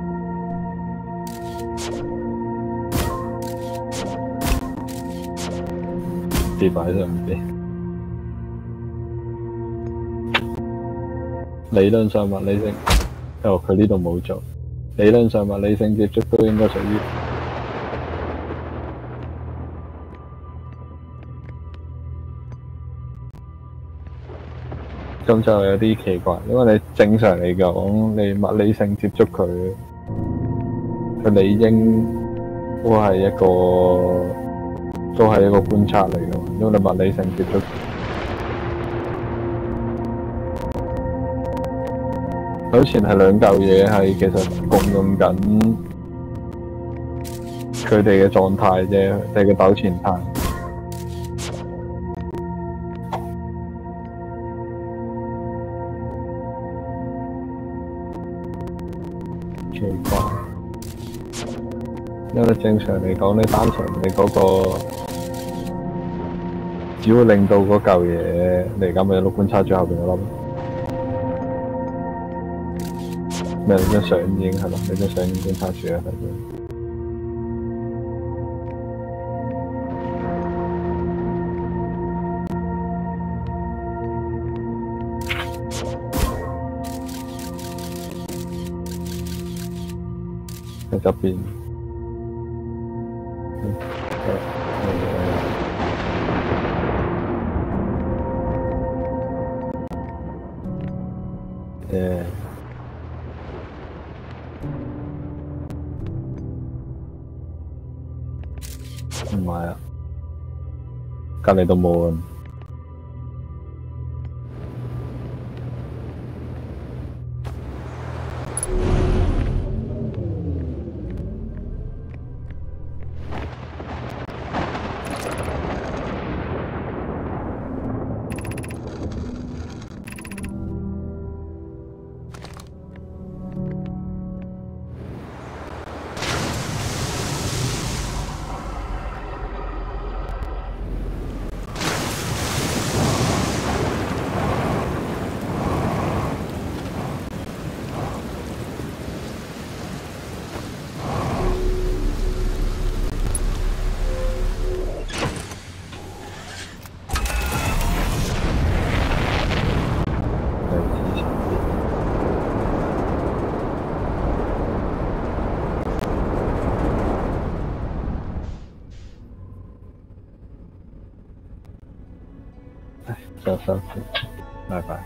[SPEAKER 4] 跌擺上邊。理論上物理性，哦佢呢度冇做。理論上物理性接觸都應該屬於。咁就有啲奇怪，因為你正常嚟講，你物理性接觸佢，佢理應都係一個都係一個觀察嚟㗎嘛，因為你物理性接觸，好似係兩嚿嘢係其實共用緊佢哋嘅狀態啫，佢哋嘅糾纏態。奇怪，因為正常嚟講，你單純你嗰、個，只會令到嗰嚿嘢，你而家咪一路觀察住後邊嗰粒，咩？你張相已經係嘛？你張相已經觀察住啦，喺側邊。誒，唔係啊，隔離都冇啊。 唉，真辛苦，拜拜。